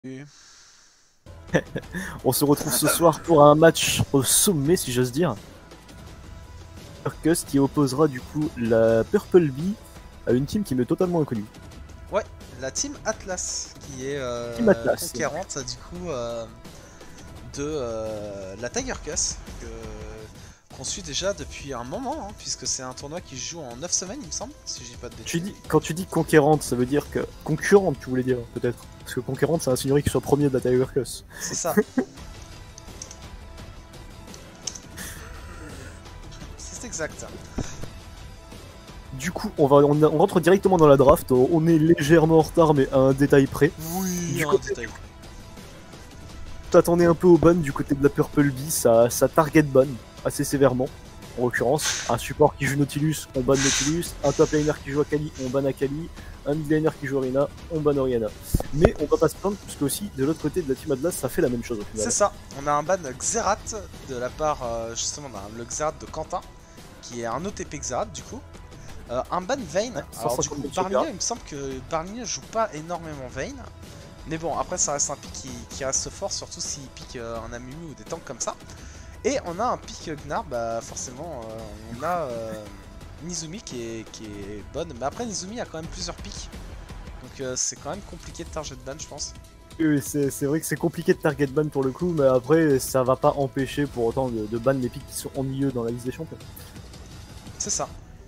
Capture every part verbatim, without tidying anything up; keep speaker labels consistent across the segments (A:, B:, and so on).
A: Et...
B: On se retrouve ce soir pour un match au sommet, si j'ose dire. Urkus qui opposera du coup la Purple Bee à une team qui m'est totalement inconnue.
A: Ouais, la team Atlas qui est euh,
B: Team Atlas,
A: conquérante du coup euh, de euh, la Tigercus que qu'on suit déjà depuis un moment, hein, puisque c'est un tournoi qui se joue en neuf semaines, il me semble, si je dis pas de
B: Tu
A: bêtises.
B: dis, quand tu dis conquérante, ça veut dire que concurrente, tu voulais dire peut-être. Parce que conquérante, ça insinuerait qu'il soit premier de la Tigercus.
A: C'est ça. C'est exact.
B: Du coup, on, va, on, on rentre directement dans la draft. On est légèrement en retard, mais à un détail près.
A: Oui,
B: du
A: un
B: côté,
A: détail.
B: T'attendais un peu au ban du côté de la Purple Bee, ça, ça target ban assez sévèrement. En l'occurrence, un support qui joue Nautilus, on ban Nautilus. Un top laner qui joue Akali, on ban Akali. Un mid laner qui joue Orianna, on ban Orianna. Mais on va pas se plaindre, puisque aussi de l'autre côté de la team Atlas, ça fait la même chose au final.
A: C'est ça, on a un ban Xerath de la part euh, justement d'un le Xerath de Quentin, qui est un O T P Xerath du coup. Euh, un ban Vayne,
B: Ouais,
A: alors du coup Barnier, il me semble que Barnier joue pas énormément Vayne. Mais bon, après ça reste un pick qui, qui reste fort, surtout s'il pique euh, un Amumu ou des tanks comme ça. Et on a un pick Gnar, bah forcément euh, on a euh, Nizumi qui est, qui est bonne. Mais après Nizumi a quand même plusieurs picks. Donc euh, c'est quand même compliqué de target ban je pense.
B: Oui, c'est vrai que c'est compliqué de target ban pour le coup, mais après ça va pas empêcher pour autant de, de ban les picks qui sont ennuyeux dans la liste des champions.
A: C'est ça.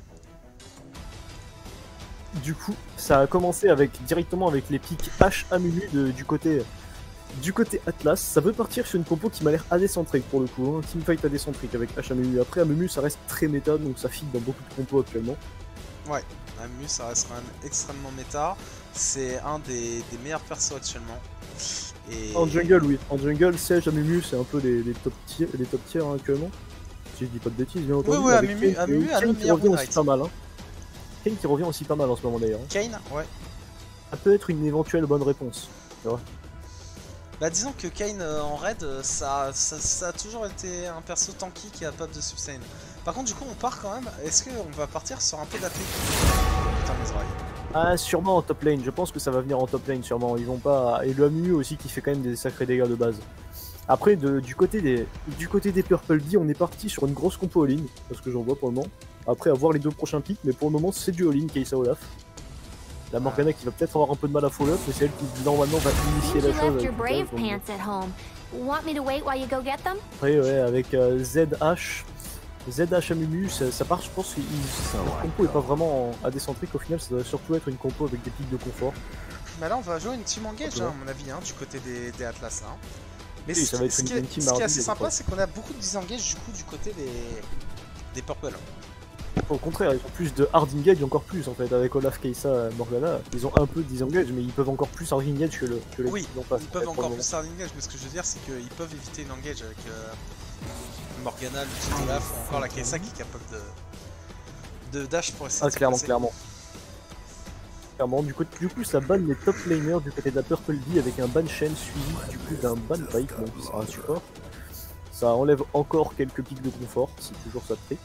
B: Du coup, ça a commencé avec directement avec les picks H Amumu de, du côté du côté Atlas. Ça veut partir sur une compo qui m'a l'air adécentrique pour le coup, hein. Teamfight adécentrique avec H Amumu. Après Amumu ça reste très méta, donc ça fit dans beaucoup de compos actuellement.
A: Ouais, Amumu ça reste quand même extrêmement méta. C'est un des, des meilleurs persos actuellement. Et...
B: En jungle, oui. En jungle, Sage, Amumu, c'est un peu les, les top tiers, les top tiers hein, actuellement. Si je dis pas de bêtises, bien entendu.
A: Oui, oui,
B: avec
A: Amumu,
B: Kayn,
A: Amumu a le
B: Kayn qui
A: meilleur
B: revient
A: win
B: aussi
A: rate.
B: pas mal. Hein. Kayn qui revient aussi pas mal en ce moment d'ailleurs. Hein.
A: Kayn, ouais.
B: Ça peut être une éventuelle bonne réponse. Tu vois.
A: Bah disons que Kayn euh, en raid, ça, ça, ça a toujours été un perso tanky qui est capable de substain. Par contre du coup on part quand même, est-ce qu'on va partir sur un peu d'A P? Putain mes oreilles.
B: Ah, sûrement en top lane, je pense que ça va venir en top lane sûrement. Ils vont pas. Et le Amumu aussi qui fait quand même des sacrés dégâts de base. Après, de, du, côté des, du côté des Purple Bee, on est parti sur une grosse compo all-in, parce que j'en vois pour le moment. Après, à voir les deux prochains picks, mais pour le moment, c'est du all-in, Kai'Sa Olaf. La Morgana qui va peut-être avoir un peu de mal à follow up, mais c'est elle qui normalement va initier la chose. Avec
C: brave pants at home. Want me to wait while you go get them?
B: Après, ouais, avec euh, Z H, Z H Amumu, ça, ça part, je pense que la compo est pas vraiment adécentrique. Au final, ça doit surtout être une compo avec des pics de confort.
A: Bah là on va jouer une team engage hein, à mon avis, hein, du côté des, des Atlas là. Mais
B: oui,
A: ce,
B: ça va être
A: ce,
B: une,
A: qui est,
B: une team
A: ce qui est assez
B: mardi,
A: sympa, c'est qu'on a beaucoup de disengage du coup du côté des, des Purple.
B: Au contraire, ils ont plus de hard engage, encore plus en fait, avec Olaf, Kai'Sa, Morgana. Ils ont un peu de disengage, mais ils peuvent encore plus hard engage que, le, que les
A: Oui,
B: ils ont pas.
A: ils peuvent encore plus hard engage, mais ce que je veux dire, c'est qu'ils peuvent éviter une engage avec euh, Morgana, l'ulti Olaf, ou encore la Kai'Sa qui est capable de, de dash pour essayer
B: Ah,
A: de
B: clairement,
A: se
B: clairement. Clairement, du coup, du coup, ça banne les top laners du côté de la Purple Bee avec un ban chain suivi du coup d'un ban pipe, donc qui sera un support. Ça enlève encore quelques pics de confort, c'est toujours ça de prix.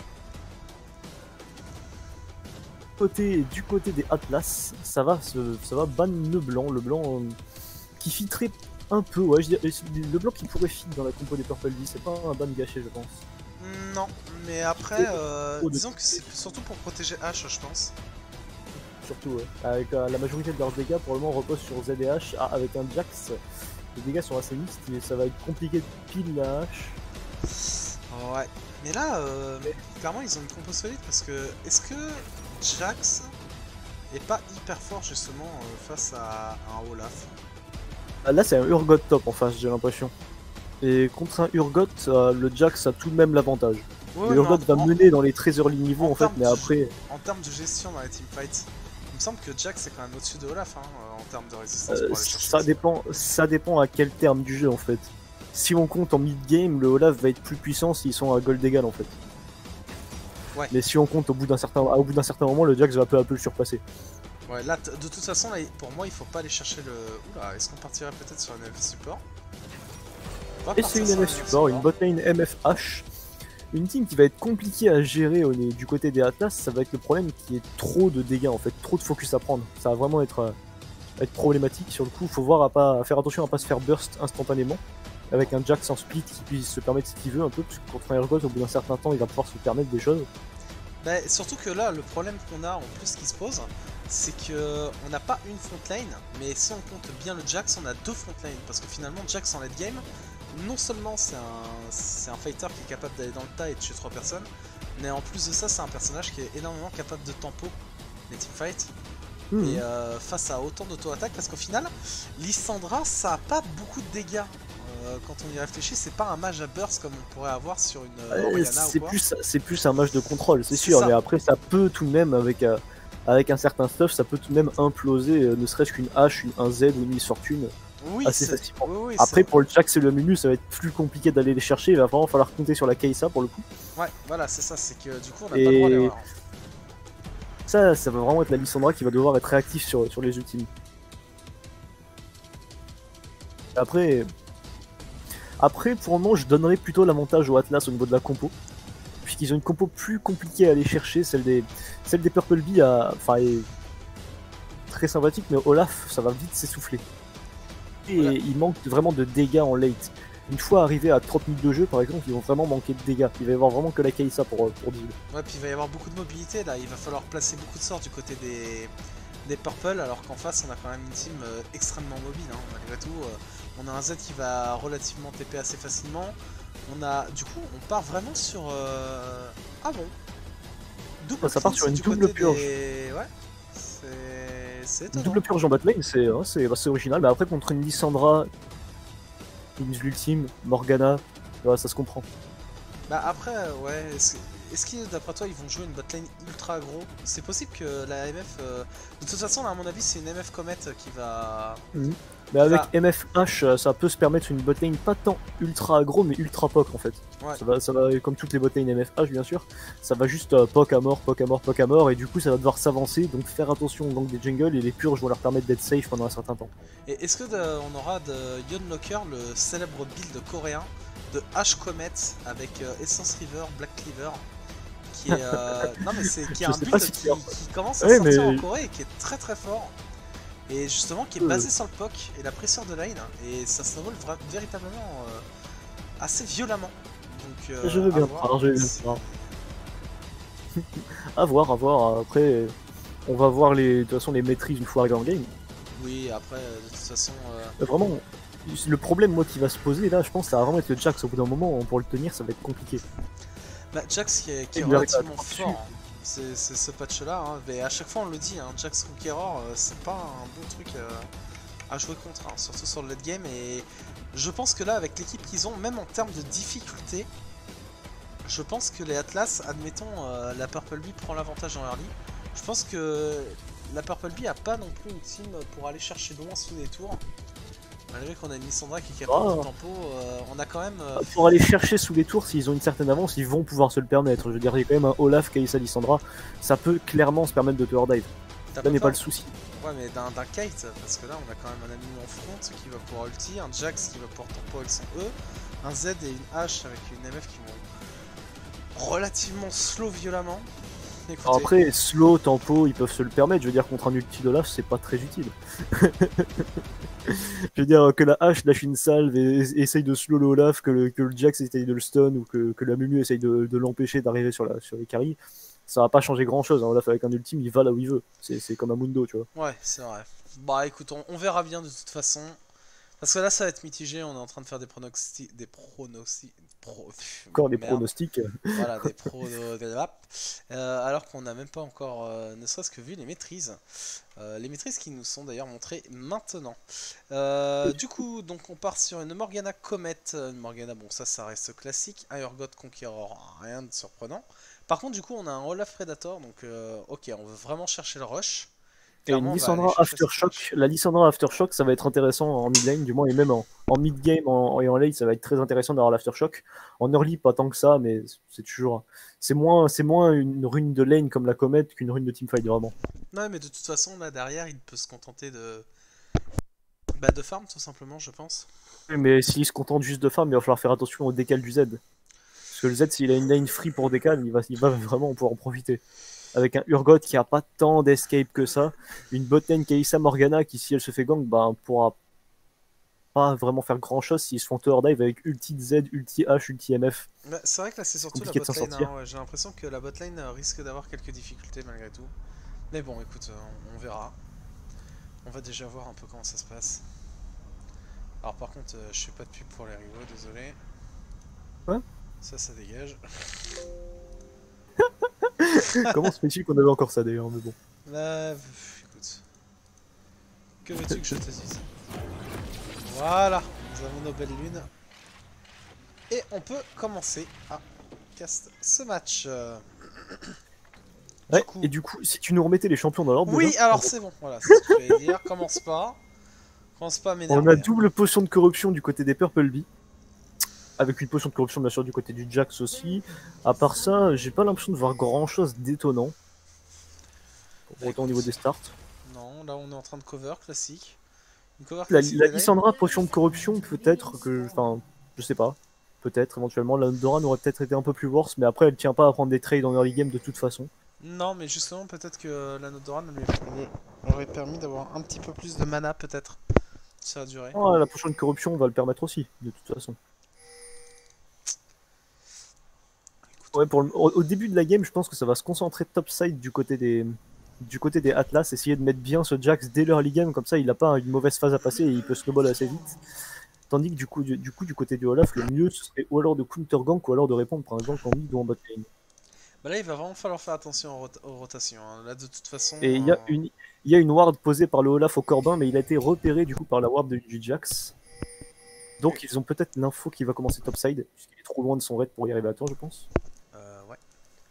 B: Côté, du côté des Atlas, ça va, ça va ban le blanc, le blanc euh, qui fitterait un peu, ouais, je dirais, le blanc qui pourrait fit dans la compo des Purple Bee, c'est pas un ban gâché je pense.
A: Non, mais après, euh, disons que c'est surtout pour protéger H, je pense.
B: Surtout, ouais. Avec euh, la majorité de leurs dégâts pour le moment repose sur Z et H. Ah, avec un Jax, les dégâts sont assez mixtes et ça va être compliqué de pile la H.
A: Ouais, mais là, euh, clairement, ils ont une compo solide parce que est-ce que Jax est pas hyper fort justement euh, face à un Olaf?
B: Ah, là, c'est un Urgot top en face, j'ai l'impression. Et contre un Urgot, euh, le Jax a tout de même l'avantage.
A: Ouais,
B: le Urgot va
A: en,
B: mener dans les très early niveaux en, en fait, mais après.
A: En termes de gestion dans les teamfights, il me semble que Jax est quand même au-dessus de Olaf hein, en termes de résistance
B: Euh,
A: pour aller chercher.
B: Ça dépend, ça dépend à quel terme du jeu en fait. Si on compte en mid-game, le Olaf va être plus puissant s'ils sont à gold égal en fait.
A: Ouais.
B: Mais si on compte au bout d'un certain, au bout d'un certain moment, le Jax va peu à peu le surpasser.
A: Ouais, là, de toute façon, là, pour moi, il faut pas aller chercher le... Oula, est-ce qu'on partirait peut-être sur un M F support?
B: Et c'est une M F support, une botlane M F H. Une team qui va être compliquée à gérer au, du côté des Atlas, ça va être le problème qui est trop de dégâts en fait, trop de focus à prendre. Ça va vraiment être être problématique. Sur le coup, il faut voir à pas, à faire attention à pas se faire burst instantanément. Avec un Jax en split qui puisse se permettre ce qu'il veut un peu, parce que contre un Urgot, au bout d'un certain temps, il va pouvoir se permettre des choses.
A: Bah, surtout que là, le problème qu'on a en plus qui se pose, c'est que on n'a pas une front lane, mais si on compte bien le Jax, on a deux front lane. Parce que finalement, Jax en late game, non seulement c'est un, c'est un fighter qui est capable d'aller dans le tas et de tuer trois personnes, mais en plus de ça, c'est un personnage qui est énormément capable de tempo les teamfights. Mmh. Et euh, face à autant d'auto-attaque, parce qu'au final, Lissandra, ça a pas beaucoup de dégâts. Euh, quand on y réfléchit, c'est pas un mage à burst comme on pourrait avoir sur une euh, Orianna
B: ou
A: quoi.
B: Plus, c'est plus un mage de contrôle, c'est sûr, ça. Mais après ça peut tout de même, avec, euh, avec un certain stuff, ça peut tout de même imploser, euh, ne serait-ce qu'une hache, une, un Z ou une Misfortune, oui, assez facilement. Oui, oui, après pour le Jax et le Mumu, ça va être plus compliqué d'aller les chercher, il va vraiment falloir compter sur la Kai'Sa pour le coup.
A: Ouais, voilà, c'est ça, c'est que du coup on a et... pas le droit à l'erreur.
B: Ça, ça va vraiment être la Lissandra qui va devoir être réactif sur, sur les ultimes. Après... Après, pour le moment, je donnerais plutôt l'avantage au Atlas au niveau de la compo. Puisqu'ils ont une compo plus compliquée à aller chercher. Celle des, celle des Purple Bee a, enfin, est très sympathique, mais Olaf, ça va vite s'essouffler. Et voilà. Il manque vraiment de dégâts en late. Une fois arrivé à trente minutes de jeu, par exemple, ils vont vraiment manquer de dégâts. Il va y avoir vraiment que la Kai'Sa pour, pour deal.
A: Ouais, puis il va y avoir beaucoup de mobilité là. Il va falloir placer beaucoup de sorts du côté des, des Purple, alors qu'en face, on a quand même une team euh, extrêmement mobile, hein, malgré tout. Euh, On a un Z qui va relativement T P assez facilement. On a, du coup, on part vraiment sur. Euh... Ah bon.
B: Double ça part sur une double purge.
A: Des... Ouais. C'est étonnant.
B: Une double purge en bot lane, c'est hein, original. Mais après, contre une Lissandra, une l'ultime, Morgana, ouais, ça se comprend.
A: Bah après, ouais. Est-ce est que d'après toi, ils vont jouer une bot lane ultra aggro? C'est possible que la M F. Euh... De toute façon, là, à mon avis, c'est une M F Comet qui va.
B: Mmh. Mais avec M F H, ça peut se permettre une botlane pas tant ultra aggro, mais ultra poke en fait. Ouais. Ça, va, ça va, comme toutes les botlanes M F H bien sûr, ça va juste euh, poke à mort, poke à mort, poke à mort, et du coup ça va devoir s'avancer, donc faire attention au gang des jungles, et les purges vont leur permettre d'être safe pendant un certain temps.
A: Et est-ce que de, on aura de Yon Locker, le célèbre build coréen de H Comet avec euh, Essence River, Black Cleaver, qui est, euh... non, mais c'est, qui est un build si qui, qui commence à ouais, sortir mais... en Corée et qui est très très fort. Et justement qui est basé euh. sur le P O C et la pression de lane, et ça se roule véritablement euh, assez violemment. Donc, euh,
B: je veux bien voir, je veux bien voir. À voir, à voir. Après, on va voir les, de toute façon les maîtrises une fois arrivé en game.
A: Oui, après, de toute façon. Euh...
B: Vraiment, le problème moi qui va se poser là, je pense, ça va vraiment être le Jax. Au bout d'un moment, pour le tenir, ça va être compliqué.
A: Bah, Jax qui est, qui est relativement fort. C'est ce patch là, hein. Mais à chaque fois on le dit, hein, Jax Conqueror euh, c'est pas un bon truc euh, à jouer contre, hein, surtout sur le late game, et je pense que là avec l'équipe qu'ils ont, même en termes de difficulté, je pense que les Atlas, admettons euh, la Purple Bee prend l'avantage en early, je pense que la Purple Bee a pas non plus une team pour aller chercher loin sous des tours. Malgré qu'on a une Lissandra qui est capable oh. de tempo, euh, on a quand même... Euh...
B: Pour aller chercher sous les tours, s'ils ont une certaine avance, ils vont pouvoir se le permettre. Je veux dire, il y a quand même un Olaf, Kai'Sa, Lissandra, ça peut clairement se permettre de tower dive. Là n'est pas le souci.
A: Ouais, mais d'un Kite, parce que là on a quand même un ami en front qui va pouvoir ulti, un Jax qui va pouvoir tempo avec son E, un Z et une H avec une M F qui vont relativement slow violemment.
B: Alors après, slow, tempo, ils peuvent se le permettre. Je veux dire, contre un ulti d'Olaf, c'est pas très utile. Je veux dire, que la hache lâche une salve et essaye de slow le Olaf, que le, que le Jax essaye de le stun, ou que, que la Mumu essaye de, de l'empêcher d'arriver sur, sur les carries, ça va pas changer grand chose. Hein. Olaf, avec un ultime, il va là où il veut. C'est comme un Mundo, tu vois.
A: Ouais, c'est vrai. Bah écoute, on, on verra bien de toute façon. Parce que là, ça va être mitigé, on est en train de faire des pronostics. Des pronostics. Pro...
B: Encore des merde. pronostics.
A: Voilà, des pronostics. Euh, alors qu'on n'a même pas encore, euh, ne serait-ce que vu les maîtrises. Euh, les maîtrises qui nous sont d'ailleurs montrées maintenant. Euh, du coup, donc on part sur une Morgana Comet. Une Morgana, bon, ça, ça reste classique. Un Urgot Conqueror, rien de surprenant. Par contre, du coup, on a un Olaf Predator. Donc, euh, ok, on veut vraiment chercher le rush.
B: Et une Lissandra Aftershock, la Lissandra Aftershock, ça va être intéressant en mid lane, du moins, et même en, en mid game en, et en late, ça va être très intéressant d'avoir l'Aftershock. En early, pas tant que ça, mais c'est toujours. C'est moins, c'est moins une rune de lane comme la Comet qu'une rune de teamfight, vraiment.
A: Non, mais de toute façon, là derrière, il peut se contenter de. Bah, de farm, tout simplement, je pense.
B: Oui, mais s'il se contente juste de farm, il va falloir faire attention au décal du Z. Parce que le Z, s'il a une lane free pour décal, il va, il va vraiment pouvoir en profiter. avec un Urgot qui a pas tant d'escape que ça, une botlane Kaisa Morgana qui, si elle se fait gank, ben, pourra pas vraiment faire grand chose s'ils se font tower dive avec ulti Z, ulti H, ulti M F.
A: Bah, c'est vrai que là c'est surtout la
B: compliqué de s'en
A: botlane,
B: sortir.
A: hein, ouais, j'ai l'impression que la botlane euh, risque d'avoir quelques difficultés malgré tout. Mais bon écoute, euh, on, on verra. On va déjà voir un peu comment ça se passe. Alors par contre, euh, je fais pas de pub pour les rivaux, désolé.
B: Ouais.
A: Ça, ça dégage.
B: Comment se fait-il qu'on avait encore ça d'ailleurs, mais bon.
A: Là, pff, écoute. Que veux-tu que je te dise? Voilà, nous avons nos belles lunes. Et on peut commencer à cast ce match. Euh, du
B: Ouais,
A: coup-
B: et du coup, si tu nous remettais les champions dans l'ordre.
A: Oui,
B: déjà,
A: alors
B: on-
A: c'est bon, voilà, c'est ce que j'allais dire. Commence pas. Commence pas à
B: On
A: m'énerver.
B: a double potion de corruption du côté des Purple Bee. Avec une potion de corruption bien sûr du côté du Jax aussi. À part ça, j'ai pas l'impression de voir grand chose d'étonnant. Pour autant au niveau des starts.
A: Non, là on est en train de cover, classique. Une cover
B: La,
A: classique
B: la
A: des lanes.
B: Lissandra potion de corruption, peut-être que. Enfin, je sais pas. Peut-être éventuellement. La Doran aurait peut-être été un peu plus worse, mais après elle tient pas à prendre des trades en early game de toute façon.
A: Non, mais justement, peut-être que l'anneau d'Oran lui lui aurait permis d'avoir un petit peu plus de mana, peut-être. Ça a duré.
B: Ah, la potion de corruption va le permettre aussi, de toute façon. Ouais, pour le- au, au début de la game, je pense que ça va se concentrer topside du côté des du côté des Atlas, essayer de mettre bien ce Jax dès l'early game, comme ça il n'a pas une mauvaise phase à passer et il peut snowball assez vite. Tandis que du coup, du, du coup, du côté du Olaf, le mieux ce serait ou alors de counter gank ou alors de répondre par exemple en mid ou en bot lane.
A: Bah là, il va vraiment falloir faire attention aux, rota- aux rotations. Hein. Là, de toute façon.
B: Et il y a
A: euh,
B: une il y a une ward posée par le Olaf au Corbin, mais il a été repéré du coup par la ward de- du Jax. Donc ils ont peut-être l'info qui va commencer topside, puisqu'il est trop loin de son raid pour y arriver à temps, je pense.
A: euh, ouais.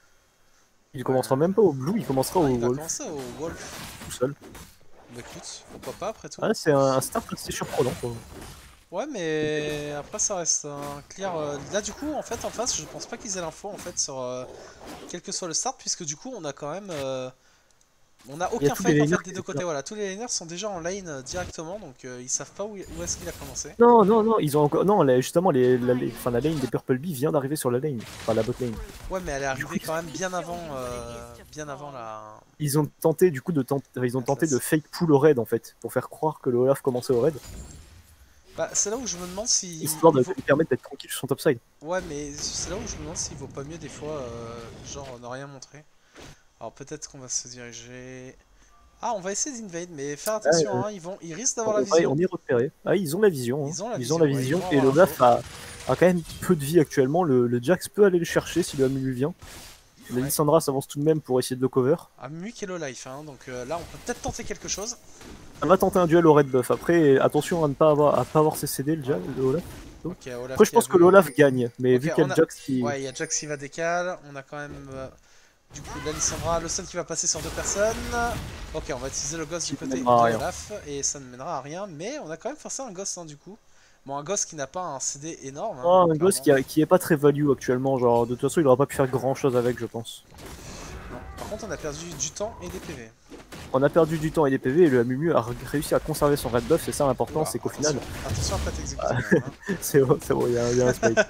B: Il commencera même pas au blue, il commencera
A: Ah,
B: au
A: il va
B: wolf
A: commencer au Wolf.
B: tout seul.
A: Bah écoute, pourquoi pas après tout.
B: Ah, c'est un, un start assez surprenant. Quoi.
A: Ouais, mais après, ça reste un clear. euh, Là, du coup, en fait, en face, je pense pas qu'ils aient l'info en fait sur euh, quel que soit le start, puisque du coup, on a quand même. euh, On a
B: Il y a
A: aucun
B: tous les
A: fight en
B: laners
A: fait
B: qui
A: des deux
B: sont
A: côtés.
B: là.
A: Voilà, tous les laners sont déjà en lane euh, directement, donc euh, ils savent pas où, où est-ce qu'il a commencé.
B: Non, non, non, ils ont encore. Non, là, justement, les, la, les- enfin, la lane des Purple Bee vient d'arriver sur la lane, enfin la bot lane.
A: Ouais, mais elle est
B: Du coup,
A: arrivée quand même bien avant, euh, bien avant la.
B: Ils ont tenté du coup de tenter, ils ont tenté de fake pull au raid en fait, pour faire croire que le Olaf commençait au raid,
A: Bah, c'est là où je me demande si.
B: histoire de
A: il vaut-
B: lui permettre d'être tranquille sur son topside.
A: Ouais, mais c'est là où je me demande s'il vaut pas mieux des fois, euh, genre, ne rien montrer. Alors peut-être qu'on va se diriger. Ah, on va essayer d'invade, mais faire attention,
B: Ouais,
A: hein, ils vont, ils risquent
B: On,
A: d'avoir la
B: va-
A: vision.
B: on est repéré. Ah, ils ont la vision. hein.
A: Ils ont la
B: Ils
A: vision,
B: ont la
A: ouais, ils
B: vision.
A: vont
B: Et le
A: avoir
B: Olaf
A: l'info.
B: a, a quand même peu de vie actuellement. Le, le Jax peut aller le chercher si le Amu lui vient. La
A: Ouais.
B: Lissandra s'avance tout de même pour essayer de le cover.
A: Ah, Muck est low life, hein, donc euh, là on peut peut-être tenter quelque chose.
B: Elle va tenter un duel au red buff. Après, attention à ne pas avoir, à pas avoir ses C D le, Ja- le Olaf.
A: Ok, Olaf
B: Après, je
A: qui a
B: pense que
A: vu-
B: le Olaf gagne. Mais
A: Ok,
B: vu qu'il y a
A: on
B: le
A: a-
B: Jax qui.
A: Ouais, il y a Jax qui va décale, on a quand même euh, du coup la Lissandra, le seul qui va passer sur deux personnes. Ok, on va utiliser le Ghost du
B: Qui
A: côté de
B: mènera à rien.
A: Olaf et ça ne mènera à rien, mais on a quand même forcé un Ghost hein, du coup. Bon, un Ghost qui n'a pas un C D énorme. hein,
B: Oh, un
A: clairement.
B: gosse qui, a- qui est pas très value actuellement. Genre, de toute façon, il aura pas pu faire grand chose avec, je pense.
A: Non. Par contre, on a perdu du temps et des P V.
B: On a perdu du temps et des P V et le Amumu a réussi à conserver son red buff. C'est ça l'important,
A: Oula,
B: c'est qu'au final,
A: Attention, attention à pas t'exécuter. quand même, hein.
B: c'est bon, c'est bon, il y, a il y a un spike.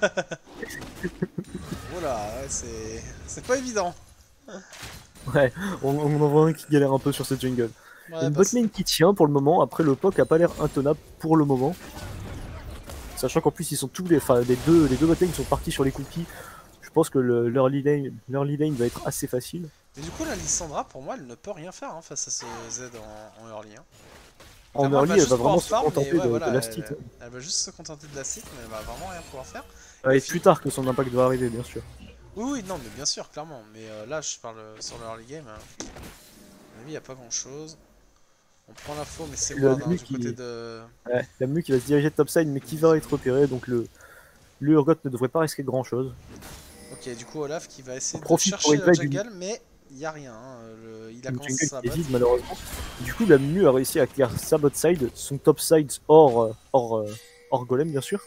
A: Oula, ouais, c'est c'est pas évident.
B: Ouais, on, on en voit un qui galère un peu sur cette jungle.
A: Ouais,
B: Une
A: bah,
B: botlane qui tient pour le moment, après le P O C a pas l'air intenable pour le moment. Sachant qu'en plus ils sont tous les. Enfin les deux les deux botlanes sont partis sur les cookies. Je pense que le- l'early lane, l'early lane va être assez facile.
A: Mais du coup, la Lissandra, pour moi, elle ne peut rien faire hein, face à ce Z en, en early. Hein.
B: En
A: Vraiment,
B: early, elle
A: juste
B: va
A: pour
B: vraiment
A: en
B: se
A: farm, mais
B: contenter
A: ouais,
B: de,
A: voilà,
B: de la
A: elle,
B: stit.
A: elle va juste se contenter de la stit, mais elle va vraiment rien pouvoir faire.
B: Ouais, et
A: puis-
B: plus tard que son impact va arriver, bien sûr.
A: Oui, oui, non, mais bien sûr, clairement. Mais euh, là, je parle euh, sur le early game. hein. À mon avis, il n'y a pas grand chose. On prend l'info, mais c'est
B: Le
A: ward hein,
B: Amu
A: du
B: qui-
A: côté de.
B: Ouais, la mu qui va se diriger de topside mais qui va être repéré, donc le, le Urgot ne devrait pas risquer grand chose.
A: Ok, du coup, Olaf qui va essayer
B: On
A: de
B: profite pour
A: chercher la
B: invade une-
A: jungle, mais il n'y a rien. hein. Le- Il a
B: Une
A: commencé
B: jungle
A: sa
B: qui est
A: bot.
B: vide malheureusement. Du coup, la mu a réussi à clear sa bot side, son top side hors, euh, hors, euh, hors golem bien sûr.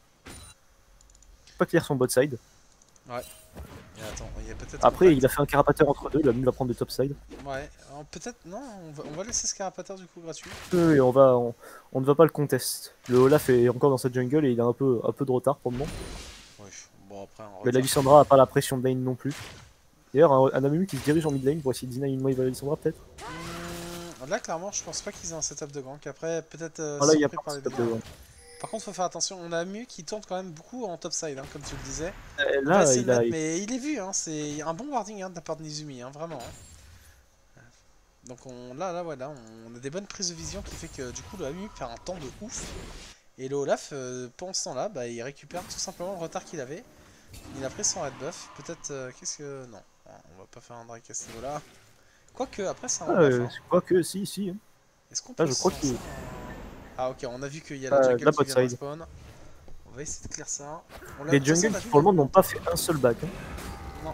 B: Pas clear son bot side.
A: Et attends, il y a peut-être.
B: Après,
A: impact.
B: il a fait un carapateur entre deux, la mu va prendre le top side.
A: Ouais, alors, peut-être. Non, on va, on va laisser ce carapateur du coup gratuit.
B: Et on, va, on, on ne va pas le contest. Le Olaf est encore dans cette jungle et il a un peu, un peu de retard pour le moment.
A: Ouais, bon, après. on
B: Mais la
A: retard.
B: Lissandra a pas la pression de lane non plus. D'ailleurs, un, un Amumu qui se dirige en mid lane pour essayer de deny une wave à Lissandra, peut-être.
A: Mmh, là, clairement, je pense pas qu'ils aient un setup de gank. Après, peut-être euh,
B: Ah là, il y a
A: surpris
B: pas
A: par
B: de
A: les
B: setup
A: dégâts.
B: de gank.
A: Par contre, faut faire attention. On a Amu qui tourne quand même beaucoup en topside, hein, comme tu le disais.
B: Euh,
A: On va
B: Là,
A: essayer
B: il
A: de
B: a.
A: mettre, mais il est vu. Hein, c'est un bon warding hein, de la part de Nizumi, hein, vraiment. Hein. Donc on, là, là, voilà, on a des bonnes prises de vision qui fait que du coup le Amu perd un temps de ouf. Et le Olaf, euh, pendant ce temps-là, bah, il récupère tout simplement le retard qu'il avait. Il a pris son red buff. Peut-être, euh, qu'est-ce que... Non, on va pas faire un drake à ce niveau-là. Quoique, après c'est un
B: Ah,
A: Olaf.
B: euh,
A: Hein.
B: je crois que si, si. Hein.
A: Est-ce qu'on peut
B: Ah, je
A: se
B: crois
A: lancer
B: qu'il.
A: un- Ah ok, on a vu qu'il y a
B: Euh,
A: la jungle
B: la
A: qui
B: bot
A: vient de
B: side.
A: respawn. On va essayer de clear ça. On l'a-
B: Les
A: de toute façon,
B: jungles
A: on a
B: qui
A: vu
B: pour le moment
A: la-
B: n'ont pas fait un seul back. Hein.
A: Non.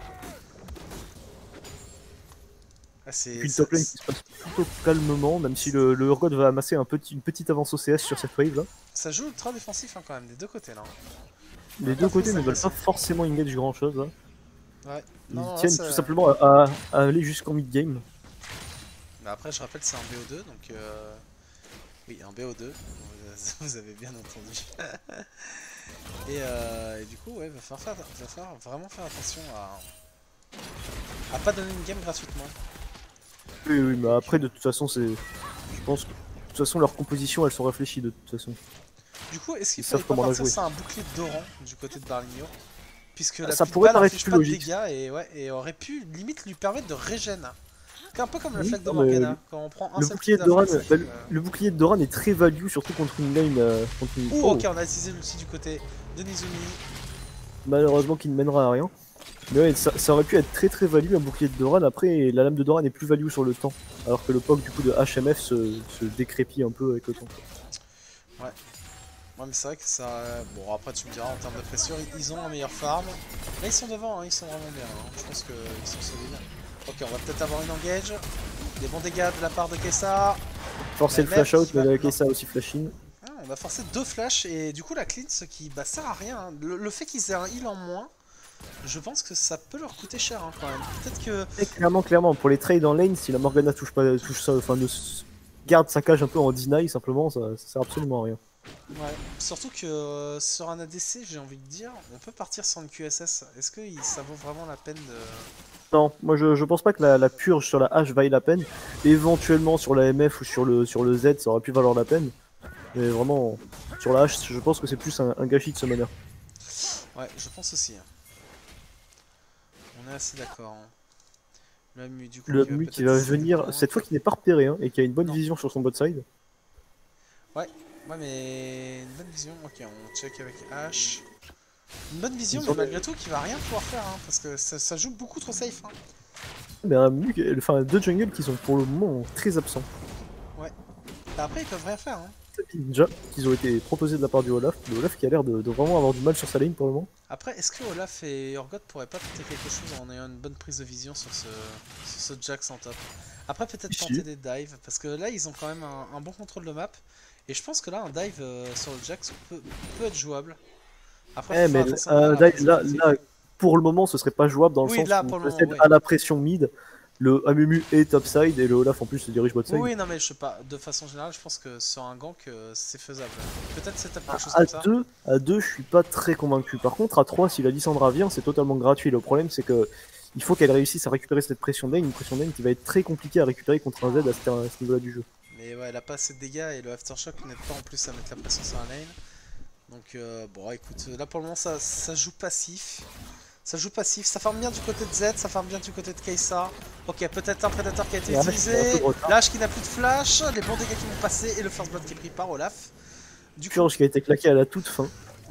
A: Ah,
B: Et
A: c'est...
B: puis le
A: ça-
B: top lane qui se passe plutôt calmement, même si le, le Urgot va amasser un petit, une petite avance O C S sur cette wave là.
A: Ça joue ultra défensif hein, quand même, des deux côtés là. On
B: Les
A: a
B: deux
A: pas
B: côtés
A: trop
B: ne veulent
A: ça.
B: pas forcément engage grand chose là.
A: Ouais.
B: Ils
A: Non, non,
B: tiennent
A: ça-
B: tout simplement à, à- à aller jusqu'en mid game.
A: Mais après, je rappelle, c'est un B O deux, donc... Euh... Oui, un B O deux, vous avez bien entendu. et, euh, et du coup, ouais, va falloir, faire, va falloir vraiment faire attention à... à pas donner une game gratuitement.
B: Oui, oui, mais après de toute façon c'est. Je pense que de toute façon leurs compositions elles sont réfléchies de toute façon.
A: Du coup, est-ce qu'il
B: Ils
A: fallait
B: savent
A: pas
B: comment la
A: partir
B: jouer.
A: sur un bouclier de Doran du côté de Barligno? Puisque la
B: Ça
A: pluie de
B: pourrait
A: balles
B: paraître
A: inflige
B: plus
A: pas de
B: logique.
A: dégâts et, ouais, et aurait pu limite lui permettre de régène. C'est un peu comme la
B: Oui,
A: flaque de
B: non, mais
A: Morgana, quand on prend un
B: Le
A: seul
B: bouclier
A: coup
B: de Doran,
A: la flaque,
B: bah, le,
A: euh,
B: le bouclier de Doran est très value surtout contre une lane euh, contre une.
A: Ouh,
B: Oh,
A: ok, on a utilisé l'ulti du côté de Nizumi.
B: malheureusement qui ne mènera à rien. Mais ouais, ça, ça aurait pu être très très value un bouclier de Doran. Après la lame de Doran est plus value sur le temps, alors que le poke du coup de H M F se, se décrépit un peu avec le temps.
A: Ouais. Ouais, mais c'est vrai que ça. Bon, après, tu me diras, en termes de pression, ils- ils ont un meilleur farm. Là, ils sont devant, hein, ils sont vraiment bien. Hein. Je pense qu'ils sont solides. Ok, on va peut-être avoir une engage. Des bons dégâts de la part de Kessa.
B: Forcer le
A: La
B: flash
A: map
B: out,
A: qui
B: mais
A: va-
B: avec
A: non.
B: ça aussi flash in.
A: Ah, on a forcé deux flashs et du coup, la clean, ce qui bah, sert à rien. Hein. Le, le fait qu'ils aient un heal en moins, je pense que ça peut leur coûter cher hein, quand même. Peut-être que.
B: Et clairement, clairement, pour les trades en lane, si la Morgana touche pas, touche ça, enfin, ne s- garde sa cage un peu en deny simplement, ça, ça sert absolument à rien.
A: Ouais. Surtout que euh, sur un A D C, j'ai envie de dire, on peut partir sur une Q S S. Est-ce que il- ça vaut vraiment la peine de.
B: Non, moi je, je pense pas que la, la purge sur la H vaille la peine. Éventuellement sur la M F ou sur le, sur le Z, ça aurait pu valoir la peine. Mais vraiment, sur la H, je pense que c'est plus un, un gâchis de ce manière.
A: Ouais, je pense aussi. hein. On est assez d'accord. hein. Le Mu, du coup,
B: Le
A: qui va
B: Mu qui
A: peut-être
B: va
A: essayer de
B: venir,
A: prendre-
B: cette fois qui n'est pas repéré hein, et qui a une bonne
A: Non.
B: vision sur son bot side.
A: Ouais, mais une bonne vision. Ok, on check avec H. Une bonne vision,
B: Ils
A: mais
B: ont-
A: malgré tout, qui va rien pouvoir faire, hein, parce que ça, ça joue beaucoup trop safe. Hein.
B: Mais un Mu, qui- enfin deux jungles qui sont pour le moment très absents.
A: Bah, après, ils peuvent rien faire. Hein.
B: Déjà, qu'ils ont été proposés de la part du Olaf. Le Olaf qui a l'air de, de vraiment avoir du mal sur sa lane pour le moment.
A: Après, est-ce que Olaf et Urgot pourraient pas tenter quelque chose en ayant une bonne prise de vision sur ce, sur ce Jax en top? Après, peut-être
B: Si.
A: tenter des dives, parce que là, ils ont quand même un, un bon contrôle de map. Et je pense que là, un dive euh, sur le Jax peut, peut être jouable. Après,
B: Eh
A: faut
B: mais
A: faire attention
B: euh,
A: à la
B: là,
A: prise de
B: là,
A: vision.
B: là, pour le moment, ce serait pas jouable dans le
A: Oui,
B: sens
A: là,
B: où
A: pour le
B: on
A: moment,
B: procède
A: ouais.
B: à la pression mid. Le Amumu est topside et le Olaf en plus se dirige bot side.
A: Oui, oui, non, mais je sais pas. De façon générale, je pense que sur un gank, euh, c'est faisable. Peut-être c'est quelque chose
B: À
A: comme ça.
B: deux, à deux, je suis pas très convaincu. Par contre, à trois, si la Lissandra vient, c'est totalement gratuit. Le problème, c'est que il faut qu'elle réussisse à récupérer cette pression lane, une pression lane qui va être très compliquée à récupérer contre un Z à ce, à ce niveau-là du jeu.
A: Mais ouais, elle a pas assez de dégâts et le Aftershock n'aide pas en plus à mettre la pression sur la lane. Donc, euh, bon, écoute, là pour le moment, ça, ça joue passif. Ça joue passif, ça farme bien du côté de Z, ça farme bien du côté de Kai'Sa. Ok, peut-être un prédateur qui a été
B: Et Ash qui a un peu
A: utilisé,
B: de retard.
A: l'H qui n'a plus de flash, les bons dégâts qui vont passer et le first blood qui est pris par Olaf. Du coup,
B: Purge qui a été claqué à la toute fin.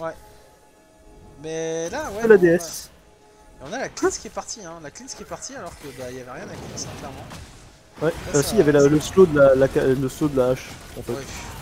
A: mais là, ouais.
B: De la
A: bon,
B: D
A: ouais.
B: S.
A: Et on a la cleanse qui est partie, hein. La cleanse qui est partie alors que bah, y avait rien à cleanse, hein, clairement.
B: Ouais,
A: Là,
B: euh,
A: ça-
B: si, il y avait la- le slow de la, la, le slow de la hache en fait.
A: Ouais.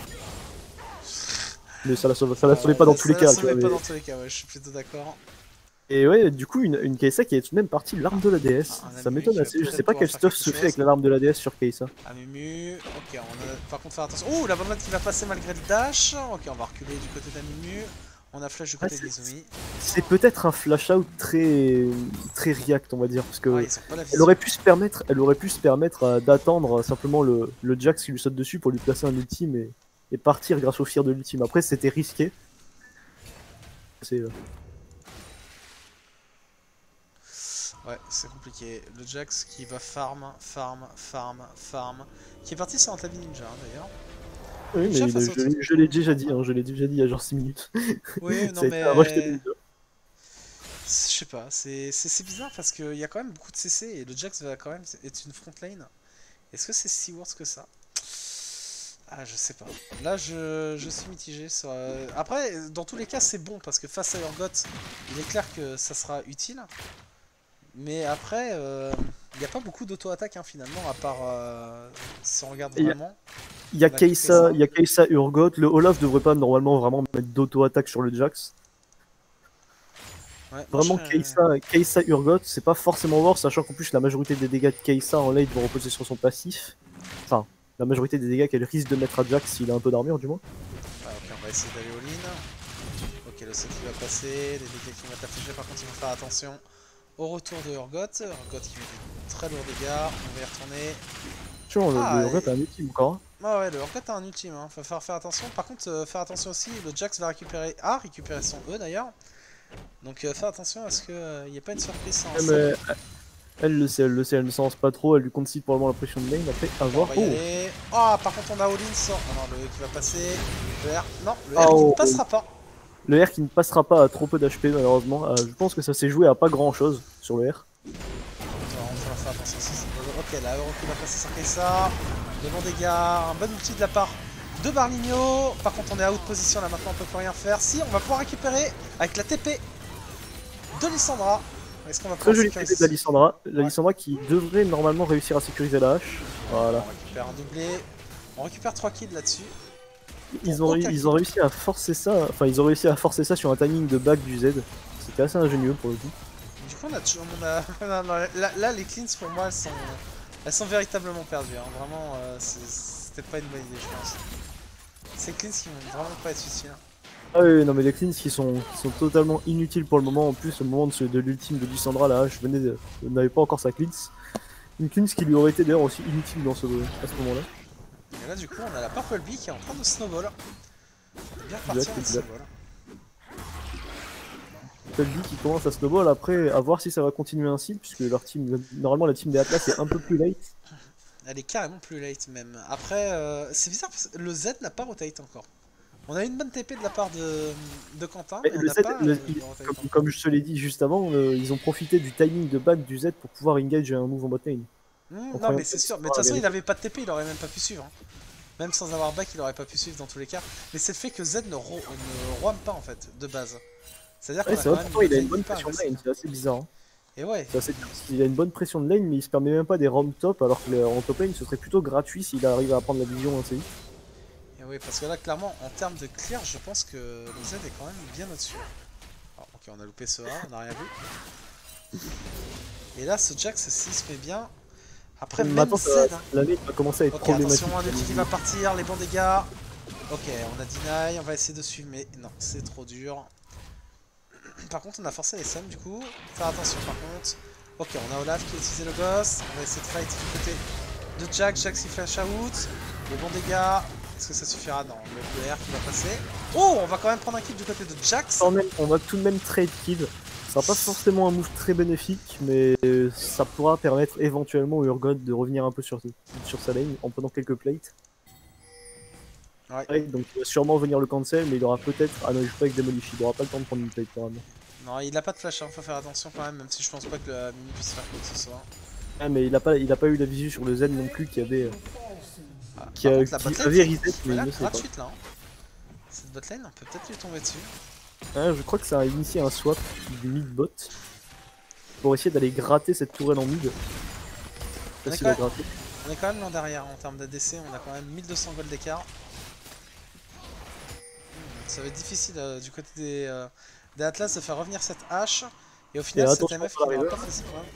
B: Mais ça la sauve, ça la sauvait pas dans tous les
A: Ça
B: cas.
A: la
B: Tu vois,
A: sauvait pas
B: mais-
A: dans tous les cas, ouais, je suis plutôt d'accord.
B: Et ouais, du coup, une, une Kai'Sa qui est tout de même partie l'arme de la D S.
A: Ah, un
B: ça
A: ami
B: m'étonne
A: qui va
B: assez. Je
A: peut-être
B: sais pas quel
A: pouvoir
B: stuff
A: faire
B: se
A: quelque
B: fait avec
A: chose.
B: la l'arme de la D S sur Kai'Sa.
A: Amumu, ok, on a par contre faire attention. Oh, la bonne qui va passer malgré le dash. Ok, on va reculer du côté d'Amumu. On a flash du côté
B: Ah,
A: d'Izumi.
B: C'est peut-être un flash out très très react, on va dire, parce que
A: Ah, ils ont pas la
B: elle
A: vision.
B: aurait pu se permettre, elle aurait pu se permettre euh, d'attendre euh, simplement le, le Jax qui lui saute dessus pour lui placer un ultime et, et partir grâce au fear de l'ultime. Après, c'était risqué. C'est euh,
A: Ouais, c'est compliqué. Le Jax qui va farm, farm, farm, farm. Qui est parti sur un tabi ninja hein, d'ailleurs.
B: Oui, mais
A: Ninja
B: il-
A: face au
B: je, l'ai- je l'ai déjà dit, hein, je l'ai déjà dit il y a genre six minutes.
A: Oui, non
B: Ça a été un rush tabi
A: mais.
B: ninja.
A: Je sais pas, c'est c'est bizarre parce qu'il y a quand même beaucoup de C C et le Jax va quand même être une front lane. Est-ce que c'est si worth que ça? Ah, je sais pas. Là, je, je suis mitigé sur... Euh... Après, dans tous les cas, c'est bon parce que face à Urgot, il est clair que ça sera utile. Mais après, il euh, n'y a pas beaucoup d'auto-attaque hein, finalement, à part euh, si on regarde vraiment.
B: Il y a Kai'Sa, il y a Kai'Sa Urgot. Le Olaf devrait pas normalement vraiment mettre d'auto-attaque sur le Jax.
A: Ouais,
B: Vraiment,
A: je...
B: Kai'Sa, Kai'Sa Urgot, c'est pas forcément mort, sachant qu'en plus la majorité des dégâts de Kai'Sa en late vont reposer sur son passif. Enfin, la majorité des dégâts qu'elle risque de mettre à Jax s'il a un peu d'armure du moins.
A: Ah, ok, on va essayer d'aller au lean. Ok, le set qui va passer, les dégâts qui vont être affichés, par contre il faut faire attention au retour de Urgot. Urgot qui met des très lourds dégâts, on va y retourner.
B: Tu vois,
A: Ah,
B: le Urgot
A: et...
B: a un ultime encore.
A: Ah ouais, le Urgot a un ultime, hein. Faut faire, faire attention. Par contre, euh, faire attention aussi, le Jax va récupérer... a récupéré son E d'ailleurs. Donc euh, faire attention à ce qu'il n'y ait pas une surprise sans
B: Ouais, mais, elle le sait, elle le sait, elle ne s'en lance pas trop, elle lui concède pour le moment la pression de lane, après à voir.
A: On va y aller. Oh, par contre on a All-in sur... Ah non, le E qui va passer. Le R... Non, le R
B: Oh,
A: qui ne passera pas.
B: Le R qui ne passera pas à trop peu d'H P malheureusement. Euh, je pense que ça s'est joué à pas grand chose sur le R.
A: Alors, on va faire attention aussi. Ok, la Euro qui va passer sur Kai'Sa. De bons dégâts, un bon outil de la part de Barligno. Par contre on est out position là maintenant, on peut plus rien faire. Si, on va pouvoir récupérer avec la T P de Lissandra. Est-ce qu'on va
B: Très
A: pouvoir
B: joli T P de la Lissandra. La
A: Ouais.
B: Lissandra qui devrait normalement réussir à sécuriser la hache. Voilà.
A: On récupère un doublé. On récupère trois kills là-dessus.
B: Ils ont, ils ont réussi à forcer ça, enfin ils ont réussi à forcer ça sur un timing de back du Z. C'était assez ingénieux pour le coup.
A: Du coup on a toujours... On a... non, non, là, là les cleans pour moi elles sont, elles sont véritablement perdues. Hein. Vraiment euh, c'était pas une bonne idée je pense. Ces cleans qui vont vraiment pas être utiles.
B: Ah oui, non mais les cleans qui sont, qui sont totalement inutiles pour le moment. En plus au moment de, ce, de l'ultime de Lissandra, la hache venait de, n'avait pas encore sa cleans. Une cleans qui lui aurait été d'ailleurs aussi inutile dans ce, à ce moment-là.
A: Et là du coup on a la Purple Bee qui est en train de snowball. On est bien parti
B: Exact,
A: en
B: exact.
A: snowball.
B: Pelby qui commence à snowball après, à voir si ça va continuer ainsi, puisque leur team, normalement la team des Atlas est un peu plus late.
A: Elle est carrément plus late même. Après euh, c'est bizarre parce que le Z n'a pas rotate encore. On a une bonne T P de la part de, de Quentin, mais, mais on
B: le
A: n'a
B: Z,
A: pas
B: le,
A: euh,
B: il,
A: de rotate
B: comme,
A: encore.
B: comme je te l'ai dit juste avant, euh, ils ont profité du timing de back du Z pour pouvoir engage un move en bot lane.
A: Mmh, non mais c'est sûr, mais de toute façon il avait pas de T P, il aurait même pas pu suivre. Hein. Même sans avoir back, il aurait pas pu suivre dans tous les cas. Mais c'est le fait que Z ne, ro ne roam pas en fait, de base. C'est-à-dire
B: Ouais,
A: qu'on a
B: c'est
A: quand
B: vrai,
A: même
B: pourtant il a une
A: lane
B: bonne
A: hyper
B: pression de
A: agressive.
B: lane, c'est assez bizarre. Hein.
A: Et ouais.
B: Assez... Il a une bonne pression de lane, mais il se permet même pas des roam top, alors qu'en top lane ce serait plutôt gratuit s'il arrive à prendre la vision assez vite.
A: Et oui, parce que là clairement, en termes de clear, je pense que le Z est quand même bien au-dessus. Alors, ok, on a loupé ce A, on n'a rien vu. Et là, ce Jax, s'il se met bien... Après, même
B: Maintenant,
A: Z...
B: ça,
A: Hein.
B: la lane va commencer à être
A: Ok,
B: problématique.
A: attention, un ulti qui va partir, les bons dégâts. Ok, on a deny, on va essayer de suivre, mais non, c'est trop dur. Par contre, on a forcé les sums du coup. Faire attention par contre. Ok, on a Olaf qui a utilisé le boss. On va essayer de fight du côté de Jack. Jack s'y flash out. Les bons dégâts. Est-ce que ça suffira? Non, le R qui va passer. Oh, on va quand même prendre un kill du côté de Jax.
B: Quand même, on va tout de même trade kill. Ça sera pas forcément un move très bénéfique, mais ça pourra permettre éventuellement au Urgot de revenir un peu sur, sur sa lane en prenant quelques plates.
A: Ouais.
B: Ouais, donc il va sûrement venir le cancel, mais il aura peut-être. Ah non, il joue pas avec Demolish, il aura pas le temps de prendre une plate quand même.
A: Non, il a pas de flash, hein. Faut faire attention quand même, même si je pense pas que la mini puisse faire quoi que ce soit.
B: Ah, mais il a pas, il a pas eu la visu sur le Z non plus qui avait.
A: Ah,
B: qui,
A: par
B: a,
A: contre, la
B: qui
A: botlane,
B: avait reset, mais
A: voilà,
B: il ne sait pas.
A: gratuite là. Hein. Cette botlane, on peut peut-être lui tomber dessus.
B: Ah, je crois que ça a initié un swap du mid-bot pour essayer d'aller gratter cette tourelle en mid.
A: On est,
B: Facile à
A: quand même,
B: gratter.
A: on est quand même loin derrière en termes d'A D C, on a quand même mille deux cents gold d'écart. Ça va être difficile euh, du côté des, euh, des Atlas de faire revenir cette hache. Et au final,
B: Et
A: cette M F qui
B: attention,
A: n'aura pas fait ses preuves.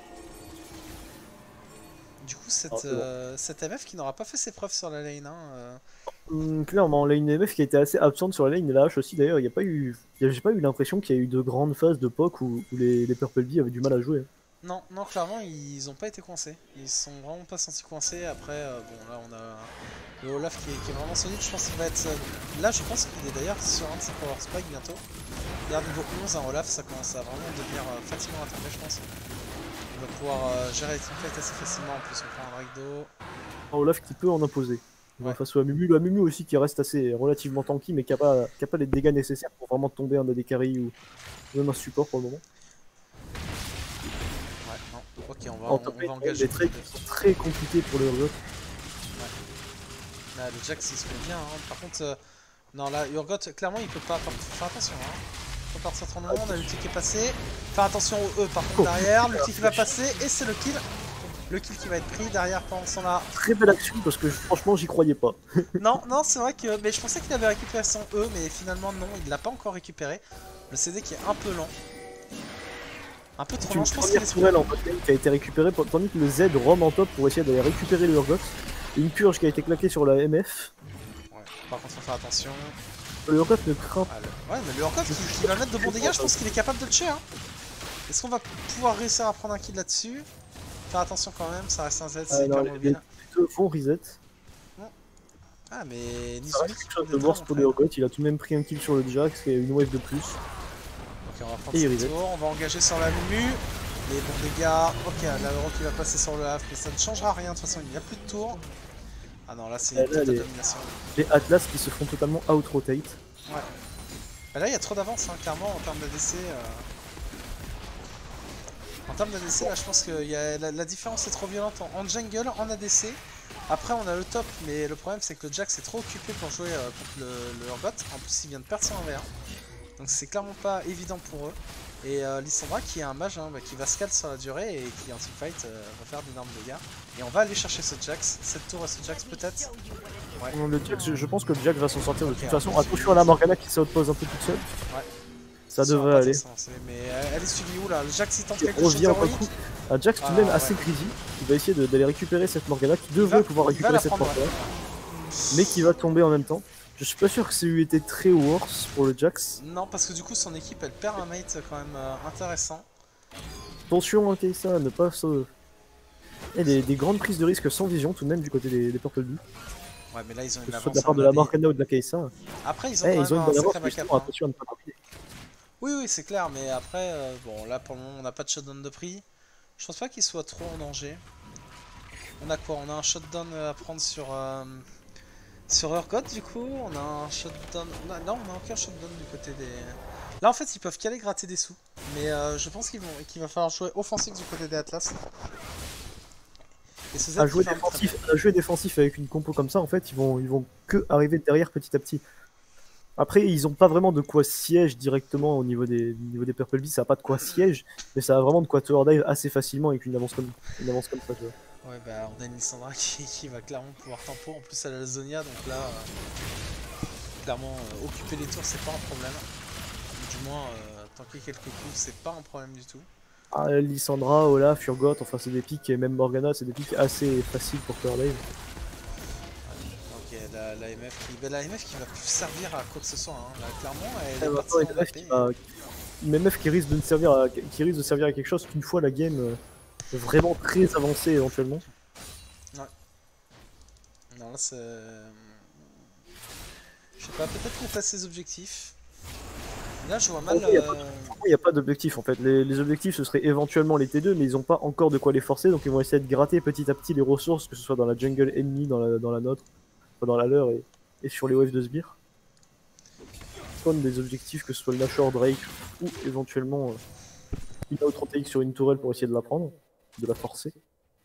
A: Du coup, cette,
B: Ah, c'est bon.
A: euh, cette M F qui n'aura pas fait ses preuves sur la lane. Hein, euh.
B: Hum, clairement, là une M F qui a été assez absente sur la lane et la hache aussi d'ailleurs, il n'y a pas eu. y a- J'ai pas eu l'impression qu'il y a eu de grandes phases de P O C où, où les, les Purple Bee avaient du mal à jouer.
A: Non, non, clairement, ils ont pas été coincés. Ils se sont vraiment pas sentis coincés. Après, euh, bon, là, on a le Olaf qui est, qui est vraiment solide. Je pense qu'il va être. Euh, là, je pense qu'il est d'ailleurs sur un de ses power spike bientôt. D'ailleurs, niveau onze, un Olaf, ça commence à vraiment devenir euh, fatigant à taper, je pense. Il va pouvoir euh, gérer les teamfights assez facilement. En plus, on prend un Dragdo.
B: Olaf qui peut en imposer.
A: Ouais.
B: Face au Amumu, le Amumu aussi qui reste assez relativement tanky mais qui n'a pas, qui a pas les dégâts nécessaires pour vraiment tomber un A D carry ou même un support pour le moment.
A: Ouais, non. Ok, on va,
B: En
A: on,
B: top
A: on
B: lane,
A: va engager.
B: les trades sont très compliqués pour le Urgot.
A: Là, le Jax il se fait bien. Hein. Par contre, euh, non, là, Urgot, clairement, il peut pas. Faut faire attention. Hein. Faut partir trop loin. On a l'ulti qui est passé. Faire attention aux E par contre
B: Oh,
A: derrière. L'ulti qui va passer et c'est le kill. Le kill qui va être pris derrière pendant ce temps-là.
B: Très belle action parce que franchement j'y croyais pas.
A: Non, non, c'est vrai que. Mais je pensais qu'il avait récupéré son E, mais finalement, non, il l'a pas encore récupéré. Le C D qui est un peu lent. Un peu trop
B: C'est
A: lent,
B: une
A: je pense qu'il
B: première
A: est.
B: tourelle en top lane qui a été récupérée tandis que le Z roam en top pour essayer d'aller récupérer le Urgot. Une purge qui a été claquée sur la M F.
A: Ouais, par contre, faut faire attention.
B: Le Urgot ne craint
A: Ah, le... Ouais, mais le Urgot qui, qui va mettre de bons dégâts, je pense qu'il est capable de le tuer. Hein. Est-ce qu'on va pouvoir réussir à prendre un kill là-dessus? Faire attention quand même, ça reste un Z, c'est
B: ah,
A: hyper
B: non,
A: mobile.
B: les deux vont reset.
A: Ah, mais
B: Ça reste
A: Nizumi,
B: quelque chose
A: il
B: de
A: est
B: worse
A: très
B: pour
A: bon
B: le
A: frère.
B: Urgot, il a tout de même pris un kill sur le Jax et une wave de plus.
A: Ok, on va prendre
B: Et il
A: ce
B: reset.
A: tour, on va engager sur la Mumu. Les bons dégâts. Ok, la Euro qui va passer sur le Havre, mais ça ne changera rien, de toute façon il n'y a plus de tour. Ah non, là c'est
B: Ah,
A: une
B: là,
A: totale
B: les-
A: domination.
B: Les Atlas qui se font totalement out-rotate.
A: Ouais. Bah là il y a trop d'avance, hein, clairement, en termes d'A D C. Euh... En termes d'A D C, là je pense que y a... la, la différence est trop violente en, en jungle, en A D C. Après on a le top, mais le problème c'est que le Jax est trop occupé pour jouer euh, contre le, le Urgot. En plus il vient de perdre son un v un. Donc c'est clairement pas évident pour eux. Et euh, Lissandra qui est un mage hein, bah, qui va scal sur la durée et qui en teamfight euh, va faire d'énormes dégâts. Et on va aller chercher ce Jax, cette tour à ce Jax peut-être. Ouais.
B: Le Jax, je, je pense que le Jax va s'en sortir de
A: Ok,
B: toute façon.
A: alors,
B: Attention à la Morgana qui s'outpose un peu toute seule.
A: Ouais.
B: Ça
A: Sur un
B: devrait
A: pas
B: aller.
A: de sens, mais euh, elle est suivie où là? Le Jax il tente
B: Il
A: quelque chose
B: revient encore le
A: d'héroïque.
B: coup. Un Jax tout de
A: Ah,
B: même
A: ouais.
B: assez greedy. Il va essayer de- d'aller récupérer cette Morgana qui devrait
A: va-
B: pouvoir
A: il va
B: récupérer
A: la
B: cette
A: prendre,
B: Morgana.
A: ouais.
B: Mais qui va tomber en même temps. Je suis pas sûr que ça eût été très worse pour le Jax.
A: Non, parce que du coup son équipe elle perd un mate quand même euh, intéressant.
B: Attention à Kai'Sa, ne pas se... Il y a des, des grandes prises de risque sans vision tout de même du côté des, des Purple Blue.
A: Ouais, mais là ils ont
B: Que
A: une
B: ce soit
A: avance.
B: de la part
A: en
B: de la
A: A D.
B: Morgana ou de la Kai'Sa.
A: Après ils ont
B: Eh,
A: quand
B: ils ont
A: même
B: une
A: un
B: bonne avance,
A: sacré
B: mais
A: backup.
B: justement,
A: Hein.
B: attention à ne pas combiner.
A: Oui, oui, c'est clair, mais après, euh, bon là pour le moment on n'a pas de shutdown de prix. Je pense pas qu'il soit trop en danger. On a quoi? On a un shutdown à prendre sur. Euh... Sur Urgot du coup, on a un shutdown. On a... Non, on a aucun shutdown du côté des. Là en fait ils peuvent qu'aller gratter des sous. Mais euh, je pense qu'ils vont qu'il va falloir jouer offensif du côté des Atlas. Et ce Z
B: À
A: qui
B: jouer,
A: ferme très
B: défensif, à jouer défensif avec une compo comme ça, en fait, ils vont, ils vont que arriver derrière petit à petit. Après, ils ont pas vraiment de quoi siège directement au niveau des, au niveau des Purple Bees, ça a pas de quoi siège, mais ça a vraiment de quoi tower dive assez facilement avec une avance comme, une avance comme ça, tu vois.
A: Ouais, bah on a une Lissandra qui, qui va clairement pouvoir tempo. En plus elle a la Zonia, donc là, euh, clairement, euh, occuper les tours c'est pas un problème. Du moins, euh, tanker quelques coups c'est pas un problème du tout.
B: Ah, Lissandra, Olaf, Urgot, enfin c'est des pics, et même Morgana, c'est des pics assez faciles pour tower dive.
A: Ok, la, la M F qui. Bah, la M F qui va plus servir à quoi que ce soit. Hein. Là, clairement, elle
B: Ouais,
A: est
B: bah,
A: partie
B: une
A: en
B: M F
A: A P.
B: qui va- une M F qui risque de ne servir à, qui risque de servir à quelque chose qu'une fois la game euh, vraiment très avancée éventuellement.
A: Non, là c'est. Je sais pas, peut-être qu'on fasse ses objectifs. Là, je vois mal.
B: Il n'y a,
A: euh,
B: pas- y a pas d'objectif en fait. Les, les objectifs ce serait éventuellement les T deux, mais ils n'ont pas encore de quoi les forcer, donc ils vont essayer de gratter petit à petit les ressources, que ce soit dans la jungle ennemie, dans la, dans la nôtre, enfin, dans la leur et, et sur les waves de sbire. Comme des objectifs, que ce soit le Nashor Drake ou éventuellement euh, une autre rotaïque sur une tourelle pour essayer de la prendre, de la forcer.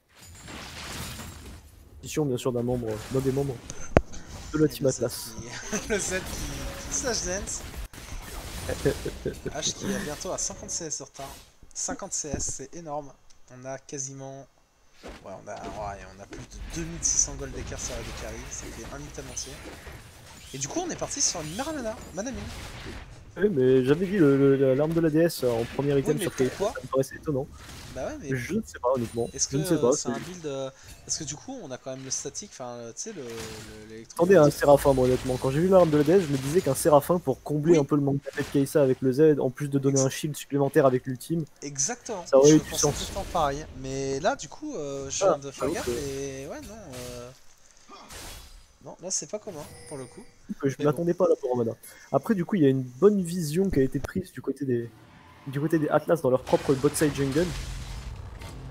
B: Position bien sûr d'un membre, d'un des membres de la Team
A: le Z
B: Atlas.
A: qui- le Z qui. qui slash dance. H qui est bientôt à cinquante C S sur retard. cinquante C S, c'est énorme. On a quasiment. Ouais, on a, ouais, on a plus de deux mille six cents gold d'écart sur la Dekari. Ça fait un item entier. Et du coup, on est parti sur une Maramana, Manamine.
B: Oui, mais j'avais vu l'arme de la déesse en premier item
A: mais
B: sur Kai'Sa,
A: pourquoi
B: ça me paraissait étonnant.
A: Bah ouais, mais.
B: Je ne sais pas honnêtement.
A: Est-ce
B: Je
A: que
B: ne sais pas.
A: c'est un
B: c'est-
A: build. euh, Parce que du coup, on a quand même le statique, enfin, tu sais, le. le- l'électro-
B: Attendez à un Séraphin, moi, honnêtement. Quand j'ai vu l'arme de la déesse, je me disais qu'un Séraphin pour combler
A: Oui.
B: un peu le manque de Kai'Sa avec le Z, en plus de donner un shield supplémentaire avec l'ultime.
A: Exactement,
B: Ça aurait
A: je
B: eu du
A: pensais
B: sens.
A: tout le temps pareil. Mais là, du coup, euh, je
B: Ah,
A: viens de faire
B: j'avoue
A: gaffe
B: que-
A: et. Ouais, non. Euh... Non, là, c'est pas commun pour le coup.
B: Que je
A: Mais
B: m'attendais pas à la Poromada. Après, du coup, il y a une bonne vision qui a été prise du côté des, du côté des Atlas dans leur propre bot side jungle.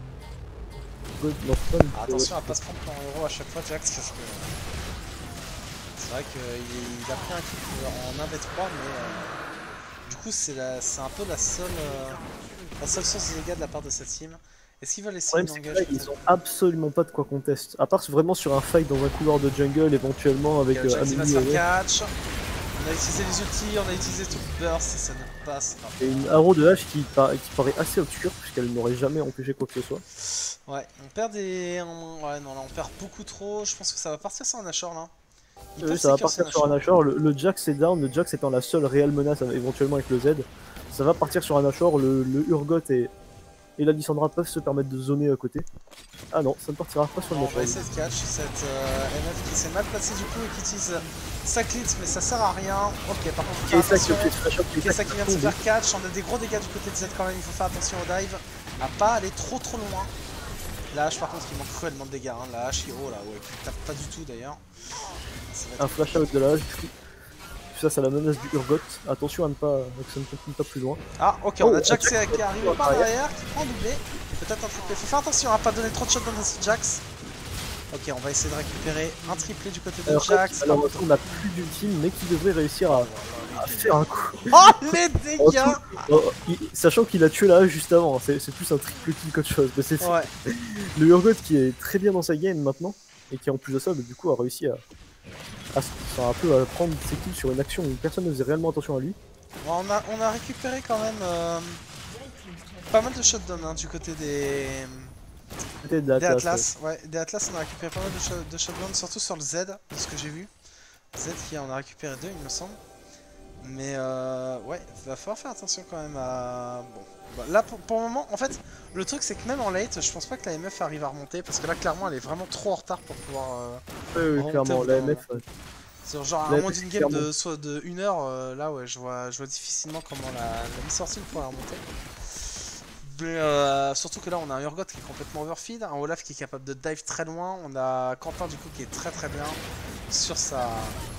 B: God, non, c'est pas une-
A: Ah, attention à pas se prendre pour un héros à chaque fois, Jax, parce que c'est vrai qu'il il a pris un kill en un v trois, mais euh, du coup c'est un peu la seule, euh, la seule source de dégâts de la part de cette team. Est-ce qu'ils veulent
B: Le
A: essayer
B: problème,
A: une
B: c'est que là,
A: engage?
B: ils ont absolument pas de quoi conteste. À part vraiment sur un fight dans un couloir de jungle, éventuellement avec euh,
A: Jax il va se
B: Amélie
A: faire
B: et,
A: catch. On a utilisé les ultis, on a utilisé tout le burst et ça ne passe pas.
B: et une arrow de hache qui, par- qui paraît assez obscure, puisqu'elle n'aurait jamais empêché quoi que ce soit.
A: Ouais, on perd des... on- Ouais, non, là on perd beaucoup trop. Je pense que ça va partir sur un Nashor là. Ils
B: Euh,
A: peuvent
B: ça va
A: sécure ce
B: partir sur un
A: Nashor.
B: Nashor, le, le Jax est down, le Jax étant la seule réelle menace euh, éventuellement avec le Z. Ça va partir sur un Nashor, le, le Urgot et, et la Lissandra peuvent se permettre de zoner à côté. Ah non, ça ne partira pas sur le
A: Bon, on
B: Nashor.
A: va essayer de catch cette euh, M F qui s'est mal placée du coup et qui utilise sa clit, mais ça sert à rien. Ok, par contre, faut
B: Et
A: faire
B: ça qui
A: attention.
B: fait flash up,
A: Ok, ça qui vient de se faire catch, on a des gros dégâts du côté de Z quand même, il faut faire attention au dive, à pas aller trop trop loin. La hache par contre il manque cruellement de dégâts, hein. La hache Hiro là, ouais, qui tape pas du tout d'ailleurs.
B: Un flash out de la hache, du coup. Ça, c'est la menace du Urgot. Attention à ne pas que ça ne continue pas plus loin.
A: Ah ok,
B: Oh,
A: on a Jax
B: Jax
A: qui est arrivé par derrière, qui prend un doublé, peut-être un triplé. Faut faire attention à pas donner trop de shots dans ce Jax. Ok, on va essayer de récupérer un triplé du côté de
B: Alors,
A: Jax.
B: alors on n'a plus d'ultime, mais qui devrait réussir à, à faire un coup.
A: Oh les
B: En
A: dégâts!
B: tout- oh, il- sachant qu'il a tué la hache juste avant, c'est c'est plus un triple kill qu'autre chose. Mais c'est
A: Ouais.
B: le Urgot qui est très bien dans sa game maintenant, et qui en plus de ça, bah, du coup, a réussi à, à, se- à un peu à prendre ses kills sur une action où personne ne faisait réellement attention à lui.
A: Bon, on, a, on a récupéré quand même euh, pas mal de shutdown hein, du côté des,
B: Peut-être de la
A: des
B: classe,
A: Atlas. Ouais, des Atlas, on a récupéré pas mal de, shot- de shutdown, surtout sur le Z, de ce que j'ai vu. Z qui en a récupéré deux, il me semble. Mais euh, ouais, il va falloir faire attention quand même à... Bon, bah, là pour, pour le moment, en fait, le truc c'est que même en late, je pense pas que la M F arrive à remonter, parce que là clairement elle est vraiment trop en retard pour pouvoir... Euh,
B: ouais. Oui, oui,
A: remonter
B: clairement,
A: au bout
B: la
A: d'un
B: M F.
A: moment. Sur genre
B: La
A: à moins
B: M F,
A: d'une game de
B: clairement.
A: soit de une heure, euh, là ouais, je vois, je vois difficilement comment la, la mi-sortie pourrait remonter. Mais euh, surtout que là on a un Urgot qui est complètement overfeed, un Olaf qui est capable de dive très loin, on a Quentin du coup qui est très très bien sur sa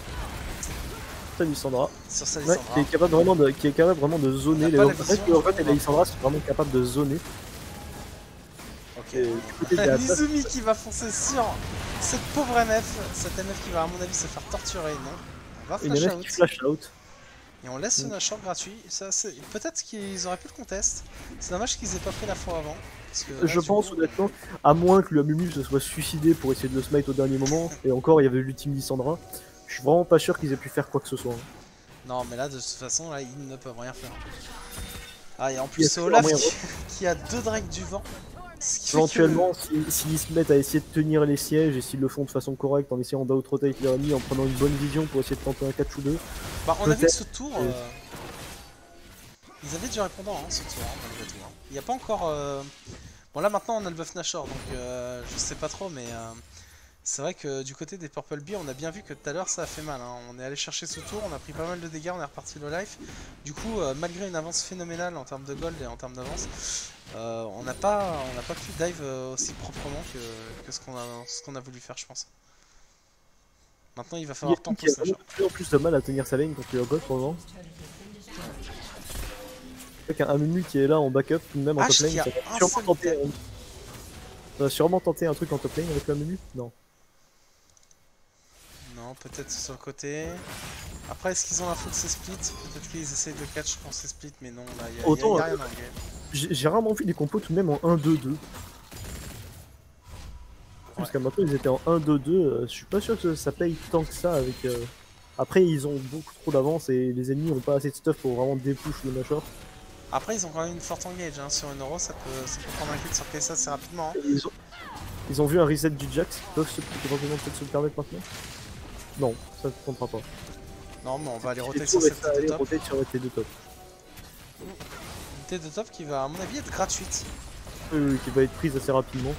B: Ça, Lissandra.
A: sur sa
B: Ouais,
A: Lissandra.
B: qui est capable vraiment de, qui est capable vraiment de zoner.
A: On
B: Les
A: n'a pas
B: en
A: la
B: fait,
A: vision,
B: le Urgot et
A: on
B: la
A: va-
B: Lissandra sont vraiment capables de zoner.
A: Ok.
B: Et du côté des Atlas,
A: Mizumi qui va foncer sur cette pauvre M F, cette M F qui va à mon avis se faire torturer, non? On va
B: une
A: flash
B: M F
A: out
B: qui flash out.
A: et on laisse ce
B: Mm.
A: Nashor gratuit. Ça, c'est- Peut-être qu'ils auraient pu le contest. C'est dommage qu'ils aient pas pris la fois avant. Parce que là,
B: Je
A: du
B: pense
A: coup,
B: honnêtement, à moins que le Amumu se soit suicidé pour essayer de le smite au dernier moment, et encore il y avait l'ultime Lissandra, je suis vraiment pas sûr qu'ils aient pu faire quoi que ce soit.
A: Non, mais là, de toute façon, là, ils ne peuvent rien faire. Ah, et en
B: Il y
A: plus,
B: a
A: c'est
B: toujours
A: Olaf
B: moyen
A: qui, qui a deux drakes du vent. Ce qui fait
B: Éventuellement, si- s'ils se mettent à essayer de tenir les sièges, et s'ils le font de façon correcte, en essayant d'out-rotate leur ennemi, en prenant une bonne vision pour essayer de tenter un catch ou deux,
A: que... Bah, on a vu que
B: peut-être
A: ce tour...
B: que-
A: euh, Ils avaient du répondant, hein, ce tour, hein, malgré tout. hein. Il n'y a pas encore... euh, Bon, là, maintenant, on a le buff Nashor, donc euh, je sais pas trop, mais... euh, C'est vrai que du côté des Purple Bee, on a bien vu que tout à l'heure ça a fait mal. Hein. On est allé chercher ce tour, on a pris pas mal de dégâts, on est reparti low life. Du coup, euh, malgré une avance phénoménale en termes de gold et en termes d'avance, euh, on n'a pas, on n'a pas pu dive euh, aussi proprement que, que ce qu'on a, ce qu'on a voulu faire, je pense. Maintenant, il va falloir
B: Yeti qui
A: tempo
B: a vraiment de plus en plus de mal à tenir sa lane contre le Urgot pour le moment. Avec un Amumu qui est là en backup, tout de même en
A: H
B: top lane,
A: qui a
B: ça
A: un
B: va sûrement
A: seul
B: tenter,
A: item.
B: ça va sûrement tenter un truc en top lane avec l'Amumu. Non.
A: Non, peut-être sur le côté. Après, est-ce qu'ils ont l'info de ces splits? Peut-être qu'ils essayent de catch pour ces splits, mais non, là, il n'y a,
B: Autant,
A: y a
B: euh,
A: rien dans le game.
B: J'ai j'ai rarement vu des compos tout de même en un deux deux. Jusqu'à maintenant ils étaient en un deux deux, euh, je suis pas sûr que ça paye tant que ça avec... euh, Après ils ont beaucoup trop d'avance et les ennemis ont pas assez de stuff pour vraiment dépush le Nashor.
A: Après, ils ont quand même une forte engage hein. Sur une euro, ça peut, ça peut prendre un kill sur Kai'Sa assez rapidement. hein.
B: Et Ils ont... ils ont vu un reset du Jax, ils peuvent se... éventuellement peut-être se le permettre maintenant. Non, ça ne comptera pas.
A: Non, mais on va aller
B: Et
A: roter
B: tout
A: sur
B: reste
A: cette
B: à
A: T
B: aller
A: de top.
B: roter sur la T deux top.
A: Une T de top qui va, à mon avis, être gratuite.
B: Euh, qui va être prise assez rapidement.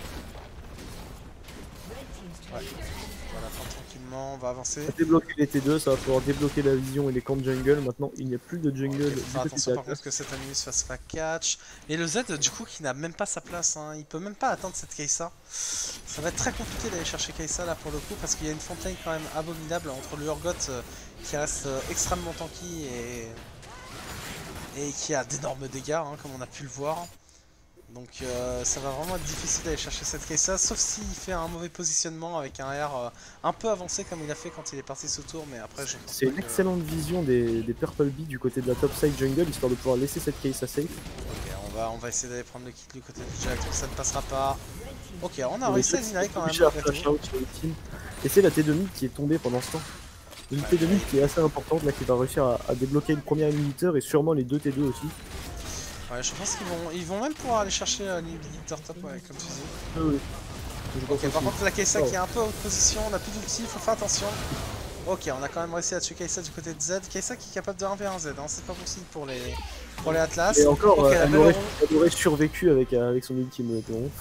A: Ouais. On va la prendre tranquillement, on va avancer.
B: Ça va débloquer les T deux, ça va pouvoir débloquer la vision et les camps de jungle. Maintenant il n'y a plus de jungle.
A: Ok, faut
B: du
A: faire
B: côté
A: attention
B: de
A: par
B: la
A: contre que cet ennemi se fasse pas catch. Et le Z, du coup, qui n'a même pas sa place. Hein. Il peut même pas atteindre cette Kai'Sa. Ça va être très compliqué d'aller chercher Kai'Sa là pour le coup parce qu'il y a une fontaine quand même abominable entre le Urgot euh, qui reste euh, extrêmement tanky et, et qui a d'énormes dégâts, hein, comme on a pu le voir. Donc euh, ça va vraiment être difficile d'aller chercher cette Kai'Sa, sauf s'il fait un mauvais positionnement avec un R euh, un peu avancé comme il a fait quand il est parti ce tour, mais après je pense
B: C'est une
A: que...
B: excellente vision des, des Purple Bee du côté de la top side jungle, histoire de pouvoir laisser cette Kai'Sa safe.
A: Ok, on va, on va essayer d'aller prendre le kill du côté du Jack, ça ne passera pas. Ok, on a réussi à dîner quand même.
B: À flash out sur le team. Et c'est la T deux mid qui est tombée pendant ce temps. Une
A: Ouais,
B: T deux mid
A: ouais.
B: qui est assez importante, là, qui va réussir à, à débloquer une première inhibiteur et sûrement les deux T deux aussi.
A: Ouais, je pense qu'ils vont, ils vont même pouvoir aller chercher euh, l'inhibiteur top, ouais, comme tu dis.
B: Ah oui. Je pense
A: Ok, par
B: aussi.
A: contre la Kai'Sa
B: Oh.
A: qui est un peu en haute position, on a plus d'ulti, faut faire attention. Ok, on a quand même réussi à tuer Kai'Sa du côté de Z. Kai'Sa qui est capable de un v un Z, hein. C'est pas possible pour les, pour les Atlas.
B: Et encore,
A: Ok,
B: euh,
A: la
B: elle,
A: belle
B: aurait,
A: euro.
B: elle aurait survécu avec, euh, avec son ultime. Donc.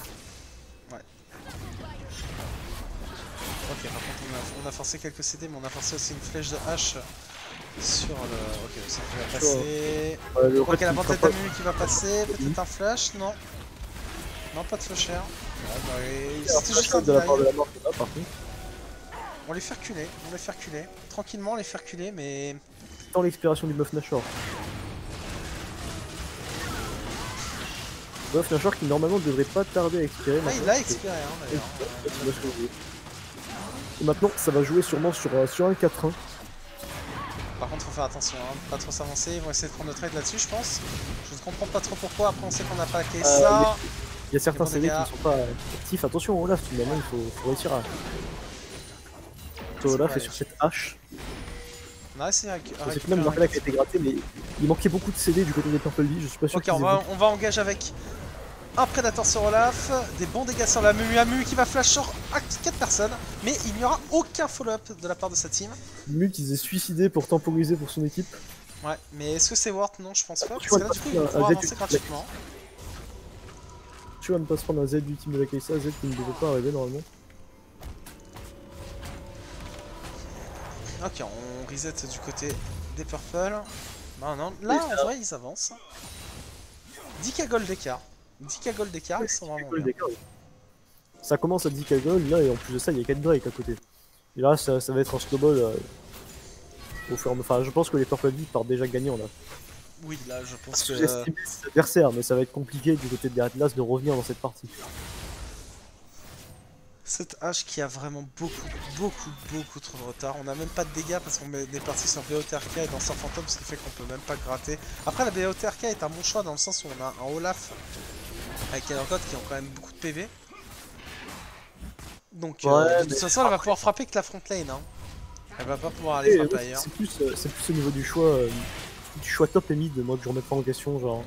A: Ok, par contre on a, on a forcé quelques C D, mais on a forcé aussi une flèche de hache sur le... Ok, ça va passer...
B: Euh, le
A: Ok,
B: red
A: la
B: qui
A: bande
B: fera
A: tête
B: pas-
A: d'Amu qui va passer, peut-être un flash, non. Non, pas de flasher. Ouais, bah, et-
B: Alors,
A: c'était juste un
B: de la part de
A: deny.
B: la mort là, par contre.
A: On les fait reculer, on les fait reculer. Tranquillement, on les fait reculer, mais...
B: Dans l'expiration du Buff Nashor. Buff Nashor qui normalement devrait pas tarder à expirer.
A: Ah, il
B: maintenant.
A: a expiré, hein, d'ailleurs.
B: Et, tu vois ce que je veux dire. Et maintenant, ça va jouer sûrement sur, euh, sur un quatre un.
A: Par contre, faut faire attention, hein, pas trop s'avancer. Ils vont essayer de prendre le trade là-dessus, je pense. Je ne comprends pas trop pourquoi. Après, on sait qu'on n'a pas la Kai'Sa.
B: Il y a certains
A: bons
B: C D qui
A: dégâts.
B: ne sont pas euh, actifs. Attention, Olaf, finalement, il faut, faut réussir à. Sur Olaf
A: vrai.
B: et sur cette hache.
A: On a réussi à, à
B: C'est
A: récupérer
B: même
A: un
B: Marcella qui a
A: kill.
B: été gratté, mais il manquait beaucoup de C D du côté des Purple Bee. Je suis pas sûr
A: Ok,
B: qu'ils
A: on
B: aient
A: va,
B: vu.
A: on va engager avec un prédateur sur Olaf, des bons dégâts sur la Mu, Amu qui va flash sur quatre personnes, mais il n'y aura aucun follow-up de la part de sa team.
B: Mu qui s'est suicidé pour temporiser pour son équipe.
A: Ouais, mais est-ce que c'est worth? Non, je pense pas, parce
B: Tu
A: que
B: vois,
A: là du coup
B: un-
A: ils vont
B: un
A: pouvoir
B: Z
A: avancer
B: ultime.
A: gratuitement.
B: Tu vas ne pas se prendre un Z du team de la Kai'Sa, Z qui ne devait pas arriver normalement.
A: Ok, on reset du côté des Purple. Non, non, là en vrai ils avancent. dix K gold d'écart. dix K gold d'écart, ils sont vraiment bien.
B: Ça commence à dix K gold là, et en plus de ça, il y a quatre Drake à côté. Et là, ça, ça va être un snowball euh, au fur et à mesure. Enfin, je pense que les Purple Bee partent déjà gagnants là.
A: Oui, là je pense que...
B: Sous-estimer ses adversaires, mais ça va être compliqué du côté des Atlas de revenir dans cette partie.
A: Cette hache qui a vraiment beaucoup, beaucoup, beaucoup trop de retard. On n'a même pas de dégâts parce qu'on est parti sur B O T R K et dans Sort Phantom, ce qui fait qu'on peut même pas gratter. Après, la B O T R K est un bon choix dans le sens où on a un Olaf avec Elorgot qui ont quand même beaucoup de P V. Donc,
B: Ouais,
A: euh, de toute
B: mais
A: façon, elle va pouvoir frapper que la front lane. Hein. Elle va pas pouvoir aller
B: Et,
A: frapper
B: ouais,
A: ailleurs.
B: c'est plus, euh, c'est plus au niveau du choix, euh, du choix top et mid, moi que je remets pas en question, genre.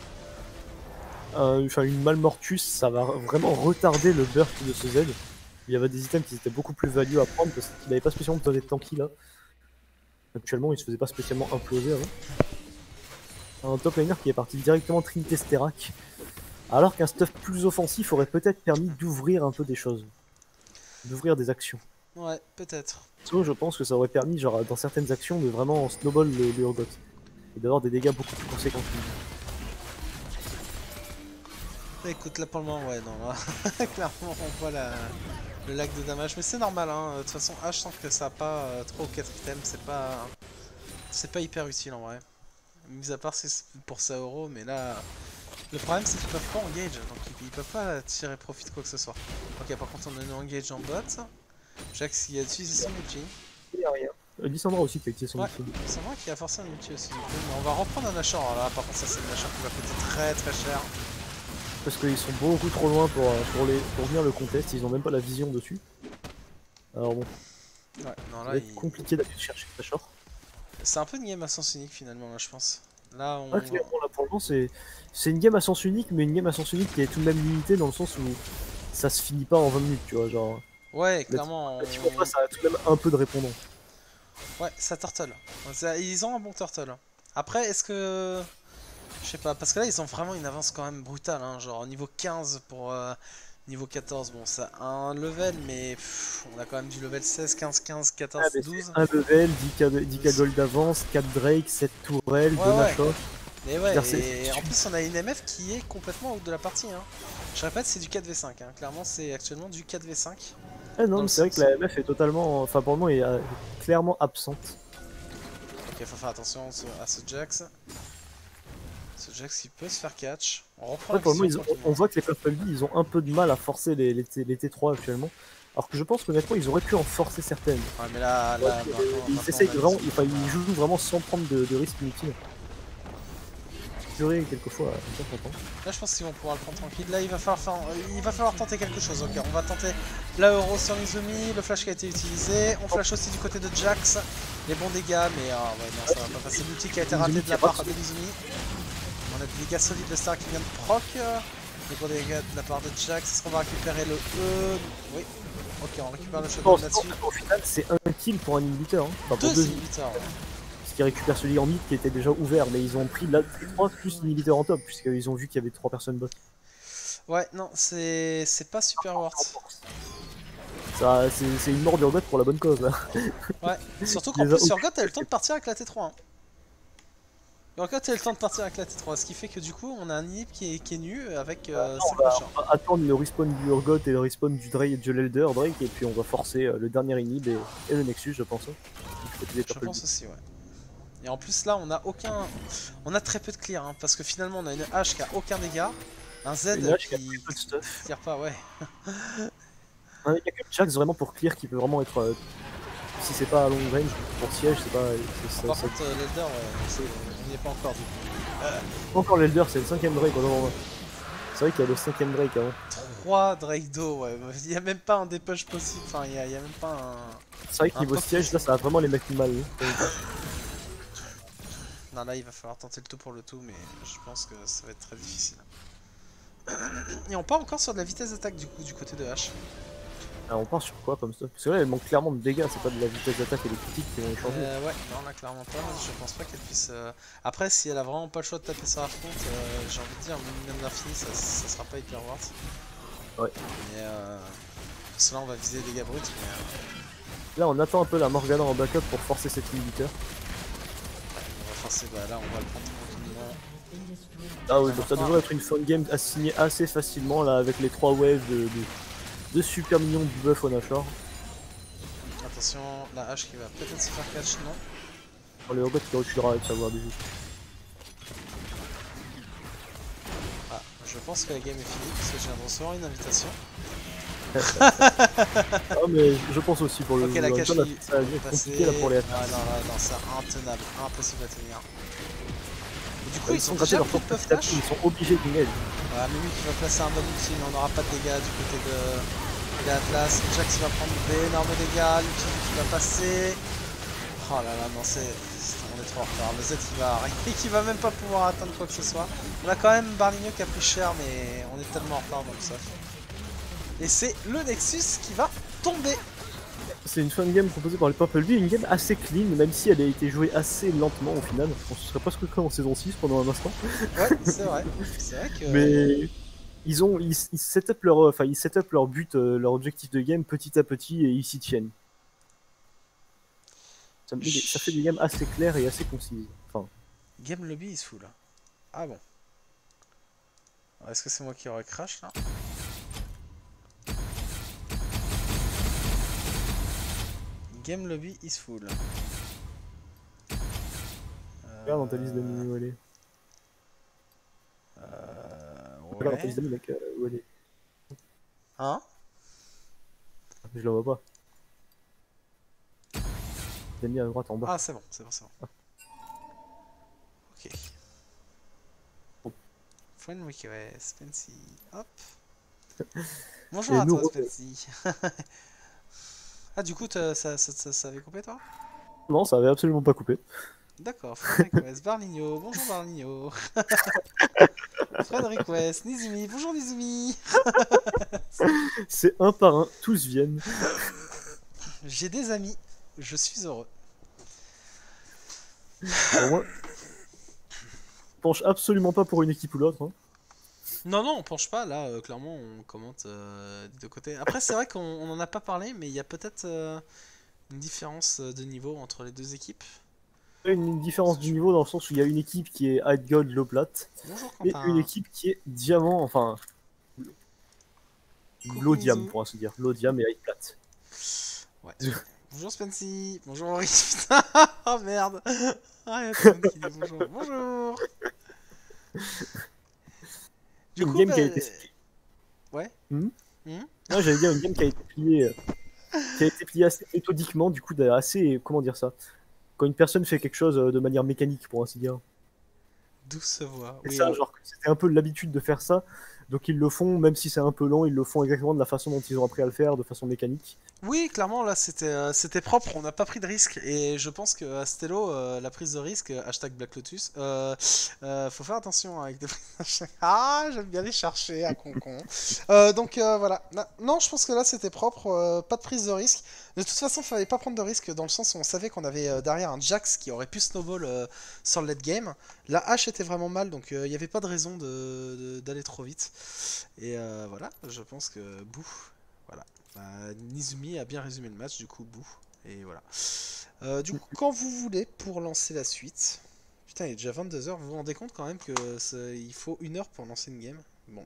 B: Euh, Enfin, une Malmortus, ça va vraiment retarder le burst de ce Z. Il y avait des items qui étaient beaucoup plus value à prendre parce qu'il n'avait pas spécialement besoin d'être tanky là. Actuellement, il se faisait pas spécialement imploser avant. Un top laner qui est parti directement Trinité Sterak. Alors qu'un stuff plus offensif aurait peut-être permis d'ouvrir un peu des choses. D'ouvrir des actions.
A: Ouais, peut-être.
B: So, je pense que ça aurait permis, genre, dans certaines actions, de vraiment snowball le, le Urgot. Et d'avoir des dégâts beaucoup plus conséquents.
A: Écoute, là pour le moment, ouais, non, là, clairement, on voit la, le lac de damage. Mais c'est normal, hein. De toute façon, H, sans que ça a pas euh, trop quatre items, c'est pas. C'est pas hyper utile en vrai. Mis à part c'est pour ça euros, mais là. Le problème, c'est qu'ils peuvent pas engage, donc ils, ils peuvent pas tirer profit de quoi que ce soit. Ok, par contre, on a une engage en bot. Jax qui a utilisé son ulti.
B: Il y a rien. Euh, Lissandra aussi qui a utilisé son
A: Ouais,
B: ulti.
A: c'est moi qui a forcé un ulti aussi du coup. Mais on va reprendre un Nashor. Alors là, par contre, ça c'est un Nashor qui va coûter très très cher.
B: Parce qu'ils sont beaucoup trop loin pour, euh, pour, les, pour venir le contest, ils ont même pas la vision dessus. Alors bon,
A: Ouais, non,
B: ça
A: là,
B: va être
A: il...
B: compliqué d'aller chercher Nashor.
A: c'est un peu une game à sens unique finalement, là, je pense. Là, on.
B: Ah, clairement, là pour le moment, c'est c'est une game à sens unique, mais une game à sens unique qui est tout de même limitée dans le sens où ça se finit pas en vingt minutes, tu vois. Genre,
A: Ouais, clairement.
B: là, tu
A: on-
B: vois pas, ça a tout de même un peu de répondant.
A: Ouais, ça turtle. Ça- Ils ont un bon turtle. Après, est-ce que... Je sais pas, parce que là, ils ont vraiment une avance quand même brutale. Hein, genre, niveau quinze pour euh, niveau quatorze. Bon, ça a un level, mais pff, on a quand même du level seize, quinze, quinze, quatorze,
B: Ah, mais
A: douze.
B: c'est un level, dix K gold d'avance, quatre Drake, sept tourelles,
A: Ouais,
B: deux
A: ouais.
B: Nashor.
A: Mais ouais,
B: C'est-à-dire,
A: et
B: c'est-
A: en plus, on a une M F qui est complètement out de la partie. Hein. Je répète, c'est du quatre v cinq. Hein. Clairement, c'est actuellement du quatre v cinq.
B: Ah non,
A: Dans
B: mais
A: le
B: c'est vrai que
A: sens-
B: la M F est totalement, enfin pour le moment, est euh, clairement absente.
A: Ok, faut faire attention à ce Jax. Ce Jax il peut se faire catch. On reprend
B: Ouais,
A: la
B: pour le moment,
A: vision
B: ils ont- on voit que les Purple Bee, ils ont un peu de mal à forcer les, les, T- les T trois actuellement. Alors que je pense qu'honnêtement, ils auraient pu en forcer certaines.
A: Ouais, mais là, là,
B: Ouais,
A: maintenant,
B: ils
A: maintenant,
B: essayent
A: on a
B: de vraiment,
A: vision.
B: enfin, ils jouent vraiment sans prendre de, de risques inutiles. Purée, quelquefois, bien content.
A: Là, je pense qu'ils vont pouvoir le prendre tranquille. Là, il va falloir, faire... il va falloir tenter quelque chose. Ok, on va tenter la euro sur Izumi, le flash qui a été utilisé. On flash aussi du côté de Jax. Les bons dégâts, mais ah, ouais, non, ça va pas passer. L'outil qui a été raté de la part de Izumi. On a des dégâts solides de Star qui vient de proc. Les bons dégâts de la part de Jax. Est-ce qu'on va récupérer le E? Oui. Ok, on récupère le shotgun là-dessus.
B: Au final, c'est un kill pour un inhibiteur. Hein. Enfin, pour
A: Deux
B: deux
A: inhibiteurs. Ouais.
B: Parce qu'ils récupèrent celui en mid qui était déjà ouvert, mais ils ont pris la T trois plus l'inhibiteur en top, puisqu'ils ont vu qu'il y avait trois personnes bot.
A: Ouais, non, c'est c'est pas super worth.
B: Ça, c'est une mort d'Urgot pour la bonne cause. Là.
A: Ouais, surtout qu'en plus, Urgot a eu le temps de partir avec la T trois. Hein. Urgot a eu le temps de partir avec la T trois, ce qui fait que du coup, on a un inhib qui est, qui est nu avec euh,
B: on,
A: cinq
B: va,
A: machins.
B: on va attendre le respawn du Urgot et le respawn du Drake, de l'Elder Drake, et puis on va forcer euh, le dernier inhib et, et le Nexus, je pense. Hein, du côté des
A: Je pense aussi, ouais. Et en plus, là, on a aucun. On a très peu de clear, hein, parce que finalement, on a une H qui a aucun dégât, un Z
B: une
A: qui,
B: qui, a plus peu de stuff.
A: tire pas, ouais.
B: Il n'y a que Jax vraiment pour clear qui peut vraiment être. Euh, si c'est pas à long range, pour siège, c'est pas.
A: Ah, par contre, euh, l'Elder, ouais, on n'y est pas encore du coup. Euh...
B: Encore l'Elder, c'est le cinquième Drake. C'est vrai qu'il y a le cinquième Drake avant.
A: trois Drake d'eau, ouais. Il n'y a même pas un dépush possible, enfin, il n'y a, a, même pas un.
B: C'est vrai que niveau siège, là, ça va vraiment les mettre mal. Hein.
A: Non, là, il va falloir tenter le tout pour le tout, mais je pense que ça va être très difficile. Et on part encore sur de la vitesse d'attaque du coup, du côté de H.
B: Alors on part sur quoi comme ça? Parce que là, elle manque clairement de dégâts, c'est pas de la vitesse d'attaque et des critiques qui vont changer.
A: Euh, ouais, non, là, clairement pas. Je pense pas qu'elle puisse. Euh... Après, si elle a vraiment pas le choix de taper sur la front, euh, j'ai envie de dire, même l'infini, ça, ça sera pas hyper worth.
B: Ouais.
A: Mais euh. Parce que là, on va viser les dégâts bruts, mais. Euh...
B: Là, on attend un peu la Morgana en backup pour forcer cet inhibiteur.
A: On va forcer, bah là, on va le prendre tranquillement.
B: Ah oui, donc ça devrait être une fun game à signer assez facilement là avec les trois waves de, de, de super mignons du buff au Nashor.
A: Attention, la hache qui va peut-être se faire catch, non?
B: Oh, le robot qui reculera avec sa voix de vie.
A: Ah, je pense que la game est finie parce que je viens de recevoir une invitation.
B: Ah mais je pense aussi pour le
A: ok, la cache
B: ça va être compliqué là pour les F.
A: Ah non, là, non, c'est intenable, impossible à tenir. Et du coup,
B: ils,
A: ils sont
B: sont
A: déjà
B: leur
A: plus de
B: porte
A: puff
B: petit à petit,
A: flash.
B: ils sont obligés d'ingage.
A: Voilà, Mimi qui va placer un bon outil, mais on n'aura pas de dégâts du côté de, de l'Atlas. Jax va prendre d'énormes dégâts, l'outil qui va passer. Oh là là, non, c'est. On est trop en retard. Le Z qui va arriver, qui va même pas pouvoir atteindre quoi que ce soit. On a quand même Barligno qui a pris cher, mais on est tellement en retard dans le soft. Et c'est le Nexus qui va tomber.
B: C'est une fun game proposée par les Purple Bee, une game assez clean, même si elle a été jouée assez lentement au final. On se serait presque cru en saison six pendant un instant.
A: Ouais, c'est vrai. C'est vrai que.
B: Mais ils ont ils, ils set up leur enfin ils set up leur but, euh, leur objectif de game petit à petit et ils s'y tiennent. Ça, me, ça fait des games assez claires et assez concises. Enfin.
A: Game lobby is full. Ah bon. Est-ce que c'est moi qui aurais crash là? Game lobby is full.
B: Regarde dans ta liste d'amis où elle est.
A: Euh...
B: Regarde dans ta liste d'amis mec, euh, où elle est.
A: Hein?
B: Je la vois pas. T'as mis à droite en bas.
A: Ah c'est bon, c'est bon, c'est bon. Ah. Ok.
B: Oh.
A: Friend request, Spency. Hop. Bonjour à toi, Spency. Ah, du coup, ça, ça, ça, ça avait coupé, toi?
B: Non, ça avait absolument pas coupé.
A: D'accord, Friend request, Barligno, bonjour Barligno. Friend request, Nizumi, bonjour Nizumi.
B: C'est un par un, tous viennent.
A: J'ai des amis, je suis heureux.
B: Bon, moi, je penche absolument pas pour une équipe ou l'autre. Hein.
A: Non, non, on penche pas, là, euh, clairement, on commente euh, des deux côtés. Après, c'est vrai qu'on en a pas parlé, mais il y a peut-être euh, une différence de niveau entre les deux équipes.
B: Une différence du niveau dans le sens où il y a une équipe qui est high gold, low plat, et une équipe qui est diamant, enfin, low diam, pour ainsi dire, low diam et high plat.
A: Ouais. Bonjour Spency, bonjour Rift. Oh merde. Ah, il y a tout le monde qui dit bonjour. Bonjour. Du
B: une
A: coup,
B: game
A: bah...
B: qui a été...
A: Ouais.
B: Hmm
A: Hmm
B: non, j'allais dire une game qui a été pliée, euh, qui a été pliée assez méthodiquement, du coup, assez... Comment dire ça? Quand une personne fait quelque chose de manière mécanique, pour ainsi dire.
A: Douce voix.
B: Et
A: Oui,
B: ça,
A: euh...
B: genre, c'était un peu l'habitude de faire ça. Donc ils le font, même si c'est un peu lent, ils le font exactement de la façon dont ils ont appris à le faire, de façon mécanique.
A: Oui, clairement, là, c'était euh, c'était propre, on n'a pas pris de risque. Et je pense que à Stello, euh, la prise de risque, euh, hashtag Black Lotus, euh, euh, faut faire attention avec des prises de... Ah, j'aime bien les chercher à concon. euh, donc euh, voilà. Non, je pense que là, c'était propre, euh, pas de prise de risque. De toute façon, il fallait pas prendre de risque dans le sens où on savait qu'on avait euh, derrière un Jax qui aurait pu snowball euh, sur le late game. La hache était vraiment mal, donc il euh, n'y avait pas de raison d'aller de, de, trop vite. Et euh, voilà, je pense que bouh, voilà. Bah, Nizumi a bien résumé le match, du coup, bouh. Et voilà. Euh, du coup, quand vous voulez pour lancer la suite. Putain, il est déjà vingt-deux heures. Vous vous rendez compte quand même que il faut une heure pour lancer une game. Bon.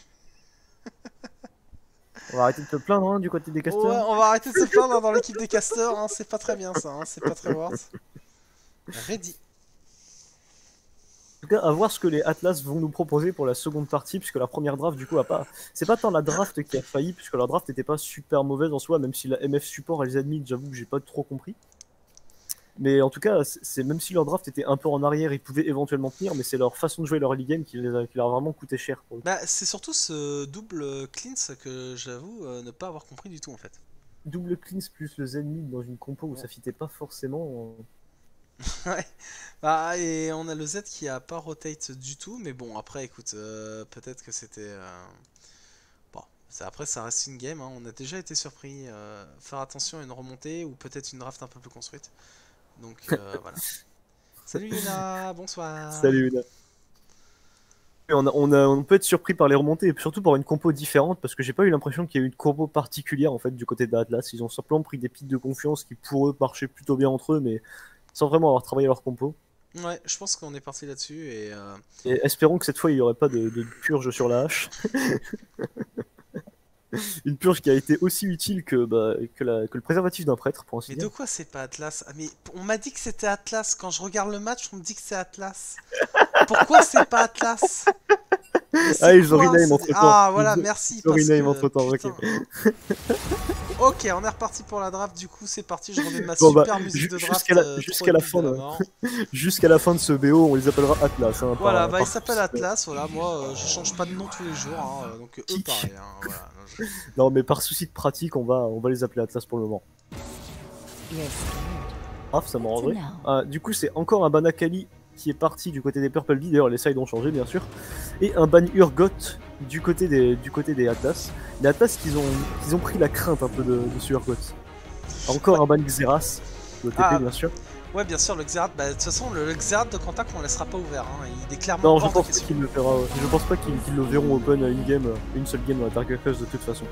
B: On va arrêter de te plaindre hein, du côté des casters.
A: Ouais, on va arrêter de se plaindre hein, dans l'équipe des casters. Hein. C'est pas très bien ça. Hein. C'est pas très worth. Ready.
B: En tout cas, à voir ce que les Atlas vont nous proposer pour la seconde partie, puisque la première draft, du coup, a pas. C'est pas tant la draft qui a failli, puisque la draft n'était pas super mauvaise en soi, même si la M F support et les admins, j'avoue que j'ai pas trop compris. Mais en tout cas, c'est même si leur draft était un peu en arrière, ils pouvaient éventuellement tenir, mais c'est leur façon de jouer leur early game qui, les a, qui leur a vraiment coûté cher. Pour
A: bah, c'est surtout ce double cleanse que j'avoue euh, ne pas avoir compris du tout en fait.
B: Double cleanse plus le Zenmid dans une compo où ça fitait pas forcément.
A: Ouais, bah, et on a le Z qui a pas rotate du tout, mais bon, après, écoute, euh, peut-être que c'était. Euh... Bon, après, ça reste une game, hein. On a déjà été surpris. Euh, faire attention à une remontée ou peut-être une draft un peu plus construite. Donc euh, voilà. Salut Luna, bonsoir.
B: Salut Luna. On, a, on, a, on peut être surpris par les remontées, et surtout par une compo différente, parce que j'ai pas eu l'impression qu'il y a eu une compo particulière en fait du côté d'Atlas. Ils ont simplement pris des pics de confiance qui pour eux marchaient plutôt bien entre eux, mais sans vraiment avoir travaillé leur compo.
A: Ouais, je pense qu'on est parti là-dessus et, euh...
B: et espérons que cette fois il n'y aurait pas de, de purge sur la hache. Une purge qui a été aussi utile que, bah, que, la, que le préservatif d'un prêtre, pour ainsi
A: Mais
B: dire.
A: de quoi c'est pas Atlas? Ah, mais on m'a dit que c'était Atlas. Quand je regarde le match, on me dit que c'est Atlas. Pourquoi c'est pas Atlas?
B: Ah, ils ont rename entre temps.
A: Ah, voilà, merci.
B: Ils ont rename
A: que...
B: entre temps, ok.
A: Ok, on est reparti pour la draft. Du coup, c'est parti. Je remets ma
B: bon,
A: super
B: bah,
A: musique de draft.
B: Jusqu'à la,
A: euh,
B: jusqu'à la, fin, jusqu'à la fin de ce B O, on les appellera Atlas. Hein,
A: voilà,
B: par,
A: bah
B: par...
A: ils s'appellent Atlas. Voilà, moi, euh, je change pas de nom tous les jours. Hein, donc eux, pareil. Hein, voilà.
B: Non, mais par souci de pratique, on va, on va les appeler Atlas pour le moment. Ah, ça m'en rendrait. Ah, du coup, c'est encore un ban Akali qui est parti du côté des Purple Bee. D'ailleurs, les sides ont changé, bien sûr. Et un ban Urgot du côté des, du côté des Atlas. Les Atlas, qu'ils ont, qu'ils ont pris la crainte un peu de, de ce Urgot. Encore ouais. Un ban Xerath, le T P, ah, bien sûr.
A: Ouais, bien sûr, le Xerath. Bah, de toute façon, le, le Xerath de contact, on laissera pas ouvert. Hein. Il est clairement.
B: Non, je pense pas qu'il le fera. Ouais. Je pense pas qu'ils qu le verront open à une game, une seule game dans la Target Quest de toute façon.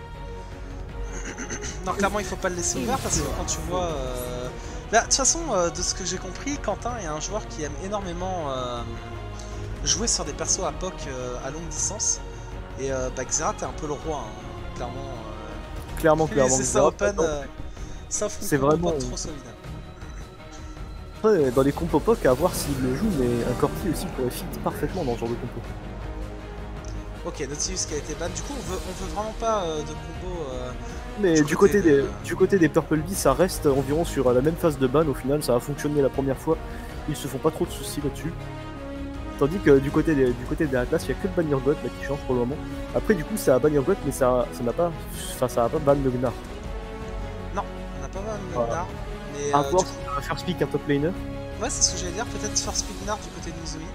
A: Non, clairement, il faut pas le laisser ouvert parce que quand tu vois. Euh... Bah, de toute façon, euh, de ce que j'ai compris, Quentin est un joueur qui aime énormément euh, jouer sur des persos à P O C euh, à longue distance. Et euh, bah, Xerath est un peu le roi, hein. Clairement. Euh...
B: Clairement, clairement.
A: C'est ça open, euh, sauf
B: c'est vraiment
A: pas trop solide.
B: Après, dans les compos P O C, à voir s'il le joue, mais un Corti aussi pourrait fit parfaitement dans ce genre de compo.
A: Ok, Nautilus qui a été ban. Du coup, on veut, on veut vraiment pas euh, de combo. Euh,
B: mais du, du, côté, côté de... des, du côté des Purple Bee, ça reste environ sur la même phase de ban. Au final, ça a fonctionné la première fois. Ils se font pas trop de soucis là-dessus. Tandis que du côté des, du côté des Atlas, il n'y a que le ban Urgot là qui change pour le moment. Après, du coup, ça a ban Urgot, mais ça n'a pas, enfin, ça a pas ban le Gnar.
A: Non, on n'a pas ban le
B: voilà.
A: Gnar. Mais
B: à
A: euh,
B: voir si on va faire speak un top laner.
A: Ouais, c'est ce que j'allais dire. Peut-être faire speak Gnar du côté de Nizumi.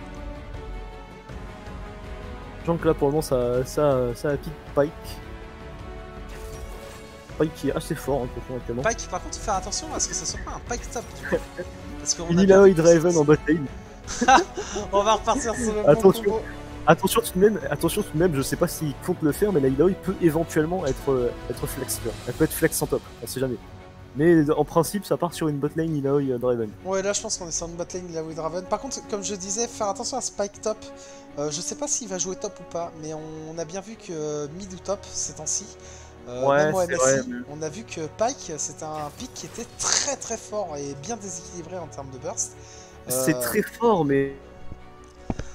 B: Donc là pour le moment ça, ça, ça a pique Pike. Pike qui est assez fort hein, actuellement.
A: Pike par contre faire attention à ce que ça soit pas un Pike top du coup.
B: Parce qu'on une Illaoi Draven en bot lane.
A: On va repartir sur le
B: attention,
A: bon
B: attention tout de même, attention tout de même, je sais pas s'il compte le faire mais la Illaoi peut éventuellement être, être flex. Elle peut être flex en top, on sait jamais. Mais en principe, ça part sur une botlane Illaoi Draven.
A: Ouais, là je pense qu'on est sur une botlane Illaoi Draven. Par contre, comme je disais, faire attention à Spike top. Euh, je sais pas s'il va jouer top ou pas, mais on a bien vu que mid ou top ces temps-ci. Euh,
B: ouais,
A: même au M S I,
B: vrai.
A: on a vu que Pike, c'était un pick qui était très très fort et bien déséquilibré en termes de burst.
B: Euh... C'est très fort, mais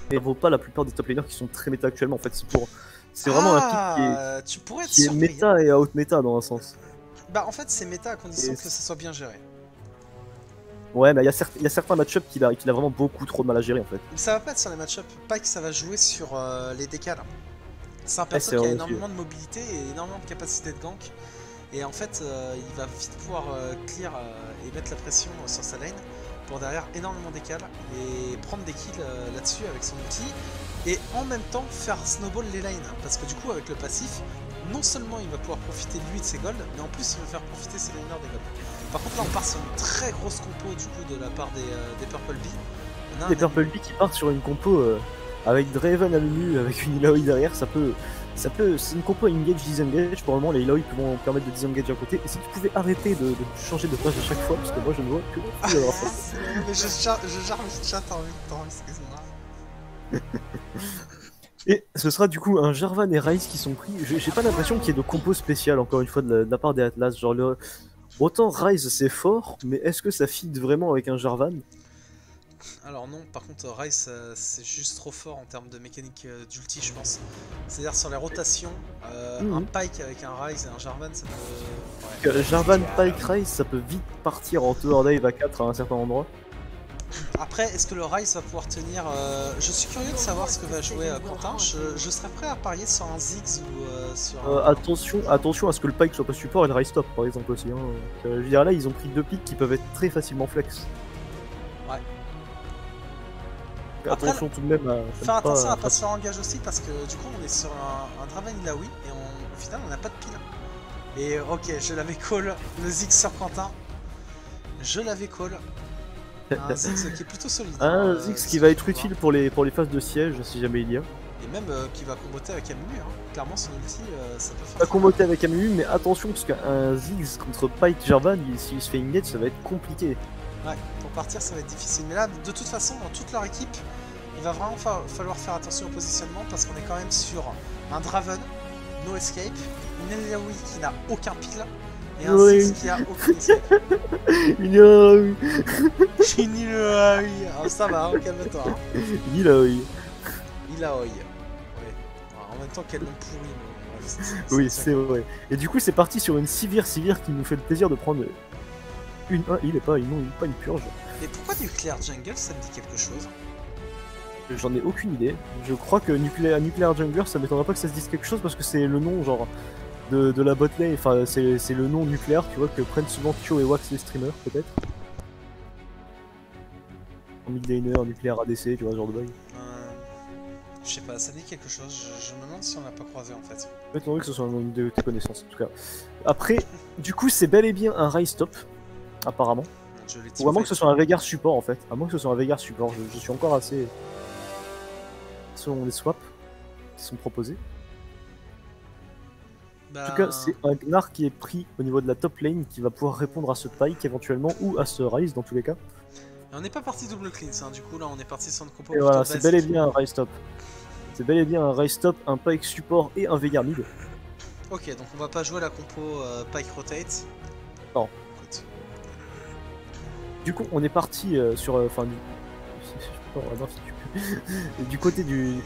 B: Et vaut pas la plupart des top laners qui sont très méta actuellement. En fait, c'est pour. C'est vraiment
A: ah,
B: un pick
A: tu pourrais être
B: qui est, qui est
A: surpris.
B: méta et out méta dans un sens.
A: Bah en fait c'est méta à condition
B: Et
A: que ça soit bien géré.
B: Ouais, mais il y, y a certains match-ups qu'il a, qu'il a vraiment beaucoup trop de mal à gérer en fait.
A: Ça va pas être sur les match-up, pas que ça va jouer sur euh, les décals. C'est un
B: Ouais,
A: perso
B: c'est
A: qui a
B: vrai
A: énormément de mobilité et énormément de capacité de gank. Et en fait, euh, il va vite pouvoir euh, clear euh, et mettre la pression euh, sur sa lane pour derrière énormément décal et prendre des kills euh, là-dessus avec son outil. Et en même temps faire snowball les lanes. Parce que du coup, avec le passif, non seulement il va pouvoir profiter de lui et de ses golds, mais en plus il va faire profiter ses laners des golds. Par contre là on part sur une très grosse compo du coup de la part des, euh, des Purple Bee.
B: Les Purple Bee qui partent sur une compo euh, avec Draven à Lulu, avec une Illaoi derrière, ça peut... ça peut c'est une compo engage disengage, pour le moment les Illaoi vont permettre de disengage à côté. Et si tu pouvais arrêter de, de changer de place à chaque fois, parce que moi je ne vois que...
A: Mais je charge le chat en même temps, excuse-moi.
B: Et ce sera du coup un Jarvan et Ryze qui sont pris. J'ai pas l'impression qu'il y ait de compo spécial encore une fois de la, de la part des Atlas. Genre le... Autant Ryze c'est fort, mais est-ce que ça fit vraiment avec un Jarvan?
A: Alors non, par contre Ryze euh, c'est juste trop fort en termes de mécanique euh, d'ulti je pense. C'est-à-dire sur les rotations, euh, mmh. un Pyke avec un Ryze et un Jarvan ça peut...
B: Ouais. Jarvan, Pyke, Ryze ça peut vite partir en tour dive à quatre à un certain endroit.
A: Après, est-ce que le Ryze va pouvoir tenir euh... Je suis curieux de savoir ce que va jouer euh, Quentin. Je, je serais prêt à parier sur un Ziggs ou euh, sur un...
B: Euh, attention, attention à ce que le Pyke soit pas support et le Ryze top par exemple aussi. Hein. Euh, je veux dire là, ils ont pris deux pics qui peuvent être très facilement flex.
A: Ouais.
B: Après, attention tout de même à...
A: Faire attention à pas se faire engage aussi parce que du coup on est sur un, un Draven Illaoi et on, au final on n'a pas de pile. Et ok, je l'avais call le Ziggs sur Quentin. Je l'avais call. Un Ziggs qui est plutôt solide.
B: Un
A: hein,
B: Ziggs
A: euh,
B: qui va être utile pour les, pour les phases de siège si jamais il y a.
A: Et même euh, qui va comboter avec Amumu. Hein. Clairement son ulti euh, ça peut faire.
B: Il va comboter avec Amumu, mais attention parce qu'un Ziggs contre Pyke Jarvan, s'il se fait engage, ça va être compliqué.
A: Ouais, pour partir ça va être difficile. Mais là, de toute façon, dans toute leur équipe, il va vraiment fa falloir faire attention au positionnement parce qu'on est quand même sur un Draven, no escape, une Illaoi qui n'a aucun pile. Et un
B: oui.
A: Ziggs qui a aucun escape.
B: Une Illaoi.
A: Une Illaoi. Ah, ça va, hein, calme-toi. Hein.
B: Une Illaoi.
A: Illaoi. Ouais. Alors, en même temps qu'elle l'ont pourri. Mais... c est, c est, c est
B: oui, c'est vrai. Et du coup, c'est parti sur une Sivir Sivir qui nous fait le plaisir de prendre une. Ah, il est pas une, non, pas une purge.
A: Et pourquoi Nuclear Jungle ça me dit quelque chose?
B: J'en ai aucune idée. Je crois que Nuclear, Nuclear Jungler, ça m'étonnerait pas que ça se dise quelque chose parce que c'est le nom, genre. De, de la botlane, enfin c'est le nom nucléaire, tu vois, que prennent souvent Tio et Wax les streamers, peut-être. En mid laner, nucléaire A D C, tu vois, ce genre de bug.
A: Euh, je sais pas, ça dit quelque chose, je, je me demande si on l'a pas croisé en fait.
B: Peut-être que ce soit une de tes connaissances, en tout cas. Après, du coup, c'est bel et bien un Ryze top, apparemment. Ou à moins que ce soit un Veigar support, en fait. À moins que ce soit un Veigar support, je, je suis encore assez... selon les swaps qui sont proposés. En tout cas, c'est un Gnar qui est pris au niveau de la top lane qui va pouvoir répondre à ce Pyke éventuellement ou à ce Ryze dans tous les cas.
A: Et on n'est pas parti double cleanse, hein. Du coup là on est parti sur une compo.
B: Et voilà, c'est bel et bien un Ryze top. C'est bel et bien un Ryze top, un Pyke support et un Veigar mid.
A: Ok, donc on va pas jouer la compo euh, Pyke rotate.
B: Non. Écoute. Du coup, on est parti euh, sur. Enfin, euh, du. Oh, non, si tu peux. Du côté du.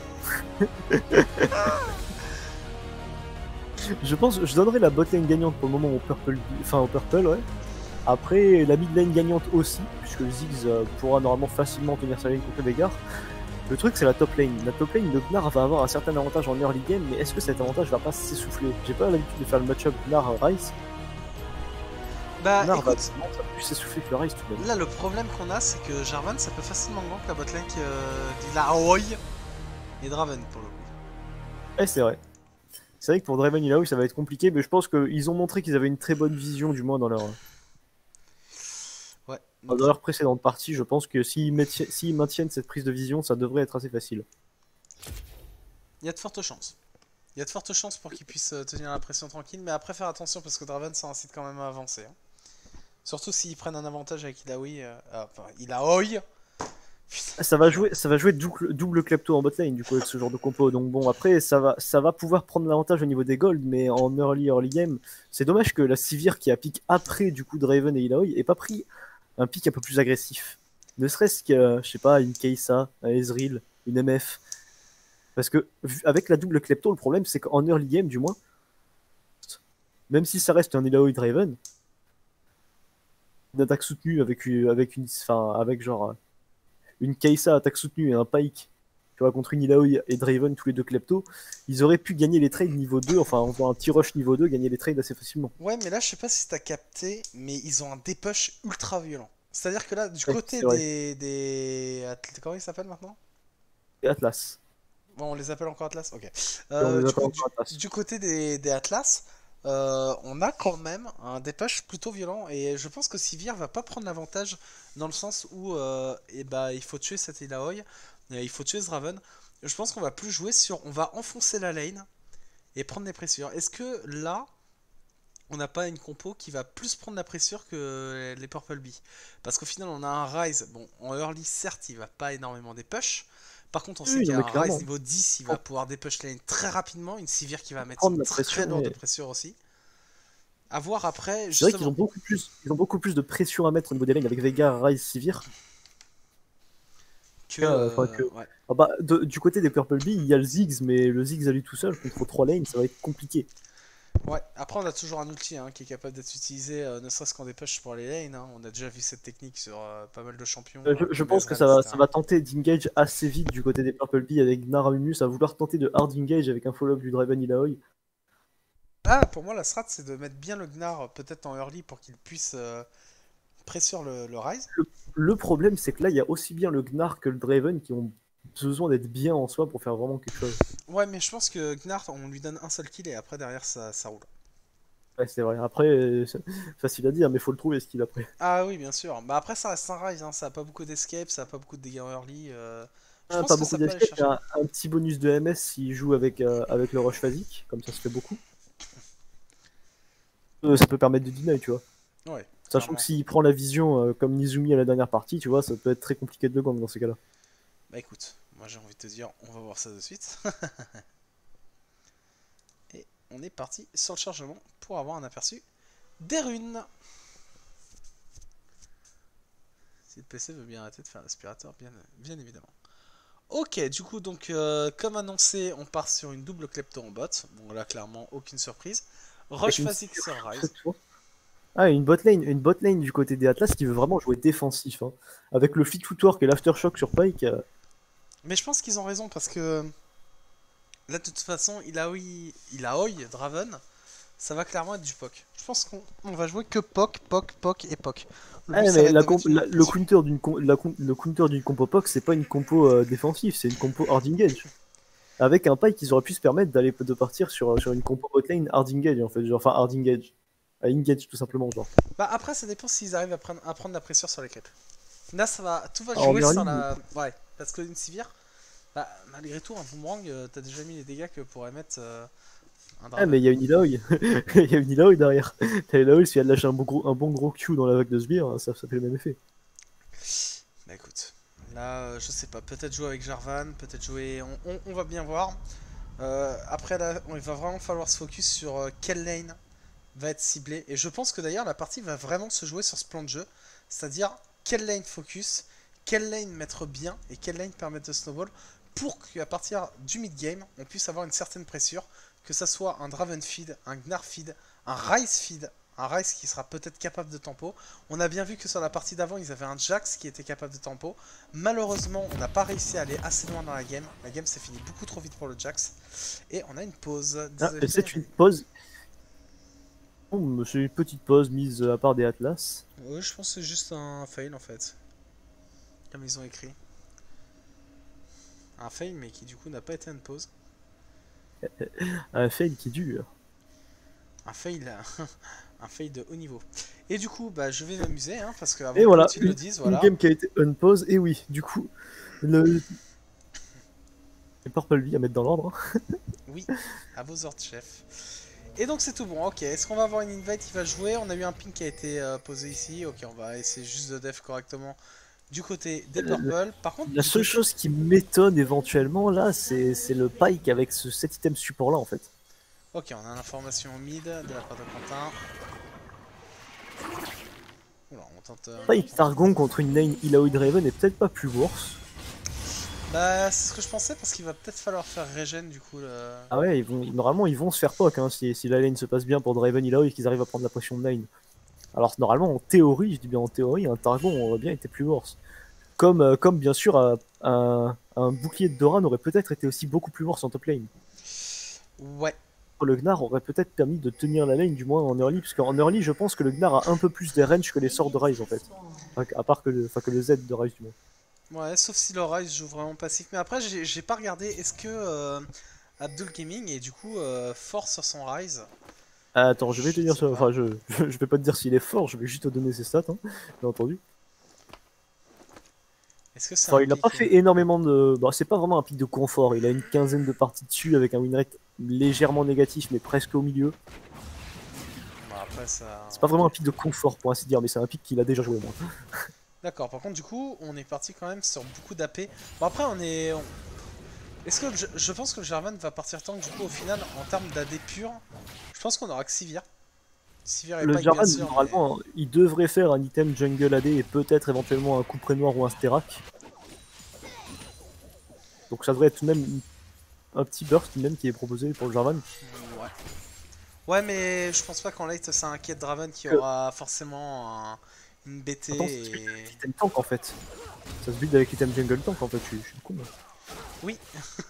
B: Je pense, je donnerai la botlane gagnante pour le moment au purple, enfin au purple, ouais. Après, la mid lane gagnante aussi, puisque le Ziggs euh, pourra normalement facilement tenir sa lane contre Veigar. Le truc, c'est la top lane. La top lane, le Gnar va avoir un certain avantage en early game, mais est-ce que cet avantage va pas s'essouffler? J'ai pas l'habitude de faire le match-up Gnar-Ryze.
A: Bah,
B: Gnar
A: écoute,
B: va plus s'essouffler que le Ryze tout de même.
A: Là, le problème qu'on a, c'est que Jarvan, ça peut facilement gank la botlane euh, d'Illaoi et Draven pour le coup.
B: Ouais, c'est vrai. C'est vrai que pour Draven Illaoi ça va être compliqué, mais je pense qu'ils ont montré qu'ils avaient une très bonne vision, du moins dans leur,
A: ouais,
B: dans leur précédente partie. Je pense que s'ils maintiennent, s'ils maintiennent cette prise de vision, ça devrait être assez facile.
A: Il y a de fortes chances. Il y a de fortes chances pour qu'ils puissent tenir la pression tranquille, mais après faire attention parce que Draven ça incite quand même à avancer. Hein. Surtout s'ils prennent un avantage avec Illaoi. Euh, enfin, Illaoi.
B: Ça va jouer, ça va jouer double, double klepto en botlane du coup avec ce genre de compo. Donc bon, après ça va, ça va pouvoir prendre l'avantage au niveau des golds, mais en early early game, c'est dommage que la Sivir qui a pick après du coup Draven et Illaoi ait pas pris un pick un peu plus agressif. Ne serait-ce que, je sais pas, une Kai'Sa, un Ezreal, une M F. Parce que vu- avec la double klepto, le problème c'est qu'en early game du moins, même si ça reste un Illaoi Draven, une attaque soutenue avec, une- avec une, enfin, avec genre euh, une Kai'Sa attaque soutenue et un Pyke, tu vois, contre une Illaoi et Draven, tous les deux klepto, ils auraient pu gagner les trades niveau deux, enfin en faisant un petit rush niveau deux, gagner les trades assez facilement.
A: Ouais, mais là, je sais pas si t'as capté, mais ils ont un dépush ultra violent. C'est-à-dire que là, du
B: Ouais,
A: côté
B: c'est vrai.
A: des... des... Atl- Comment ils s'appellent maintenant?
B: Et Atlas.
A: Bon, on les appelle encore Atlas? Ok.
B: Et on
A: Euh,
B: les
A: du
B: appelle
A: coup, du,
B: encore Atlas.
A: du côté des, des Atlas, euh, on a quand même un dépush plutôt violent. Et je pense que Sivir va pas prendre l'avantage dans le sens où euh, eh bah, il faut tuer cet Illaoi, euh, il faut tuer ce Draven. Je pense qu'on va plus jouer sur... On va enfoncer la lane et prendre des pressures. Est-ce que là, on n'a pas une compo qui va plus prendre la pressure que les Purple Bee? Parce qu'au final, on a un Rise. Bon, en early, certes, il va pas énormément des push. Par contre, on sait
B: Oui,
A: qu'il y
B: non,
A: a
B: mais
A: un
B: clairement.
A: Rise niveau dix, il va pouvoir dépush lane très rapidement. Une Sivir qui va mettre
B: Prendre
A: une
B: la
A: très
B: pression,
A: lourde
B: ouais.
A: pression aussi. À voir après,
B: C'est vrai qu'ils
A: justement.
B: ont beaucoup plus, ils ont beaucoup plus de pression à mettre au niveau des lanes avec Veigar, Ryze, Sivir.
A: Que,
B: Euh, Enfin
A: euh,
B: que.
A: ouais.
B: Ah bah, de- du côté des Purple Bee, il y a le Ziggs, mais le Ziggs à lui tout seul contre trois lanes, ça va être compliqué.
A: Ouais, après on a toujours un ulti hein, qui est capable d'être utilisé, euh, ne serait-ce qu'en dépush pour les lanes. Hein. On a déjà vu cette technique sur euh, pas mal de champions.
B: Euh, je,
A: euh,
B: je
A: comme
B: pense que
A: Ezreal,
B: ça va,
A: et cetera.
B: ça va tenter d'engage assez vite du côté des Purple Bee avec Naramumus à vouloir tenter de hard engage avec un follow-up du Draven Illaoi.
A: Ah, pour moi, la strat, c'est de mettre bien le Gnar euh, peut-être en early pour qu'il puisse euh, pressure le, le Rise.
B: Le, le problème, c'est que là, il y a aussi bien le Gnar que le Draven qui ont besoin d'être bien en soi pour faire vraiment quelque chose.
A: Ouais, mais je pense que Gnar, on lui donne un seul kill et après derrière ça, ça roule.
B: Ouais, c'est vrai. Après, euh, c'est facile à dire, mais faut le trouver ce qu'il a après.
A: Ah oui, bien sûr. Bah après, ça reste un Rise, hein. Ça a pas beaucoup d'escape, ça a pas beaucoup de dégâts en early. euh, Je
B: Ah,
A: pense
B: pas
A: que
B: beaucoup
A: ça peut aller
B: d'escape, mais
A: chercher.
B: un, un petit bonus de M S s'il joue avec, euh, avec le rush phasique, comme ça se fait beaucoup. Euh, ça peut permettre de deny, tu vois.
A: Ouais,
B: Sachant
A: clairement.
B: que s'il prend la vision euh, comme Nizumi à la dernière partie, tu vois, ça peut être très compliqué de le gang dans ces cas-là.
A: Bah écoute, moi j'ai envie de te dire, on va voir ça de suite. Et on est parti sur le chargement pour avoir un aperçu des runes. Si le P C veut bien arrêter de faire l'aspirateur, bien, bien évidemment. Ok, du coup, donc, euh, comme annoncé, on part sur une double klepto en bot. Bon, là, clairement, aucune surprise. Rush
B: Avec une
A: phasique sur Rise.
B: cette fois. Ah, et une botlane, une botlane du côté des Atlas qui veut vraiment jouer défensif. Hein. Avec le fit footwork et l'aftershock sur Pyke. euh,
A: Mais je pense qu'ils ont raison parce que là, de toute façon, il a oui, il a Oi, Draven. Ça va clairement être du P O C. Je pense qu'on on va jouer que P O C, P O C, P O C et P O C. Le
B: Ah,
A: but, ça
B: mais
A: va être
B: la
A: de
B: comp-
A: mettre une
B: la-
A: longue
B: le
A: pression.
B: counter d'une com- la com- le counter d'une compo P O C, c'est pas une compo euh, défensive, c'est une compo hard engage. Avec un Pyke, ils auraient pu se permettre d'aller de partir sur, sur une compo botlane hard engage en fait, genre, enfin hard engage. À engage tout simplement, genre.
A: Bah après, ça dépend s'ils arrivent à prendre, à prendre la pression sur les clips. Là, ça va, tout va
B: En
A: jouer
B: early,
A: sur la... Ouais, parce qu'une Sivir, bah, malgré tout, un boomerang, euh, t'as déjà mis les dégâts que pourrait mettre euh, un
B: Ah,
A: Draven.
B: mais il y a une Illaoi. Il y a une Illaoi derrière. T'as Illaoi, si elle lâche un bon gros, un bon gros Q dans la vague de sbire, ça, ça fait le même effet.
A: Bah écoute, là, euh, je sais pas, peut-être jouer avec Jarvan, peut-être jouer... On, on- on va bien voir. Euh, après, là, on- il va vraiment falloir se focus sur euh, quelle lane va être ciblée. Et je pense que d'ailleurs, la partie va vraiment se jouer sur ce plan de jeu. C'est-à-dire, quelle lane focus, quelle lane mettre bien et quelle lane permettre de snowball pour qu'à partir du mid-game, on puisse avoir une certaine pression, que ça soit un Draven feed, un Gnar feed, un Rise feed, un Rise qui sera peut-être capable de tempo. On a bien vu que sur la partie d'avant, ils avaient un Jax qui était capable de tempo. Malheureusement, on n'a pas réussi à aller assez loin dans la game. La game s'est finie beaucoup trop vite pour le Jax. Et on a une pause.
B: Ah,
A: Désolé,
B: c'est une pause. Bon, c'est une petite pause mise à part des Atlas.
A: Oui, je pense que c'est juste un fail en fait. Comme ils ont écrit. Un fail, mais qui du coup n'a pas été une pause.
B: Un fail qui dure.
A: Un fail, un fail de haut niveau. Et du coup, bah, je vais m'amuser, hein, parce que avant
B: Et voilà,
A: que tu le
B: une,
A: dises,
B: une
A: voilà.
B: game qui a été unpause. Et oui, du coup, le. Les Purple Bee à mettre dans l'ordre. Hein.
A: Oui, à vos ordres, chef. Et donc c'est tout bon, ok. Est-ce qu'on va avoir une invite qui va jouer? On a eu un ping qui a été euh, posé ici. Ok, on va essayer juste de def correctement du côté des Purple. Par contre,
B: La
A: du
B: seule
A: côté-
B: chose qui m'étonne éventuellement là, c'est c'est le Pyke avec ce, cet item support là en fait.
A: Ok, on a l'information au mid de la part de Quentin. Oula, on tente... euh,
B: Pyke Targon contre une lane Illaoi Draven est peut-être pas plus worse.
A: Bah c'est ce que je pensais parce qu'il va peut-être falloir faire régène du coup. Le...
B: Ah ouais, ils vont, ils- normalement ils vont se faire poke hein, si, si la lane se passe bien pour Draven Illaoi et qu'ils arrivent à prendre la pression de lane. Alors normalement en théorie, je dis bien en théorie, un Targon aurait bien été plus worse. Comme, euh, comme bien sûr euh, un, un bouclier de Doran aurait peut-être été aussi beaucoup plus worse en top lane.
A: Ouais.
B: Le Gnar aurait peut-être permis de tenir la lane du moins en early, parce qu'en early je pense que le Gnar a un peu plus des range que les sorts de Ryze en fait. Enfin, à part que le, enfin, que le Z de Ryze du moins.
A: Ouais, sauf si le Ryze joue vraiment passif. Mais après, j'ai j'ai pas regardé. Est-ce que euh, Abdul Gaming est du coup euh, fort sur son Ryze?
B: Ah, attends, je vais te
A: Je ne
B: dire
A: sais
B: ça,
A: pas.
B: enfin je, je, je vais pas te dire s'il est fort, je vais juste te donner ses stats, hein, bien entendu.
A: Est-ce que c'est
B: Enfin,
A: un
B: il n'a pas
A: pic?
B: fait énormément de. Bon, c'est pas vraiment un pic de confort. Il a une quinzaine de parties dessus avec un win rate légèrement négatif, mais presque au milieu.
A: Bon, après, ça.
B: C'est pas vraiment un
A: Ok.
B: pic de confort pour ainsi dire, mais c'est un pic qu'il a déjà joué moi.
A: D'accord, par contre, du coup, on est parti quand même sur beaucoup d'A P. Bon, après, on est. on- Est-ce que je, je pense que le Jarvan va partir tant que du coup, au final, en termes d'A D pur, je pense qu'on aura que Sivir. Sivir et
B: Le
A: Pike, bien
B: Jarvan,
A: sûr, mais.
B: normalement, il devrait faire un item jungle A D et peut-être éventuellement un coup près noir ou un Sterak. Donc ça devrait être tout de même un petit burst même qui est proposé pour le Jarvan.
A: Ouais. Ouais, mais je pense pas qu'en late, ça inquiète Draven qui
B: Que-
A: aura forcément un- une B T
B: Attends, ça se build
A: et.
B: avec l'item tank en fait. Ça se build avec l'item jungle tank en fait, je suis, je suis con. Moi.
A: Oui,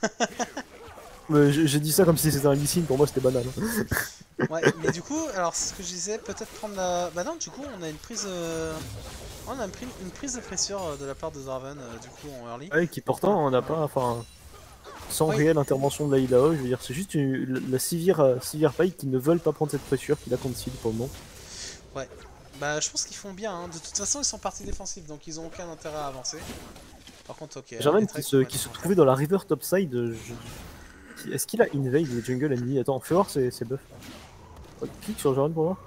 B: Mais J'ai j'ai dit ça comme si c'était un Lee Sin, pour moi c'était banal. hein.
A: ouais, mais du coup, alors ce que je disais, peut-être prendre la. Bah non, du coup, on a une prise. euh, On a une, pri- une prise de pressure euh, de la part de Draven, euh, du coup, en early.
B: Ouais, qui pourtant on n'a pas, enfin, sans
A: Oui,
B: réelle intervention de la Idaho, je veux dire, c'est juste une- la Sivir, euh, Sivir Pike qui ne veulent pas prendre cette pressure, qui la concile pour le moment.
A: ouais. Bah, je pense qu'ils font bien, hein. De toute façon, ils sont partis défensifs, donc ils ont aucun intérêt à avancer. Par contre, ok.
B: Jarvan
A: les
B: qui
A: trades
B: se,
A: vont
B: qui
A: être-
B: se trouvait dans la river topside, euh, je- qui- est-ce qu'il a invade les jungle ennemis? Attends, fais voir ses, ses buffs. Oh, clique sur Jarvan pour voir.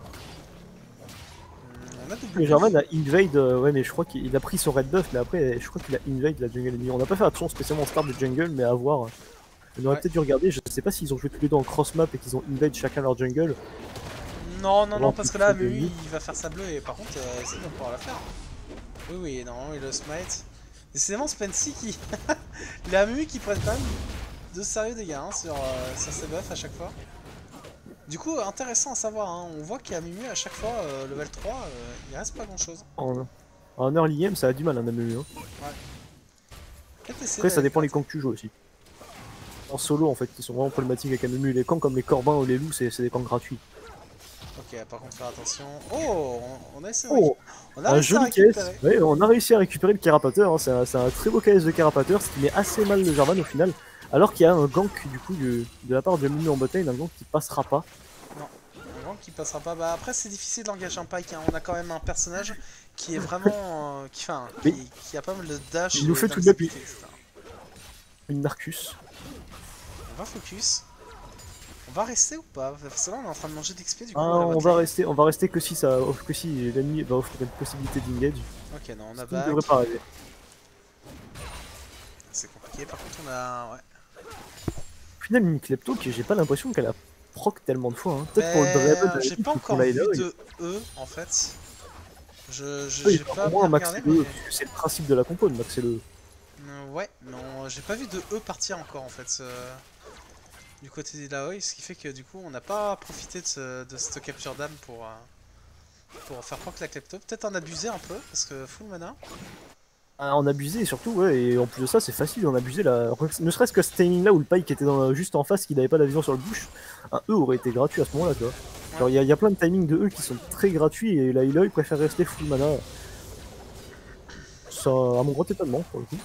A: Hmm, On a double
B: Mais Jarvan
A: buff.
B: a invade, euh, ouais mais je crois qu'il a pris son red buff, mais après je crois qu'il a invade la jungle ennemie. On n'a pas fait attention spécialement au start de jungle, mais à voir. On aurait
A: Ouais.
B: peut-être dû regarder, je sais pas s'ils ont joué tous les deux en cross map et qu'ils ont invade chacun leur jungle.
A: Non, non,
B: Pour
A: non,
B: voir
A: parce que
B: plus
A: là,
B: de
A: Mumu,
B: ennemis.
A: il va faire sa bleue, et par contre, euh, c'est va pouvoir la faire. Oui, oui, normalement, il le smite. Décidément, Spency qui. Il a Mumu qui prennent quand même de sérieux dégâts hein, sur, euh, sur ses buffs à chaque fois. Du coup, intéressant à savoir, hein. On voit qu'il y a Mumu à chaque fois, euh, level trois, euh, il reste pas grand chose.
B: En, en early game, ça a du mal un M M U. Hein.
A: Peut-être essayer
B: Après, ça
A: d'aller
B: dépend les
A: gratter.
B: camps que tu joues aussi. En solo, en fait, qui sont vraiment problématiques avec M M U. Les camps comme les Corbins ou les Loups, c'est c'est des camps gratuits.
A: Ok, par contre, faire attention. Oh, on, on a essayé de
B: Oh,
A: récu- on a
B: un
A: réussi à
B: joli K S.
A: récupérer.
B: Ouais, on a réussi à récupérer le Carapateur. Hein. C'est un, c'est un très beau K S de Carapateur, ce qui met assez mal le Jarvan au final. Alors qu'il y a un gank du coup du- de la part de M M U en bottom, un gank qui passera pas.
A: Non, un grand qui passera pas. Bah après, c'est difficile d'engager un Pike. Hein. On a quand même un personnage qui est vraiment. euh, qui, enfin,
B: Oui.
A: qui, qui a pas mal de dash.
B: Il nous
A: et
B: fait tout de même
A: d'invisibilité, et cetera.
B: une Narcus.
A: On va focus. On va rester ou pas? Parce que là, on est en train de manger d'X P du coup.
B: Ah,
A: à la
B: on
A: bot
B: va
A: lane.
B: rester, on va rester que si ça, que si l'ennemi va offrir une possibilité d'engage.
A: Ok, non, on
B: Ce
A: a
B: qui ne
A: back.
B: devrait pas arriver.
A: C'est compliqué. Par contre, on a. Ouais.
B: Au final, une Klepto que j'ai pas l'impression qu'elle a proc tellement de fois. Hein. Peut-être pour le
A: Mais,
B: Draven
A: euh,
B: de
A: j'ai
B: l'équipe
A: pas
B: ou pour
A: encore vu
B: Layla.
A: de E en fait. Je je-
B: Oui,
A: j'ai pas
B: au moins
A: bien
B: max
A: regardé,
B: le
A: mais.
B: E, parce que c'est le principe de la compo, de maxer le E.
A: Euh, ouais, non, j'ai pas vu de E partir encore en fait ce- du côté d'Illaoi, ce qui fait que du coup on n'a pas profité de, ce- de cette capture d'âme pour, euh, pour faire proc la klepto. Peut-être en abuser un peu parce que full mana.
B: Ah, en abuser surtout, ouais, et en plus de ça, c'est facile d'en abuser. Là. Ne serait-ce que ce timing là où le Pike était dans, juste en face, qu'il n'avait pas la vision sur le bush, un E aurait été gratuit à ce moment-là, tu vois. Genre, il y, a- y a plein de timings de E qui sont très gratuits, et là, il préfère rester full mana. Ça, à mon grand étonnement, pour le coup.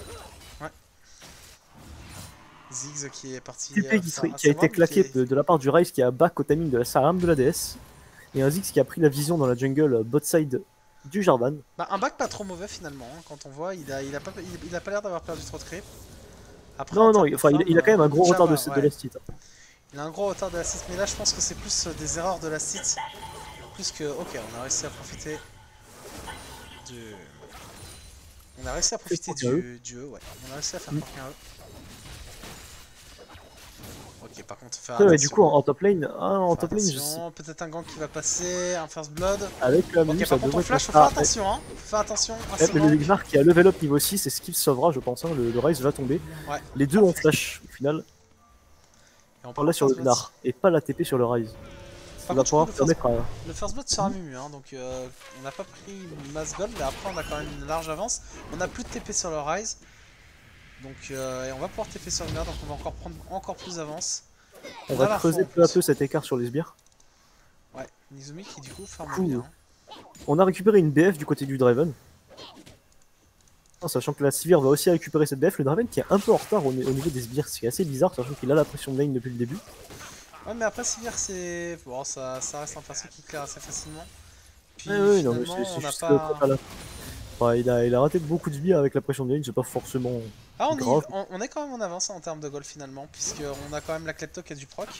A: Ziggs qui est parti.
B: T P
A: euh,
B: qui,
A: faire
B: serait-
A: un
B: qui a été
A: savoir, mais
B: claqué
A: qui est-
B: de, de la part du Ryze qui a back au timing de la Saram de la D S, et un Ziggs qui a pris la vision dans la jungle euh, bot side du Jarvan.
A: Bah, un back pas trop mauvais finalement, hein, quand on voit, il a, il a pas, il, il a pas l'air d'avoir perdu trop de creep. Après, en
B: Non, non,
A: termes
B: il,
A: de
B: enfin, il,
A: farm,
B: il a quand même un
A: euh,
B: gros
A: Java,
B: retard de,
A: ouais.
B: de la site.
A: Il a un gros retard de la site, mais là je pense que c'est plus euh, des erreurs de la site. Plus que. Ok, on a réussi à profiter du. On a réussi à profiter
B: proc un
A: du, du E, ouais. On a réussi à faire
B: Mm.
A: proc un E. Ok, par contre, faire
B: Ouais,
A: attention.
B: ouais, du coup, en, en top lane, ah, en
A: Faire
B: top lane, je sais.
A: attention, peut-être un gang qui va passer, un first blood.
B: Avec la
A: Ok,
B: mue,
A: par
B: ça
A: contre, on
B: devrait
A: flash,
B: être
A: faut faire
B: ah,
A: attention, hein. Faut faire attention à
B: eh,
A: ce
B: mais le
A: gank.
B: Gnar qui a level up niveau six, c'est ce qui le sauvera, je pense. Hein. Le, le Rise va tomber.
A: Ouais.
B: Les deux ont flash au final.
A: Et on
B: On
A: prend
B: l'a sur le
A: first blood.
B: Gnar et pas la T P sur le Rise. Ça
A: Par
B: va
A: contre,
B: pouvoir
A: je trouve le
B: permettre à.
A: Le first blood sera Mumu, hein, donc euh, on n'a pas pris une masse gold, mais après on a quand même une large avance. On a plus de T P sur le Rise, donc euh, et on va pouvoir T P sur le Gnar, donc on va encore prendre encore plus d'avance.
B: On
A: a la
B: va creuser
A: foi, en
B: peu à
A: plus.
B: peu cet écart sur les sbires.
A: Ouais, Nizumi qui du coup farme
B: Cool.
A: bien.
B: On a récupéré une B F du côté du Draven. En sachant que la Sivir va aussi récupérer cette B F, le Draven qui est un peu en retard au, au niveau des sbires, ce qui est assez bizarre, sachant qu'il a la pression de lane depuis le début.
A: Ouais, mais après Sivir c'est... Bon, ça, ça reste un perso qui claire assez facilement. Puis
B: Ouais, ouais, non, mais
A: finalement
B: c'est
A: on n'a
B: juste
A: pas...
B: que à la- Enfin, il, a, il a raté beaucoup de sbires avec la pression de lane, c'est pas forcément
A: Ah, on, y-
B: grave.
A: on, on est quand même en avance en termes de gold finalement, puisqu'on a quand même la Klepto qui a du proc.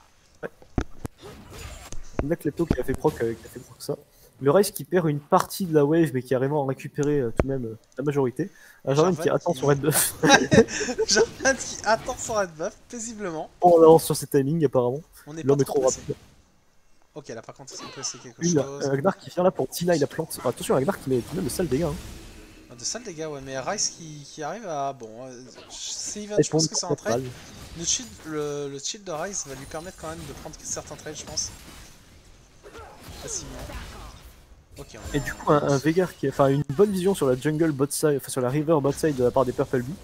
B: On a Klepto qui a fait proc, euh, qui a fait proc ça. Le Rise qui perd une partie de la wave mais qui arrive à en récupérer euh, tout de même euh, la majorité. Un Jarvan
A: Jarvan
B: qui attend
A: qui-
B: son red buff.
A: Jarvan qui attend son red buff paisiblement.
B: On avance sur ses timings apparemment.
A: On n'est pas
B: L'homme est
A: trop
B: trop
A: pressé.
B: rapide.
A: Ok, là par contre, est-ce qu'on peut essayer quelque
B: Une,
A: chose?
B: un Gnar qui vient là pour deny la plante. Enfin, attention, un Gnar qui met tout de même de sales dégâts. Hein.
A: Ah, de sales dégâts, ouais, mais Rice qui, qui arrive à... Bon, euh, c'est Even,
B: Et
A: je pense
B: pour
A: que c'est un
B: une
A: trade.
B: balle.
A: Le shield, le, le shield de Rice va lui permettre quand même de prendre certains trades, je pense. Facilement. Ok, on a
B: Et du coup, un, un Veigar qui a enfin, une bonne vision sur la jungle bot side, enfin sur la river bot side de la part des Purple Bee.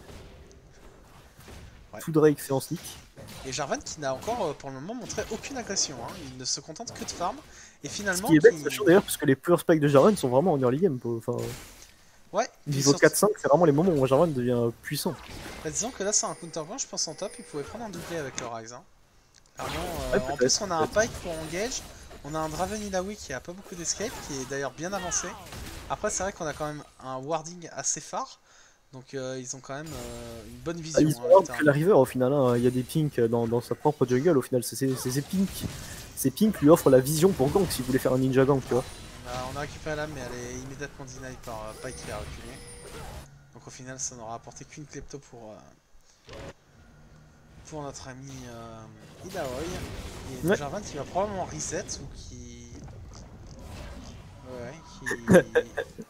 A: Ouais.
B: Tout Drake fait en sneak.
A: Et Jarvan qui n'a encore euh, pour le moment montré aucune agression, hein. Il ne se contente que de farm. Et
B: Ce
A: finalement,
B: qui est bête,
A: qui-
B: sachant d'ailleurs, parce que les pure spikes de Jarvan sont vraiment en early game. pour- Enfin,
A: ouais, puis
B: niveau
A: surtout-
B: quatre cinq, c'est vraiment les moments où Jarvan devient puissant.
A: bah, disons que là c'est un counterpoint, je pense en top, il pouvait prendre un doublé avec le Rise. Hein. Clairement, euh,
B: Ouais,
A: en
B: peut-être,
A: plus on a un
B: peut-être.
A: Pike pour engage, on a un Draven Illaoi qui a pas beaucoup d'escape, qui est d'ailleurs bien avancé. Après c'est vrai qu'on a quand même un warding assez phare, donc euh, ils ont quand même euh, une bonne vision.
B: Ah, ils
A: hein,
B: ont avoir que
A: littéralement.
B: la river au final. Hein. Il y a des pinks dans, dans sa propre jungle au final. C'est c'est- c'est ces pinks. Ces pinks lui offrent la vision pour gank s'il voulait faire un ninja gank, tu vois.
A: On a, on a récupéré l'âme, mais elle est immédiatement denied par euh, Pike qui a reculé. Donc au final ça n'aura apporté qu'une klepto pour, euh, pour notre ami euh, Illaoi. Et
B: Ouais.
A: Jarvan qui va probablement reset ou qui... Ouais, qui...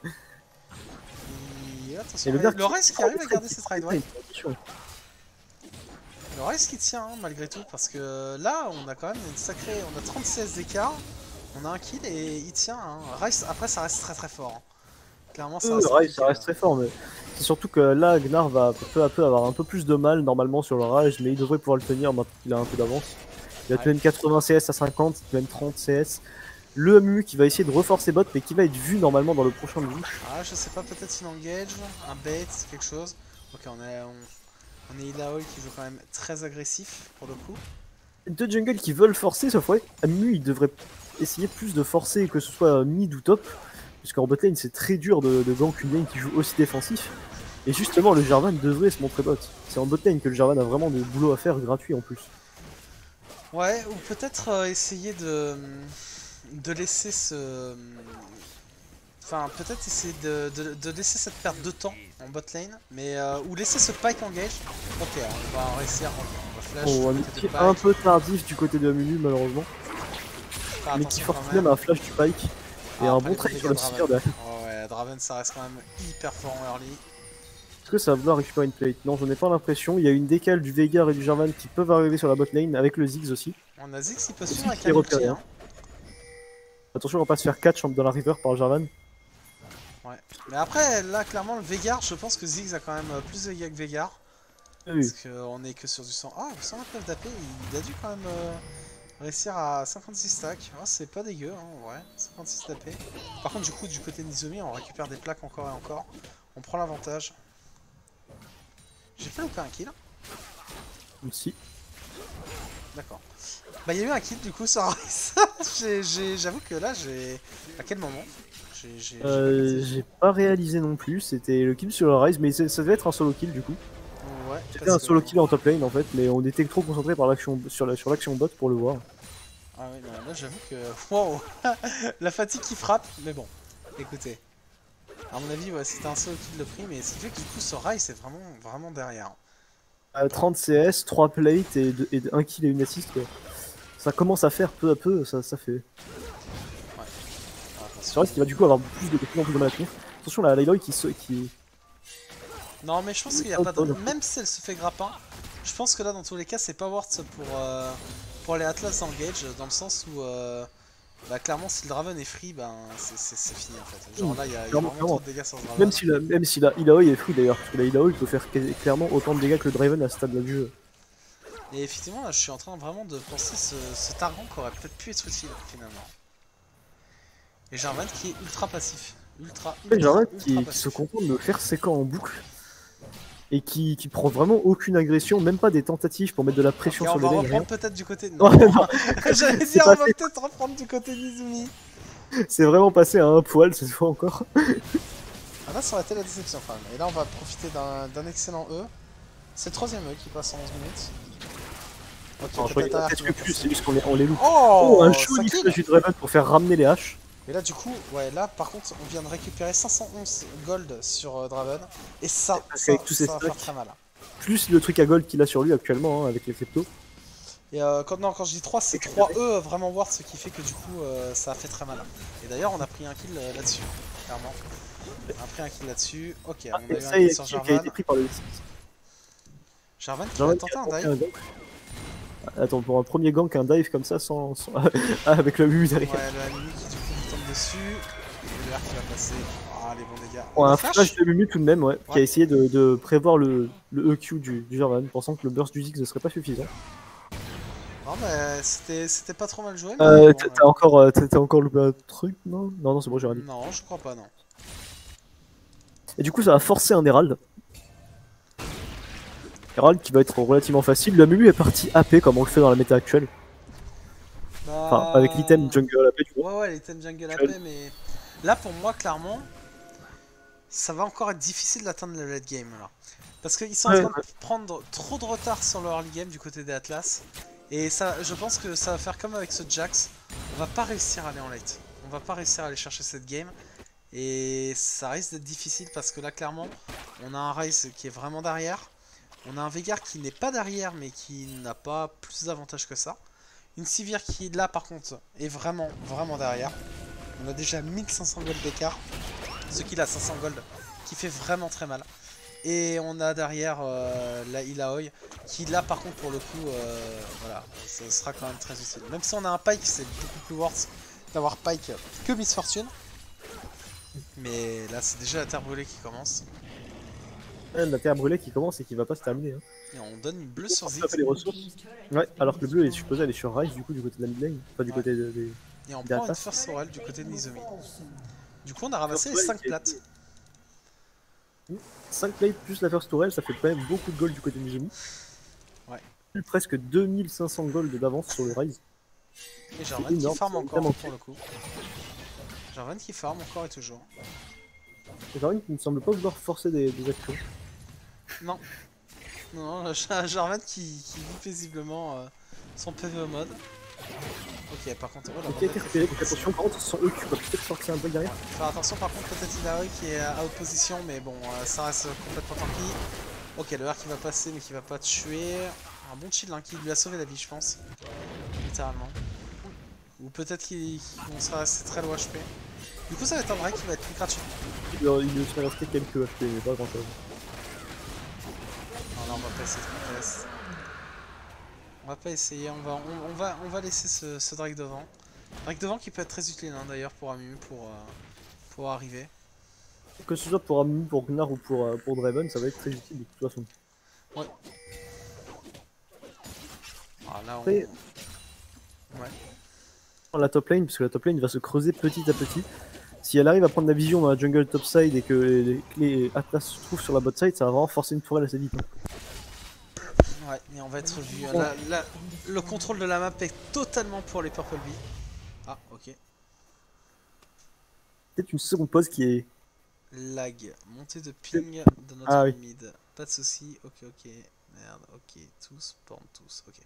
A: qui... Attention,
B: Et le
A: et
B: Gnar
A: le reste qui arrive à garder ses trades, ouais.
B: Attention.
A: Le reste qui tient hein, malgré tout, parce que là on a quand même une sacrée... On a trente C S d'écart, on a un kill et il tient. Hein. Rice, après ça reste très très fort. Hein. Clairement ça
B: Euh,
A: reste,
B: Rise, ça
A: compliqué,
B: reste très fort, mais c'est surtout que là, Gnar va peu à peu avoir un peu plus de mal normalement sur le Rage, mais il devrait pouvoir le tenir maintenant qu'il a un peu d'avance. Il a tout de même quatre-vingts C S à cinquante, tout de même trente C S. Le M U qui va essayer de reforcer bot, mais qui va être vu normalement dans le prochain bouche.
A: Ah, je sais pas, peut-être une engage, un bait, quelque chose. Ok, on est, on, on est Illaoi qui joue quand même très agressif pour le coup.
B: Deux jungles qui veulent forcer, sauf ouais, M U il devrait essayer plus de forcer que ce soit mid ou top, puisqu'en botlane c'est très dur de, de gank une lane qui joue aussi défensif. Et justement, le Jarvan devrait se montrer bot. C'est en botlane que le Jarvan a vraiment des boulots à faire gratuits en plus.
A: Ouais, ou peut-être euh, essayer de, de laisser ce... Enfin, peut-être essayer de, de, de laisser cette perte de temps en bot lane, mais euh, ou laisser ce Pike engage. Ok, on va réussir, on va flash
B: Oh, un
A: du côté
B: petit
A: de
B: un
A: Pike.
B: peu tardif du côté de M U malheureusement,
A: Faire
B: mais qui
A: attention
B: force
A: quand
B: tout de même
A: même.
B: un flash du Pike et
A: Ah,
B: un
A: après
B: bon
A: les
B: trade
A: dégâts
B: sur le
A: de
B: Sivir
A: Draven.
B: derrière.
A: Oh ouais, Draven ça reste quand même hyper fort en early.
B: Est-ce que ça va vouloir récupérer une plate? Non, j'en ai pas l'impression. Il y a une décale du Veigar et du Jarvan qui peuvent arriver sur la bot lane avec le Ziggs aussi.
A: On a Ziggs qui peut
B: Ziggs
A: suivre avec
B: qui est
A: un ulti,
B: repéré,
A: hein.
B: Attention, on va pas se faire catch dans la river par Jarvan.
A: Ouais. Mais après, là, clairement, le Veigar, je pense que Ziggs a quand même euh, plus de dégâts que Veigar.
B: Ah oui.
A: Parce qu'on est que sur du cent. Ah, cent vingt-neuf d'A P, il a dû quand même euh, réussir à cinquante-six stacks. Ah, c'est pas dégueu, hein, ouais. cinquante-six d'A P. Par contre, du coup, du côté de Nizumi, on récupère des plaques encore et encore. On prend l'avantage. J'ai pas loupé un kill.
B: Si.
A: D'accord. Bah, il y a eu un kill du coup sur Rice. J'ai- j'ai- J'avoue que là, j'ai. À quel moment J'ai. j'ai- j'ai pas
B: Euh,
A: capté.
B: J'ai pas réalisé non plus. C'était le kill sur le Rise, mais c'est- ça devait être un solo kill du coup.
A: Ouais,
B: C'était
A: parce
B: un
A: que-
B: solo kill en top lane en fait, mais on était trop concentré par l'action sur la- sur l'action bot pour le voir.
A: Ah oui, non, là j'avoue que... Wow. La fatigue qui frappe, mais bon, écoutez. À mon avis, ouais, c'était un seul kill de prix, mais c'est vrai que du coup, ce rail, c'est vraiment, vraiment derrière.
B: Euh, trente C S, trois plates et, de, et de un kill et une assist. Quoi. Ça commence à faire peu à peu, ça, ça fait.
A: Ouais.
B: C'est vrai qu'il va du coup avoir plus de, de plus en plus de mal à tenir. Attention, la Layloy qui se. Qui...
A: Non, mais je pense qu'il n'y a pas de. Même si elle se fait grappin, je pense que là, dans tous les cas, c'est pas worth pour, euh, pour les Atlas Engage, dans le sens où. Euh, bah, clairement, si le Draven est free, ben c'est fini en fait. Genre là, il y a, y a vraiment trop de dégâts sur le Draven.
B: Même si la, même si la Illaoi est free d'ailleurs, parce que la Illaoi il peut faire clairement autant de dégâts que le Draven à ce stade-là du jeu.
A: Et effectivement, là, je suis en train vraiment de penser ce, ce Targon qui aurait peut-être pu être utile finalement. Et Jarvan qui est ultra passif. Ultra, ultra,
B: Jarvan
A: ultra
B: qui, qui se contente de faire ses camps en boucle. Et qui, qui prend vraiment aucune agression, même pas des tentatives pour mettre de la pression
A: okay,
B: sur les lanes.
A: On va reprendre peut-être du côté de... Non,
B: ouais, non.
A: J'allais dire, on va peut-être reprendre du côté d'Izumi.
B: C'est vraiment passé à un poil cette fois encore.
A: Ah là, ça aurait été la déception quand même. Et là, on va profiter d'un excellent E. C'est le troisième E qui passe en onze minutes. Ok,
B: non, je presque que plus, c'est juste qu'on les, on les loupe.
A: Oh,
B: oh un joli flash du Draven pour faire ramener les haches.
A: Et là du coup, ouais là par contre on vient de récupérer cinq cent onze gold sur euh, Draven. Et ça, ça,
B: avec tous ces
A: ça va faire très mal.
B: Plus le truc à gold qu'il a sur lui actuellement hein, avec les cryptos.
A: Et euh, quand, non, quand je dis trois, c'est trois E vraiment worth, ce qui fait que du coup euh, ça a fait très mal. Et d'ailleurs on a pris un kill euh, là-dessus, clairement. On a pris un kill là-dessus. Ok,
B: ah,
A: on a eu
B: ça
A: un kill sur
B: qui a
A: Jarvan.
B: été pris par le...
A: Jarvan qui
B: Jarvan
A: va tenter un dive.
B: Attends, pour un premier gank, un dive comme ça, sans, sans... avec le mu derrière.
A: Ouais, le Mimi qui du coup lui tombe dessus. Et le R qui va passer. Ah, les bons dégâts.
B: Oh, un flash, flash de Mumu tout de même, ouais, ouais. Qui a essayé de, de prévoir le, le E Q du, du Jarvan, pensant que le burst du Ziggs ne serait pas suffisant.
A: Non, mais c'était pas trop mal joué.
B: Euh,
A: bon,
B: T'as ouais. encore, euh, encore loupé un truc, non? Non, non, c'est bon, j'ai rien dit.
A: Non, je crois pas, non.
B: Et du coup, ça va forcer un Herald. Herald qui va être relativement facile. Le Mumu est parti A P comme on le fait dans la méta actuelle.
A: Bah...
B: Enfin, avec l'item jungle A P, tu
A: vois. Ouais, ouais, l'item jungle A P, mais là pour moi, clairement, ça va encore être difficile d'atteindre le late game là. Parce qu'ils sont ouais, en train ouais. de prendre trop de retard sur le early game du côté des Atlas. Et ça, je pense que ça va faire comme avec ce Jax. On va pas réussir à aller en late. On va pas réussir à aller chercher cette game. Et ça risque d'être difficile parce que là, clairement, on a un Ryze qui est vraiment derrière. On a un Veigar qui n'est pas derrière mais qui n'a pas plus d'avantages que ça. Une Sivir qui là par contre est vraiment vraiment derrière. On a déjà mille cinq cents gold d'écart. Ce qu'il a cinq cents gold qui fait vraiment très mal. Et on a derrière euh, la Illaoi qui là par contre pour le coup euh, voilà, ça sera quand même très utile. Même si on a un Pyke, c'est beaucoup plus worth d'avoir Pyke que Miss Fortune. Mais là c'est déjà la terre brûlée qui commence.
B: La terre brûlée qui commence et qui va pas se terminer. Hein.
A: Et on donne une bleue sur Ziggs.
B: Les ressources. Ouais, alors que le bleu est supposé aller sur Ryze du coup du côté de la mid lane, pas du ouais. côté de, de,
A: et on prend une first sorel du côté de Nizomi. Du coup on a ramassé les cinq plates.
B: cinq plates plus la first tourelle, ça fait quand même beaucoup de gold du côté de Nizomi.
A: Ouais.
B: Presque deux mille cinq cents gold d'avance sur le Ryze.
A: Et Jarvan qui farm encore pour le coup. Jarvan qui farm encore et toujours.
B: Jarvan qui ne semble pas vouloir forcer des, des actions.
A: Non. Non, non, Jarvan qui, qui vit paisiblement euh, son P V O mode. Ok, par contre, oh,
B: ok, repéré, donc attention, par contre, son E Q va peut-être sortir un bug derrière.
A: Faire attention, par contre, peut-être Illaoi qui est à haute position, mais bon, euh, ça reste complètement tant pis. Ok, le R qui va passer, mais qui va pas tuer. Un bon chill hein, qui lui a sauvé la vie, je pense. Littéralement. Ou peut-être qu'il qu sera resté très low H P. Du coup, ça va être un break qui va être plus gratuit.
B: Il lui serait resté quelques H P, mais pas grand chose.
A: Non, non, on va pas essayer de contest. On va pas essayer, on va, on, on va, on va laisser ce, ce Drake devant. Drake devant qui peut être très utile hein, d'ailleurs pour Amumu pour, euh, pour arriver.
B: Que ce soit pour Amumu, pour Gnar ou pour, euh, pour Draven, ça va être très utile de toute façon.
A: Ouais. Ah, là, on...
B: Après,
A: ouais.
B: La top lane, parce que la top lane va se creuser petit à petit. Si elle arrive à prendre la vision dans la jungle topside et que les, les Atlas se trouvent sur la bot side, ça va vraiment forcer une tourelle assez vite. Hein.
A: Ouais, et on va être vu. Ouais. La, la, le contrôle de la map est totalement pour les Purple Bee. Ah, ok.
B: Peut-être une seconde pause qui est...
A: Lag. Montée de ping de notre
B: ah, oui.
A: mid. Pas de soucis. Ok, ok. Merde, ok. Tous, porn tous. Ok.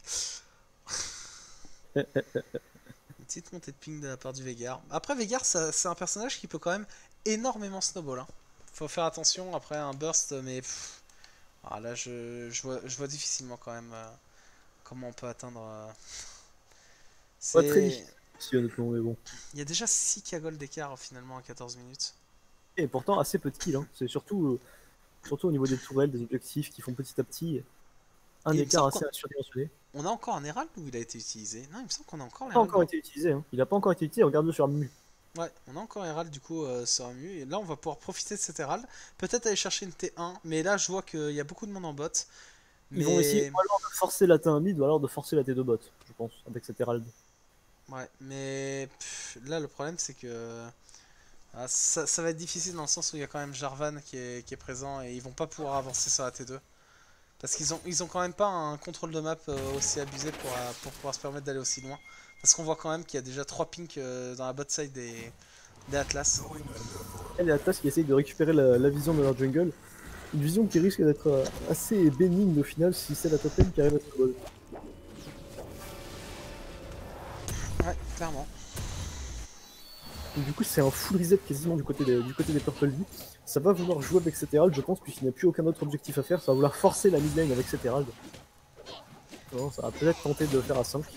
A: Une petite montée de ping de la part du Veigar. Après, Veigar, c'est un personnage qui peut quand même énormément snowball. Hein. Faut faire attention après un burst, mais... Pff, Ah là je, je, vois, je vois difficilement quand même euh, comment on peut atteindre... euh,
B: Pas très
A: C'est...
B: difficile honnêtement, mais bon.
A: Il y a déjà six K gold d'écart finalement à quatorze minutes.
B: Et pourtant assez peu de kills, hein. C'est surtout, euh, surtout au niveau des tourelles, des objectifs qui font petit à petit un
A: Et il me
B: écart
A: semble qu'on
B: assez surdimensionné.
A: on a encore un Herald où il a été utilisé. Non, il me semble qu'on a encore
B: Il n'a pas
A: l'Herald.
B: encore été utilisé, hein. Il n'a pas encore été utilisé, regarde-le sur Amu.
A: Ouais, on a encore Herald du coup euh, sur Amu. Et là, on va pouvoir profiter de cet Herald. Peut-être aller chercher une T un. Mais là, je vois qu'il y a beaucoup de monde en bot.
B: Ils vont essayer
A: Mais...
B: ou alors de forcer la T un mid ou alors de forcer la T deux bot, je pense, avec cet Herald.
A: Ouais, mais pff, là, le problème, c'est que ah, ça, ça va être difficile dans le sens où il y a quand même Jarvan qui est, qui est présent et ils vont pas pouvoir avancer sur la T deux. Parce qu'ils ont, ils ont quand même pas un contrôle de map euh, aussi abusé pour, euh, pour pouvoir se permettre d'aller aussi loin. Parce qu'on voit quand même qu'il y a déjà trois pinks euh, dans la bot side des, des Atlas.
B: Et les Atlas qui essayent de récupérer la, la vision de leur jungle. Une vision qui risque d'être euh, assez bénigne au final si c'est la top lane qui arrive à se bol.
A: Ouais, clairement.
B: Du coup c'est un full reset quasiment du côté des, du côté des Purple V. Ça va vouloir jouer avec cet Herald je pense puisqu'il n'y a plus aucun autre objectif à faire. Ça va vouloir forcer la mid lane avec cet Herald. Non, ça va peut-être tenter de faire à cinq.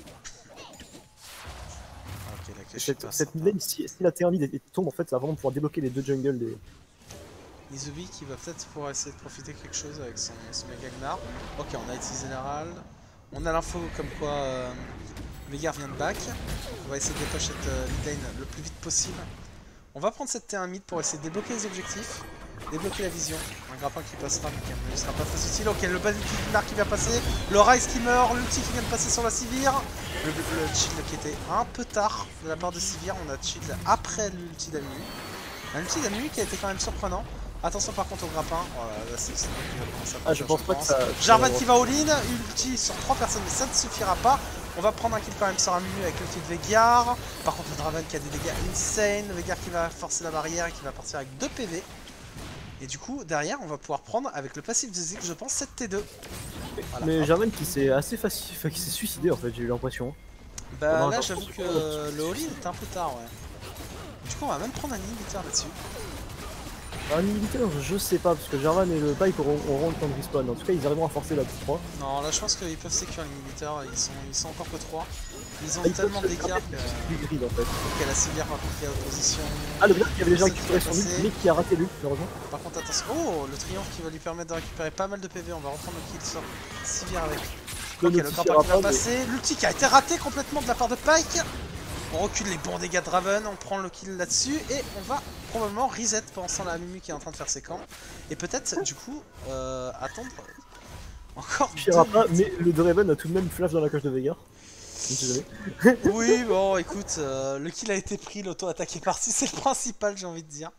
A: Ok, la cache
B: Cette, cette mid lane, si, si la T un mid tombe en fait ça va vraiment pouvoir débloquer les deux jungles des...
A: Izubi qui va peut-être pouvoir essayer de profiter de quelque chose avec son, son Mega Gnar. Ok, on a utilisé l'Herald. On a l'info comme quoi euh, Veigar vient de back. Donc on va essayer de dépêcher cette euh, mid lane le plus vite possible. On va prendre cette T un mid pour essayer de débloquer les objectifs. Débloquer la vision. Un grappin qui passera, mais qui ne sera pas très utile. Ok, le basic Gnar qui vient passer. Le Rise qui meurt. L'ulti qui vient de passer sur la Sivir. Le, le shield qui était un peu tard de la part de Sivir. On a shield après l'ulti d'Amu. Un ulti d'Amu qui a été quand même surprenant. Attention par contre au grappin. Oh là, là c'est qui va commencer à
B: Ah je pense pas que ça...
A: Jarvan qui va all-in. Ulti sur trois personnes, mais ça ne suffira pas. On va prendre un kill quand même sur Amu avec l'ulti de Veigar. Par contre le Draven qui a des dégâts insane. Le Veigar qui va forcer la barrière et qui va partir avec deux P V. Et du coup derrière on va pouvoir prendre avec le passif de Ziggs je pense cette T deux. Voilà,
B: mais
A: hop.
B: Jarvan qui s'est assez facile, enfin, qui s'est suicidé en fait j'ai eu l'impression.
A: Bah
B: Non,
A: là
B: non,
A: j'avoue
B: je
A: que
B: pense
A: euh, le all-in était un peu tard ouais. Du coup on va même prendre un inhibiteur là-dessus.
B: Un inhibiteur, je sais pas, parce que Jarvan et le Pike auront, auront le temps de respawn. En tout cas, ils arriveront à forcer la petite trois.
A: Non, là je pense qu'ils peuvent sécure l'inhibiteur, ils sont, ils sont encore que trois. Ils ont
B: Ah, ils
A: tellement
B: peuvent se
A: d'écart
B: taper
A: que.
B: du grid en fait.
A: Ok, la civière par contre qui est à opposition.
B: Ah, le Black qui avait déjà
A: Personne qui
B: récupéré
A: va
B: son ult,
A: passer.
B: mais qui a raté lui, heureusement.
A: Par contre, attention. Oh, le triomphe qui va lui permettre de récupérer pas mal de P V. On va reprendre le kill sur Sivir avec.
B: Le
A: Ok, le
B: notifiera
A: grappin qui va
B: pas, mais-
A: passer. L'ulti qui a été raté complètement de la part de Pike. On recule les bons dégâts de Draven, on prend le kill là-dessus et on va probablement reset pendant ce temps la Mumu qui est en train de faire ses camps. Et peut-être du coup euh, attendre encore
B: Il suffira
A: deux
B: pas,
A: minutes.
B: mais le Draven a tout de même flash dans la cage de Veigar. Je ne sais jamais.
A: Oui, bon, écoute, euh, le kill a été pris, l'auto-attaque est partie, c'est le principal, j'ai envie de dire.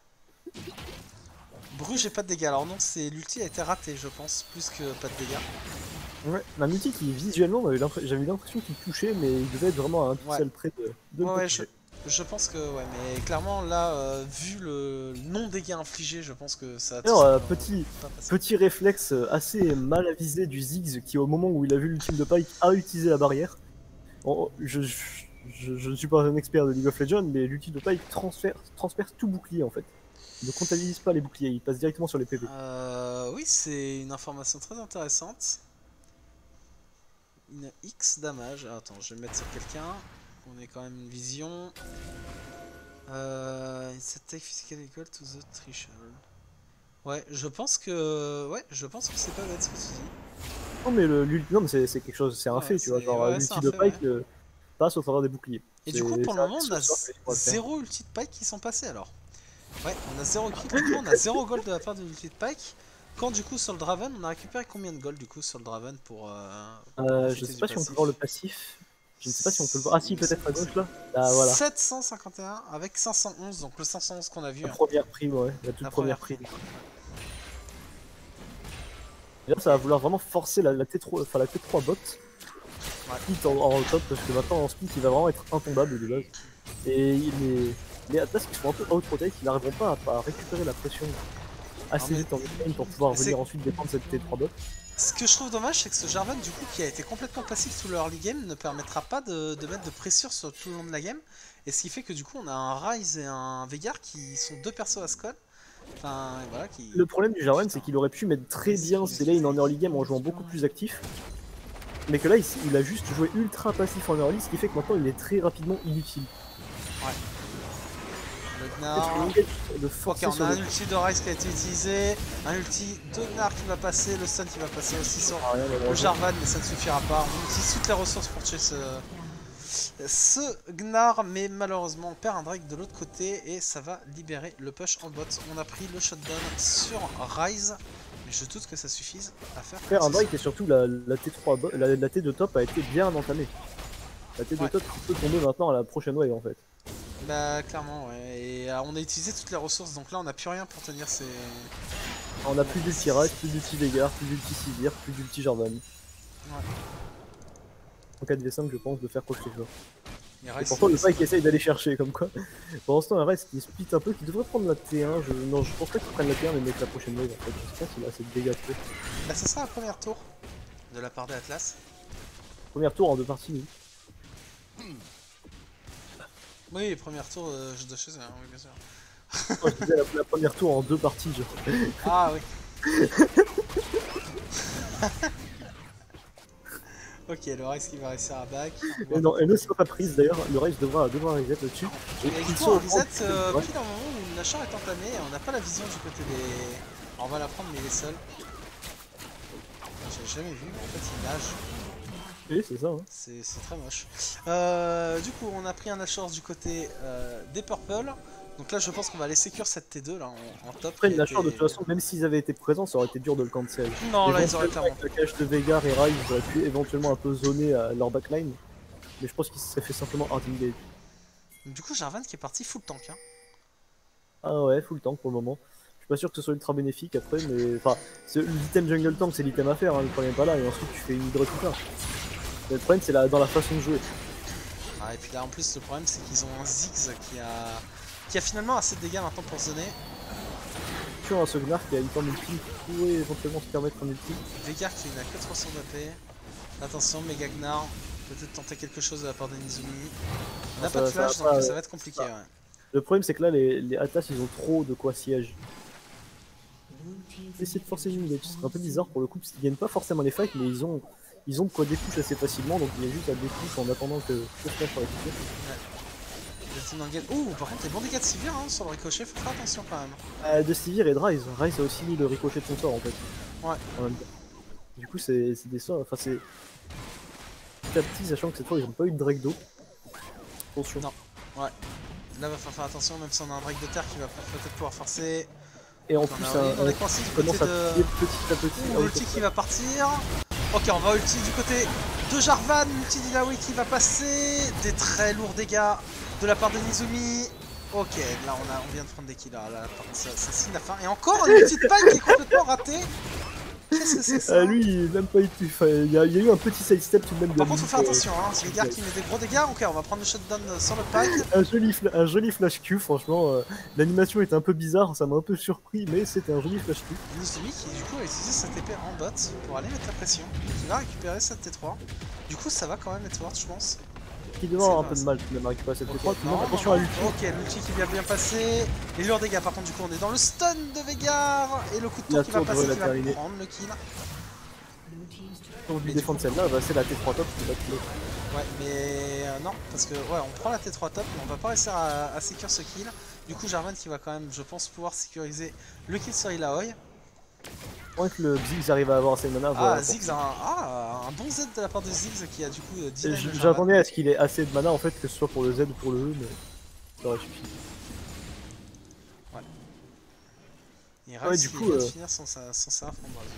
A: Bru, j'ai pas de dégâts. Alors non, c'est l'ulti a été raté, je pense, plus que pas de dégâts.
B: Ouais, un ulti qui visuellement, j'avais l'impression qu'il touchait, mais il devait être vraiment à un pixel
A: Ouais.
B: près de, de
A: Ouais,
B: le
A: ouais, je,
B: toucher.
A: je pense que, ouais, mais clairement, là, euh, vu le non-dégâts infligés, je pense que ça a tout
B: Alors, euh,
A: simplement
B: petit,
A: pas passé.
B: petit réflexe assez mal avisé du Ziggs qui, au moment où il a vu l'ultime de Pike, a utilisé la barrière. Bon, je, je, je- je ne suis pas un expert de League of Legends, mais l'ultime de Pike transfère, transperce tout bouclier en fait. Il ne comptabilise pas les boucliers, il passe directement sur les P V.
A: Euh, oui, c'est une information très intéressante. Une X damage. Ah, attends, je vais me mettre sur quelqu'un. On est quand même une vision. Euh, it's attack physical equal to the threshold. Ouais, je pense que. Ouais, je pense que c'est pas bête ce que tu dis.
B: Non mais le l'ulti- non mais c'est c'est quelque chose, c'est un
A: Ouais,
B: fait, tu vois,
A: c'est-
B: genre
A: ouais,
B: l'ulti
A: c'est un
B: de
A: fait,
B: Pike euh, passe au travers des boucliers.
A: Et du
B: C'est-
A: coup, pour
B: c'est
A: le
B: un
A: moment, on a
B: accessoire que je pourrais faire.
A: zéro ulti de Pike qui sont passés alors. Ouais, on a zéro kill, du coup, on a zéro gold de la part de l'ulti de Pike. Quand du coup sur le Draven, on a récupéré combien de gold du coup sur le Draven pour. Euh, pour
B: Euh,
A: profiter
B: je sais
A: du
B: pas si on peut
A: passif.
B: voir le passif. Je ne sais pas si on peut le voir. Ah si,
A: Il me
B: peut-être à
A: semble
B: gauche là. Ah voilà.
A: sept cent cinquante et un avec cinq cent onze, donc le cinq cent onze qu'on a vu.
B: La
A: hein.
B: première prime, ouais, la toute
A: La
B: première
A: première
B: prime. Et là, ça va vouloir vraiment forcer la, la T trois, enfin la T trois bot.
A: Ouais.
B: Split en, en top parce que maintenant en split il va vraiment être intombable de base. Et les, les Atlas qui sont un peu out rotate, ils n'arriveront pas à, à récupérer la pression assez
A: mais-
B: vite en game pour pouvoir
A: mais c'est-
B: venir ensuite défendre cette T trois bot.
A: Ce que je trouve dommage, c'est que ce Jarvan, du coup, qui a été complètement passif tout le early game, ne permettra pas de, de mettre de pression sur tout le long de la game. Et ce qui fait que du coup, on a un Rise et un Veigar qui sont deux persos à scale. Enfin, voilà, qui...
B: Le problème du Jarvan, c'est qu'il aurait pu mettre très bien ses lanes en early game en jouant beaucoup plus actif. Mais que là, il, il a juste joué ultra passif en early, ce qui fait que maintenant il est très rapidement inutile.
A: Ouais. Le Gnar...
B: De
A: ok, on a un ulti de Ryze qui a été utilisé, un ulti de Gnar qui va passer, le stun qui va passer aussi sur ah, le Jarvan, mais ça ne suffira pas. On utilise toutes les ressources pour tuer ce... ce Gnar, mais malheureusement on perd un Drake de l'autre côté et ça va libérer le push en bot. On a pris le shutdown sur Ryze, mais je doute que ça suffise à faire.
B: Faire un Drake et surtout la, la T trois, la, la T deux top a été bien entamée. La T deux ouais. top qui peut tomber maintenant à la prochaine wave en fait.
A: Bah clairement ouais, et euh, on a utilisé toutes les ressources donc là on a plus rien pour tenir ces...
B: On a plus d'ulti Ryze, plus d'ulti Veigar, plus d'ulti Sivir, plus d'ulti Jarvan. Ouais. En quatre v cinq je pense de faire quoi que ce soit. Et pourtant le Pike essaye d'aller chercher comme quoi. Pour l'instant un reste qui split un peu, qui devrait prendre la T un, je... non je pense pas qu'il prenne la T un mais mettre la prochaine wave en fait, je sais pas s'il a assez de dégâts de fait.
A: Bah ça sera la première tour de la part de Atlas.
B: Première tour en deux parties oui.
A: Hmm. Oui, première tour euh, de chez eux, hein, oui bien sûr.
B: Oh, je disais la, la première tour en deux parties je...
A: Ah oui. Ok, le Ryze qui va réussir à back.
B: Et non, elle ne sera pas prise d'ailleurs, le Ryze devra, devra reset là-dessus.
A: Et, et du coup, on reset euh, ouais. Pile au moment où l'achat est entamé, on n'a pas la vision du côté des... Alors, on va la prendre mais il est seul. J'ai jamais vu, en fait il nage.
B: Oui, c'est ça. Hein.
A: C'est très moche. Euh, du coup, on a pris un Nashor du côté euh, des Purple. Donc là, je pense qu'on va aller sécure cette T deux là en, en top.
B: Après, le Nashor, été... de toute façon, même s'ils avaient été présents, ça aurait été dur de le cancel.
A: Non, là, ils auraient clairement.
B: Avec le cache de Veigar et Ryze, ils auraient pu éventuellement un peu zoner à leur backline. Mais je pense qu'ils se seraient fait simplement hard engage.
A: Du coup, Jarvan qui est parti full tank. Hein.
B: Ah ouais, full tank pour le moment. Je suis pas sûr que ce soit ultra bénéfique après, mais. Enfin, l'item jungle tank, c'est l'item à faire, hein, le problème est pas là, et ensuite tu fais une hydre tout ça. Le problème, c'est dans la façon de jouer.
A: Ah, et puis là, en plus, le problème, c'est qu'ils ont un Ziggs qui a. qui a finalement assez de dégâts maintenant pour zoner.
B: Tu as un Sognar qui a une forme ulti qui pourrait éventuellement se permettre un ulti.
A: Veigar qui n'a que trois cents d'A P. Attention, Mega Gnar, peut-être tenter quelque chose de la part de Nizumi. On n'a pas de flash, donc ça va être compliqué. Ouais.
B: Le problème, c'est que là, les, les Atlas, ils ont trop de quoi siège. Essayer de forcer une engage, c'est un peu bizarre pour le coup, parce qu'ils gagnent pas forcément les fights, mais ils ont, ils ont de quoi dépush assez facilement, donc il y a juste à dépush en attendant que le flash soit récupéré.
A: Ouais. Ouh, par contre, les bons dégâts de Sivir hein, sur le ricochet, faut faire attention quand même.
B: Euh, de Sivir et de Ryze. Ryze a aussi mis le ricochet de son sort en fait.
A: Ouais.
B: En même temps. Du coup, c'est des sorts. Enfin, c'est. Petit à petit, sachant que cette fois, ils ont pas eu de Drake d'eau. Attention.
A: Non. Ouais. Là, va falloir faire attention, même si on a un Drake de terre qui va peut-être pouvoir forcer.
B: Et en plus,
A: on, a, un, on est coincé du côté de.
B: Petit à petit.
A: Ouh, ulti qui va partir. Ok, on va ulti du côté de Jarvan. Ulti d'Illaoi qui va passer. Des très lourds dégâts de la part de Nizumi. Ok, là on, a, on vient de prendre des kills. Là, là ça, ça signe la fin. Et encore une petite paille qui est complètement ratée. Qu'est-ce que c'est ça?
B: Ah, lui, il est même pas été. Enfin, il y, a, il y a eu un petit sidestep tout de même.
A: Par contre, faut faire attention, hein. C'est Veigar qui met des gros dégâts. Ok, on va prendre le shutdown sans le pack.
B: un, joli un joli flash Q, franchement. Euh, L'animation était un peu bizarre, ça m'a un peu surpris, mais c'était un joli flash Q.
A: Nizumi qui, du coup, a utilisé cette épée en bot pour aller mettre la pression. Qui va récupérer cette T trois. Du coup, ça va quand même être worth, je pense.
B: Qui devrait avoir un peu de mal tout de même à récupérer cette T trois. Okay, non, attention
A: non,
B: à l'ulti.
A: Ok, l'ulti qui vient bien passer. Les lourds dégâts, par contre, du coup, on est dans le stun de Veigar. Et le coup de tour qui va passer, qui va terminer. Prendre le kill.
B: Pour lui défendre celle-là, bah, c'est la T trois top qui va tuer.
A: Ouais, mais euh, non, parce que ouais, on prend la T trois top, mais on va pas réussir à, à sécure ce kill. Du coup, Jarvan qui va quand même, je pense, pouvoir sécuriser le kill sur Illaoi.
B: Moins que le Ziggs arrive à avoir assez de mana.
A: Ah, Ziggs, un, ah, un bon Z de la part de Ziggs qui a du coup dix.
B: J'attendais à ce qu'il ait assez de mana en fait, que ce soit pour le Z ou pour le E, mais ça aurait suffi.
A: Ouais. Il reste ouais, du coup, il vient euh... de finir son, son Seraph en base.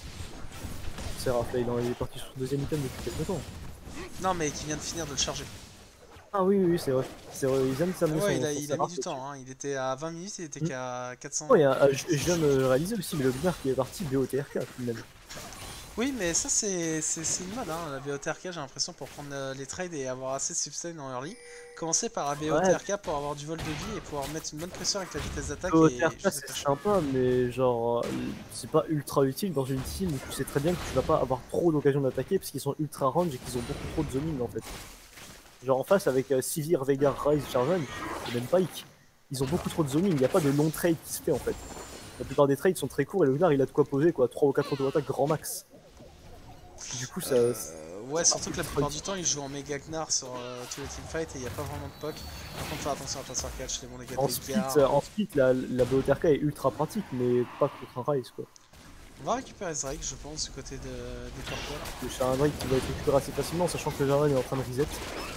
B: Seraph là, il est parti sur son deuxième item depuis quelques temps.
A: Non, mais qui vient de finir de le charger.
B: Ah oui, oui, c'est vrai. C'est vrai, ils aiment s'amener.
A: Ah ouais,
B: son,
A: il a,
B: son
A: il a mis du temps, hein. Il était à vingt minutes, il était mmh. qu'à quatre cents.
B: Ouais, euh, je, je viens de réaliser aussi, mais le Gnar qui est parti B O T R K même.
A: Oui, mais ça c'est une mode, hein. La B O T R K, j'ai l'impression, pour prendre euh, les trades et avoir assez de sustain en early. Commencer par la B O T R K ouais. Pour avoir du vol de vie et pouvoir mettre une bonne pression avec la vitesse d'attaque. B O T R K
B: c'est sympa, mais genre, c'est pas ultra utile dans une team où tu sais très bien que tu vas pas avoir trop d'occasion d'attaquer parce qu'ils sont ultra range et qu'ils ont beaucoup trop de zoning en fait. Genre en face avec euh, Sivir, Veigar, Ryze, Jarvan, c'est même pas hic. ils ont beaucoup trop de zooming, il n'y a pas de long trade qui se fait en fait. La plupart des trades sont très courts et le Gnar il a de quoi poser quoi, trois ou quatre auto-attaques grand max. Du coup ça...
A: Euh, ouais, surtout que la plupart du temps ils jouent en méga Gnar sur euh, tous les teamfights et il n'y a pas vraiment de poke. Par contre, faire attention à pas se faire catch, les bons dégâts
B: En
A: de
B: split,
A: Veigar.
B: euh, en split la, la B O T R K est ultra pratique mais pas contre un Ryze quoi.
A: On va récupérer ce Drake, je pense, du côté de, des purple.
B: C'est un Drake qui va être récupéré assez facilement, sachant que le Jarvan est en train de reset.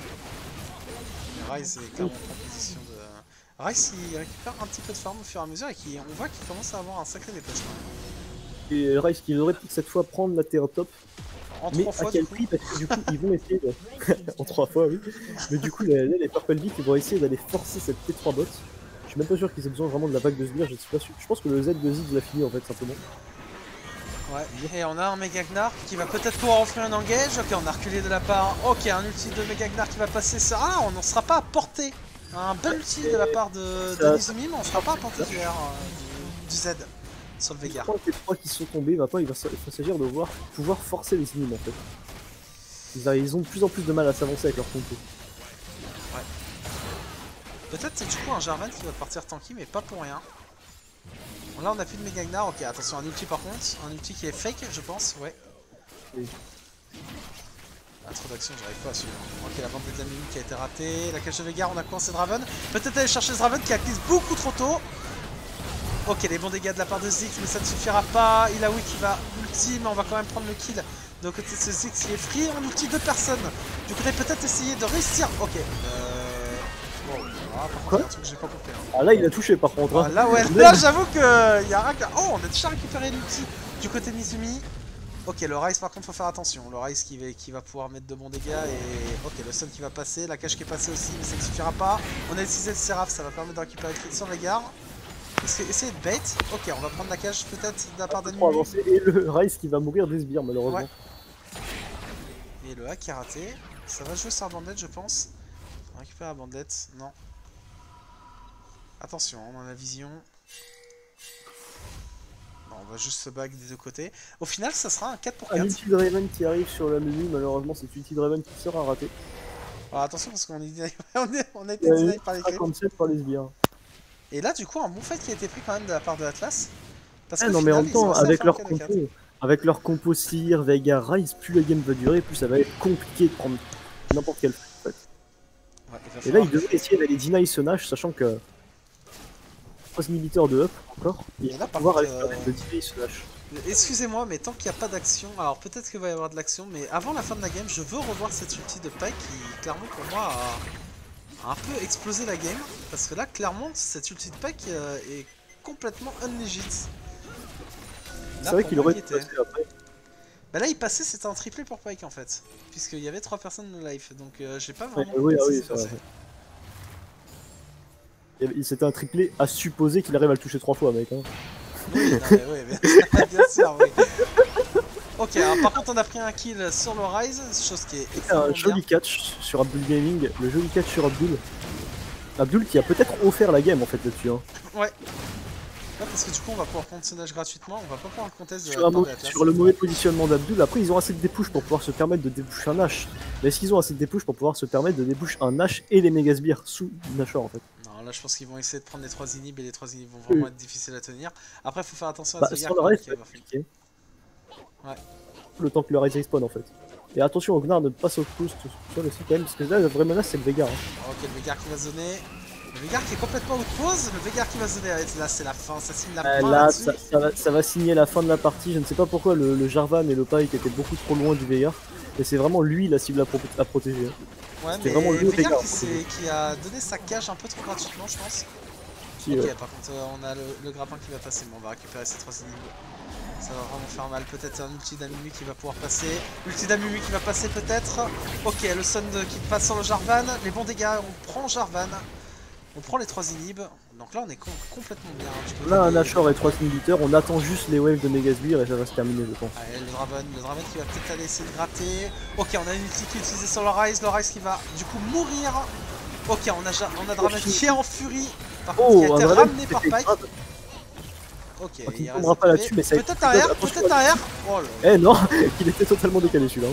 A: Ryze est clairement en position de... Ryze il récupère un petit peu de farm au fur et à mesure et qui, on voit qu'il commence à avoir un sacré déplacement.
B: Et Ryze qui devrait cette fois prendre la Terre top.
A: En
B: mais
A: trois fois,
B: à quel
A: du coup.
B: prix? Parce que du coup ils vont essayer de... en trois fois oui. Mais du coup là, les Purple Beat ils vont essayer d'aller forcer cette T trois bot. Je suis même pas sûr qu'ils aient besoin vraiment de la vague de sbire, je suis pas sûr. Je pense que le Z de Ziggs l'a fini en fait simplement.
A: Ouais, et on a un Mega Gnar qui va peut-être pouvoir offrir un engage. Ok, on a reculé de la part. Ok, un ulti de Mega Gnar qui va passer ça. Ah, on n'en sera pas à portée. Un bel ulti de la part de, de Nizumi, mais on sera pas à portée du, R, euh, du, du Z sur le Veigar.
B: Je crois que les trois qui sont tombés, maintenant il va s'agir de voir, pouvoir forcer les ennemis en fait. Ils, a, ils ont de plus en plus de mal à s'avancer avec leur compo.
A: Ouais. Peut-être c'est du coup un Jarvan qui va partir tanky, mais pas pour rien. Bon, là on a plus de Mega Gnar. Ok, attention, un ulti par contre. Un ulti qui est fake, je pense. Ouais.
B: Oui.
A: Ah, trop d'action, j'arrive pas à suivre. Ok, la vente des amis qui a été ratée. La cache de Veigar, on a coincé Draven. Peut-être aller chercher ce Draven qui active beaucoup trop tôt. Ok, les bons dégâts de la part de Ziggs, mais ça ne suffira pas. Il a oui qui va ulti, mais on va quand même prendre le kill. De côté de ce Ziggs, il est free. On ulti deux personnes. Du coup, on va peut-être essayer de réussir. Ok. Euh... Bon, ah, par contre, il y a un truc que j'ai pas compris. Hein.
B: Ah là il a touché par contre.
A: Ah,
B: Hein.
A: là, ouais, là j'avoue que. Y a rien que... Oh, on a déjà récupéré l'ulti du côté de Mizumi. Ok, le Ryze par contre faut faire attention, le Ryze qui va, qui va pouvoir mettre de bons dégâts et... Ok, le stun qui va passer, la cache qui est passée aussi, mais ça ne suffira pas. On a utilisé le Seraph, ça va permettre de récupérer le crit sur Veigar. Essayez de bait, ok, on va prendre la cache peut-être de la part d'Animi.
B: Et le Ryze qui va mourir des sbires malheureusement.
A: Ouais. Et le hack qui est raté, ça va jouer sur la bandette je pense. On récupère la bandette, non. Attention, on a la vision. Bon, on va juste se bag des deux côtés. Au final, ça sera un quatre pour quatre.
B: Un ulti Draven qui arrive sur la menu, malheureusement c'est ulti Draven qui sera raté.
A: Alors attention parce qu'on est... on, est... on a été denied par les
B: cinquante-sept par les sbires.
A: Et là, du coup, un bon fight qui a été pris quand même de la part de Atlas. Parce
B: ah,
A: que
B: non,
A: final,
B: mais en même temps, avec leur,
A: compo,
B: avec leur compo Seer, Veigar, Ryze, plus la game va durer, plus ça va être compliqué de prendre n'importe quel fight. En fait.
A: Ouais,
B: et là, ils devraient essayer d'aller deny ce Nash, sachant que trois inhibiteurs de up encore, et
A: là, par
B: pouvoir
A: contre,
B: aller
A: euh...
B: de deny ce Nash.
A: Excusez-moi, mais tant qu'il n'y a pas d'action, alors peut-être qu'il va y avoir de l'action, mais avant la fin de la game, je veux revoir cette ulti de Pike qui, clairement, pour moi, a, a un peu explosé la game. Parce que là, clairement, cette ulti de Pike euh, est complètement unlegit.
B: C'est vrai qu'il aurait été après.
A: Bah là, il passait, c'était un triplé pour Pike en fait. Puisqu'il y avait trois personnes de life, donc euh, j'ai pas vraiment.
B: Ouais, oui, ah oui, c'est vrai. C'était un triplé à supposer qu'il arrive à le toucher trois fois, mec. Hein.
A: Oui, non, mais, oui, bien, bien sûr, oui. Ok, alors par contre, on a pris un kill sur le Ryze, chose qui est extrêmement
B: un joli
A: bien.
B: catch sur Abdul Gaming, le joli catch sur Abdul. Abdul qui a peut-être offert la game en fait là-dessus. Hein.
A: Ouais. Ouais, parce que du coup, on va pouvoir prendre ce nage gratuitement, on va pas prendre un contest de
B: sur,
A: la
B: un sur le mauvais positionnement d'Abdul. Après, ils ont assez de dépouches pour pouvoir se permettre de déboucher un Nash. Mais est-ce qu'ils ont assez de dépouches pour pouvoir se permettre de déboucher un Nash et les méga sbires sous Nashor en fait?
A: Non, là je pense qu'ils vont essayer de prendre les trois inhibs et les trois inhibs vont vraiment oui. être difficiles à tenir. Après, il faut faire attention à
B: bah,
A: ce
B: Veigar qui va
A: faire. Ouais.
B: Le temps que le Ryze respawn en fait. Et attention au Gnar de ne pas s'oppose tout seul aussi quand même, parce que là, la vraie menace c'est le Veigar. Hein.
A: Ok, le Veigar qui va zoner. Le Veigar qui est complètement out pause, le Veigar qui va zoner. Là, c'est la fin, ça signe la
B: euh,
A: fin.
B: Là, ça, ça, va, ça va signer la fin de la partie. Je ne sais pas pourquoi le, le Jarvan et le Pike étaient beaucoup trop loin du Veigar. Mais c'est vraiment lui la cible à, pro à protéger.
A: Ouais, mais vraiment le Veigar qui, qui a donné sa cage un peu trop gratuitement, je pense. Si, ok, ouais. Par contre, euh, on a le, le grappin qui va passer. Bon, on va récupérer ces trois inhibs. Ça va vraiment faire mal. Peut-être un ulti d'Amimi qui va pouvoir passer. Ulti d'Amimi qui va passer peut-être. Ok, le stun qui passe sur le Jarvan. Les bons dégâts, on prend Jarvan. On prend les trois inhibs. Donc là, on est com complètement bien.
B: Hein, là, un Nashor et trois inhibiteurs. On attend juste les waves de Megasbire et ça va se terminer, je pense.
A: Allez, le Draven, le Draven qui va peut-être aller essayer de gratter. Ok, on a une ulti qui est utilisée sur le Ryze. Le Ryze qui va du coup mourir. Ok, on a, on a Draven qui est en furie. Par contre, oh, qui a été ramené par Pike. Ok,
B: donc, il ne tombera pas là-dessus, mais ça
A: peut-être arrière, peut-être arrière.
B: Oh là. Eh non, il était totalement décalé celui-là.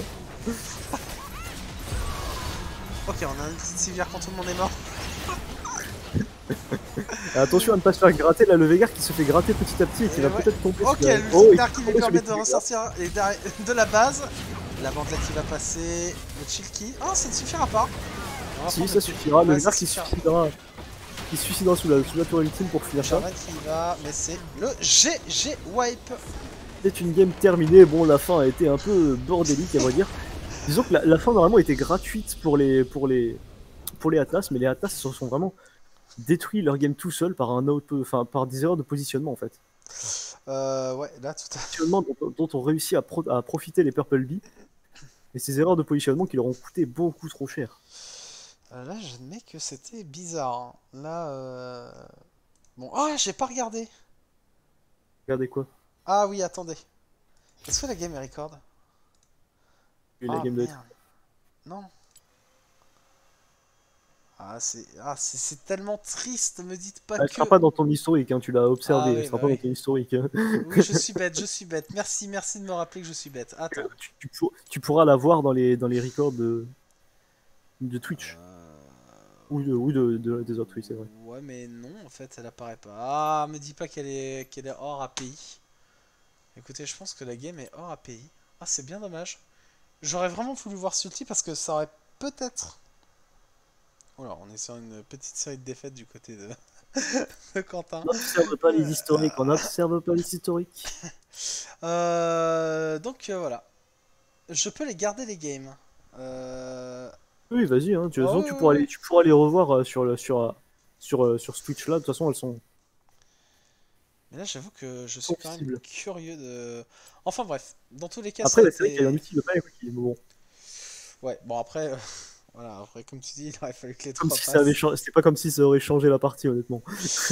A: Ok, on a une petite civière quand tout le monde est mort.
B: Attention à ne pas se faire gratter, là le Veigar qui se fait gratter petit à petit et qui
A: Et
B: va
A: ouais.
B: peut-être tomber.
A: Ok,
B: sur la-
A: le
B: Oh, il
A: Zignar qui lui
B: tombe sur
A: permet
B: les
A: de
B: Veigar.
A: ressortir et derrière- de la base. La bandelette qui va passer. Le Chilki. Ah, ça ne suffira pas. On va
B: Si,
A: prendre
B: ça
A: le-
B: suffira, le
A: Ouais,
B: Veigar
A: ça
B: qui
A: suffira.
B: se suicidera, qui se suicidera sous la, sous la tour ultime pour finir ça.
A: Jarvan qui va, mais c'est le G G wipe.
B: C'est une game terminée, bon la fin a été un peu bordélique à vrai dire. Disons que la, la fin normalement était gratuite pour les, pour les, pour les Atlas, mais les Atlas se sont vraiment détruits leur game tout seul par un autre, enfin par des erreurs de positionnement en fait.
A: Euh, ouais, là tout à
B: Positionnement dont, dont ont réussi à, pro- à profiter les Purple Bee, et ces erreurs de positionnement qui leur ont coûté beaucoup trop cher.
A: Euh, là, j'admets que c'était bizarre. Hein. Là, euh... bon, ah, j'ai pas regardé.
B: Regardez quoi?
A: Ah oui, attendez. Est-ce que la game est record?
B: La
A: Ah
B: game de
A: merde. Non. Ah, c'est ah, c'est c'est tellement triste. Me dites pas
B: Elle
A: que.
B: sera pas dans ton historique, hein, tu l'as observé,
A: Ah oui,
B: elle sera
A: bah
B: pas
A: oui.
B: dans ton historique. Hein.
A: Oui, je suis bête, je suis bête. Merci, merci de me rappeler que je suis bête. Attends.
B: Tu, tu pour- tu pourras la voir dans les, dans les records de, de Twitch.
A: Euh,
B: Ou, de, ou de, de- des autres, oui, c'est vrai.
A: Ouais, mais non, en fait, elle apparaît pas. Ah, me dis pas qu'elle est qu'elle est hors A P I. Écoutez, je pense que la game est hors A P I. Ah, c'est bien dommage. J'aurais vraiment voulu voir ce ulti parce que ça aurait peut-être. Oh là, on est sur une petite série de défaites du côté de, de Quentin.
B: On n'observe pas les historiques, on n'observe pas les historiques.
A: Euh, donc euh, voilà. Je peux les garder les games. Euh...
B: Oui, vas-y, hein, tu, de toute
A: Oh,
B: façon, tu,
A: ouais,
B: pourras
A: ouais.
B: les, tu pourras les revoir euh, sur, le, sur, euh, sur, euh, sur ce Twitch là, de toute façon elles sont,
A: Mais là, j'avoue que je suis
B: sont
A: quand même
B: visibles.
A: curieux de. Enfin bref, dans tous les cas, ça
B: Après,
A: a
B: c'est vrai qu'il y a un
A: été.
B: outil de pas écouter, mais bon.
A: Ouais, bon après, euh, voilà, après comme tu dis, il aurait fallu que les
B: Comme
A: trois
B: si ça avait
A: passent.
B: changé, c'était pas comme si ça aurait changé la partie, honnêtement.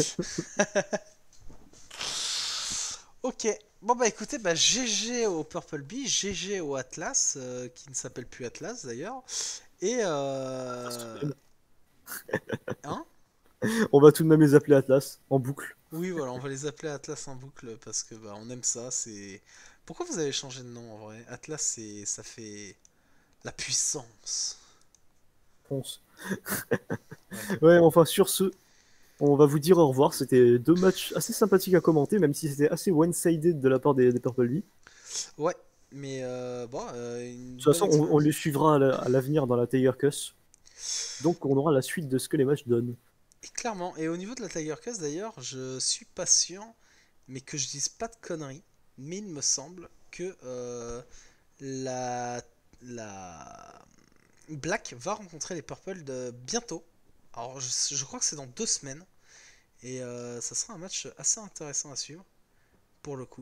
A: Ok, bon bah écoutez, bah G G au Purple Bee, G G au Atlas, euh, qui ne s'appelle plus Atlas d'ailleurs, et euh... Hein?
B: On va tout de même les appeler Atlas, en boucle.
A: Oui voilà, on va les appeler Atlas en boucle parce que bah on aime ça, c'est... Pourquoi vous avez changé de nom en vrai? Atlas c'est... ça fait... la puissance.
B: Ponce. Ouais, enfin, sur ce, on va vous dire au revoir. C'était deux matchs assez sympathiques à commenter, même si c'était assez one-sided de la part des, des Purple Bee.
A: Ouais, mais euh, bon, euh, une
B: De toute
A: bonne
B: façon, on, on
A: expérience.
B: les suivra à la- à l'avenir dans la Tiger Cuss. Donc, on aura la suite de ce que les matchs donnent.
A: Et clairement, et au niveau de la Tiger Cuss d'ailleurs, je suis pas sûr, mais que je dise pas de conneries, mais il me semble que euh, la, la Black va rencontrer les Purple de bientôt. Alors je, je crois que c'est dans deux semaines, et euh, ça sera un match assez intéressant à suivre, pour le coup.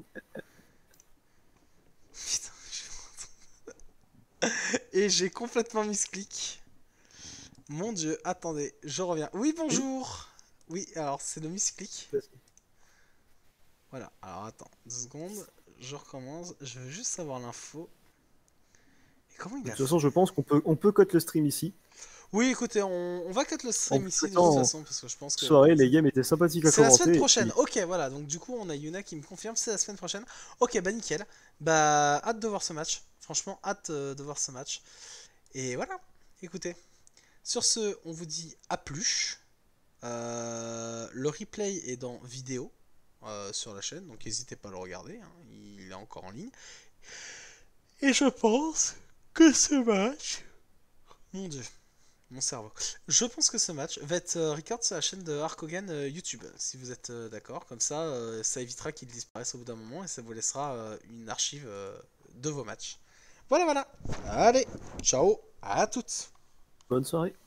A: Putain, je- et j'ai complètement mis ce clic. Mon dieu, attendez, je reviens. Oui, bonjour. Oui, alors c'est le misclic. Voilà, alors attends, deux secondes, je recommence, je veux juste savoir l'info. Et comment
B: De
A: il a
B: toute
A: fait?
B: façon, je pense qu'on peut, on peut cut le stream ici.
A: Oui, écoutez, on, on va cut le
B: En
A: stream
B: vous
A: ici de toute
B: souhaitant
A: façon, parce que je pense que...
B: soirée, les games étaient sympathiques à
A: C'est la
B: commenter.
A: semaine
B: et
A: prochaine,
B: puis-
A: ok, voilà, donc du coup on a Yuna qui me confirme, c'est la semaine prochaine. Ok, bah nickel, bah hâte de voir ce match, franchement hâte euh, de voir ce match. Et voilà, écoutez, sur ce, on vous dit à plus. Euh, le replay est dans vidéo euh, sur la chaîne, donc n'hésitez pas à le regarder, hein, il est encore en ligne. Et je pense que ce match... Mon dieu, mon cerveau. Je pense que ce match va être euh, record sur la chaîne de Arkogan euh, YouTube, si vous êtes euh, d'accord. Comme ça, euh, ça évitera qu'il disparaisse au bout d'un moment et ça vous laissera euh, une archive euh, de vos matchs. Voilà, voilà. Allez, ciao, à toutes.
B: Bonne soirée.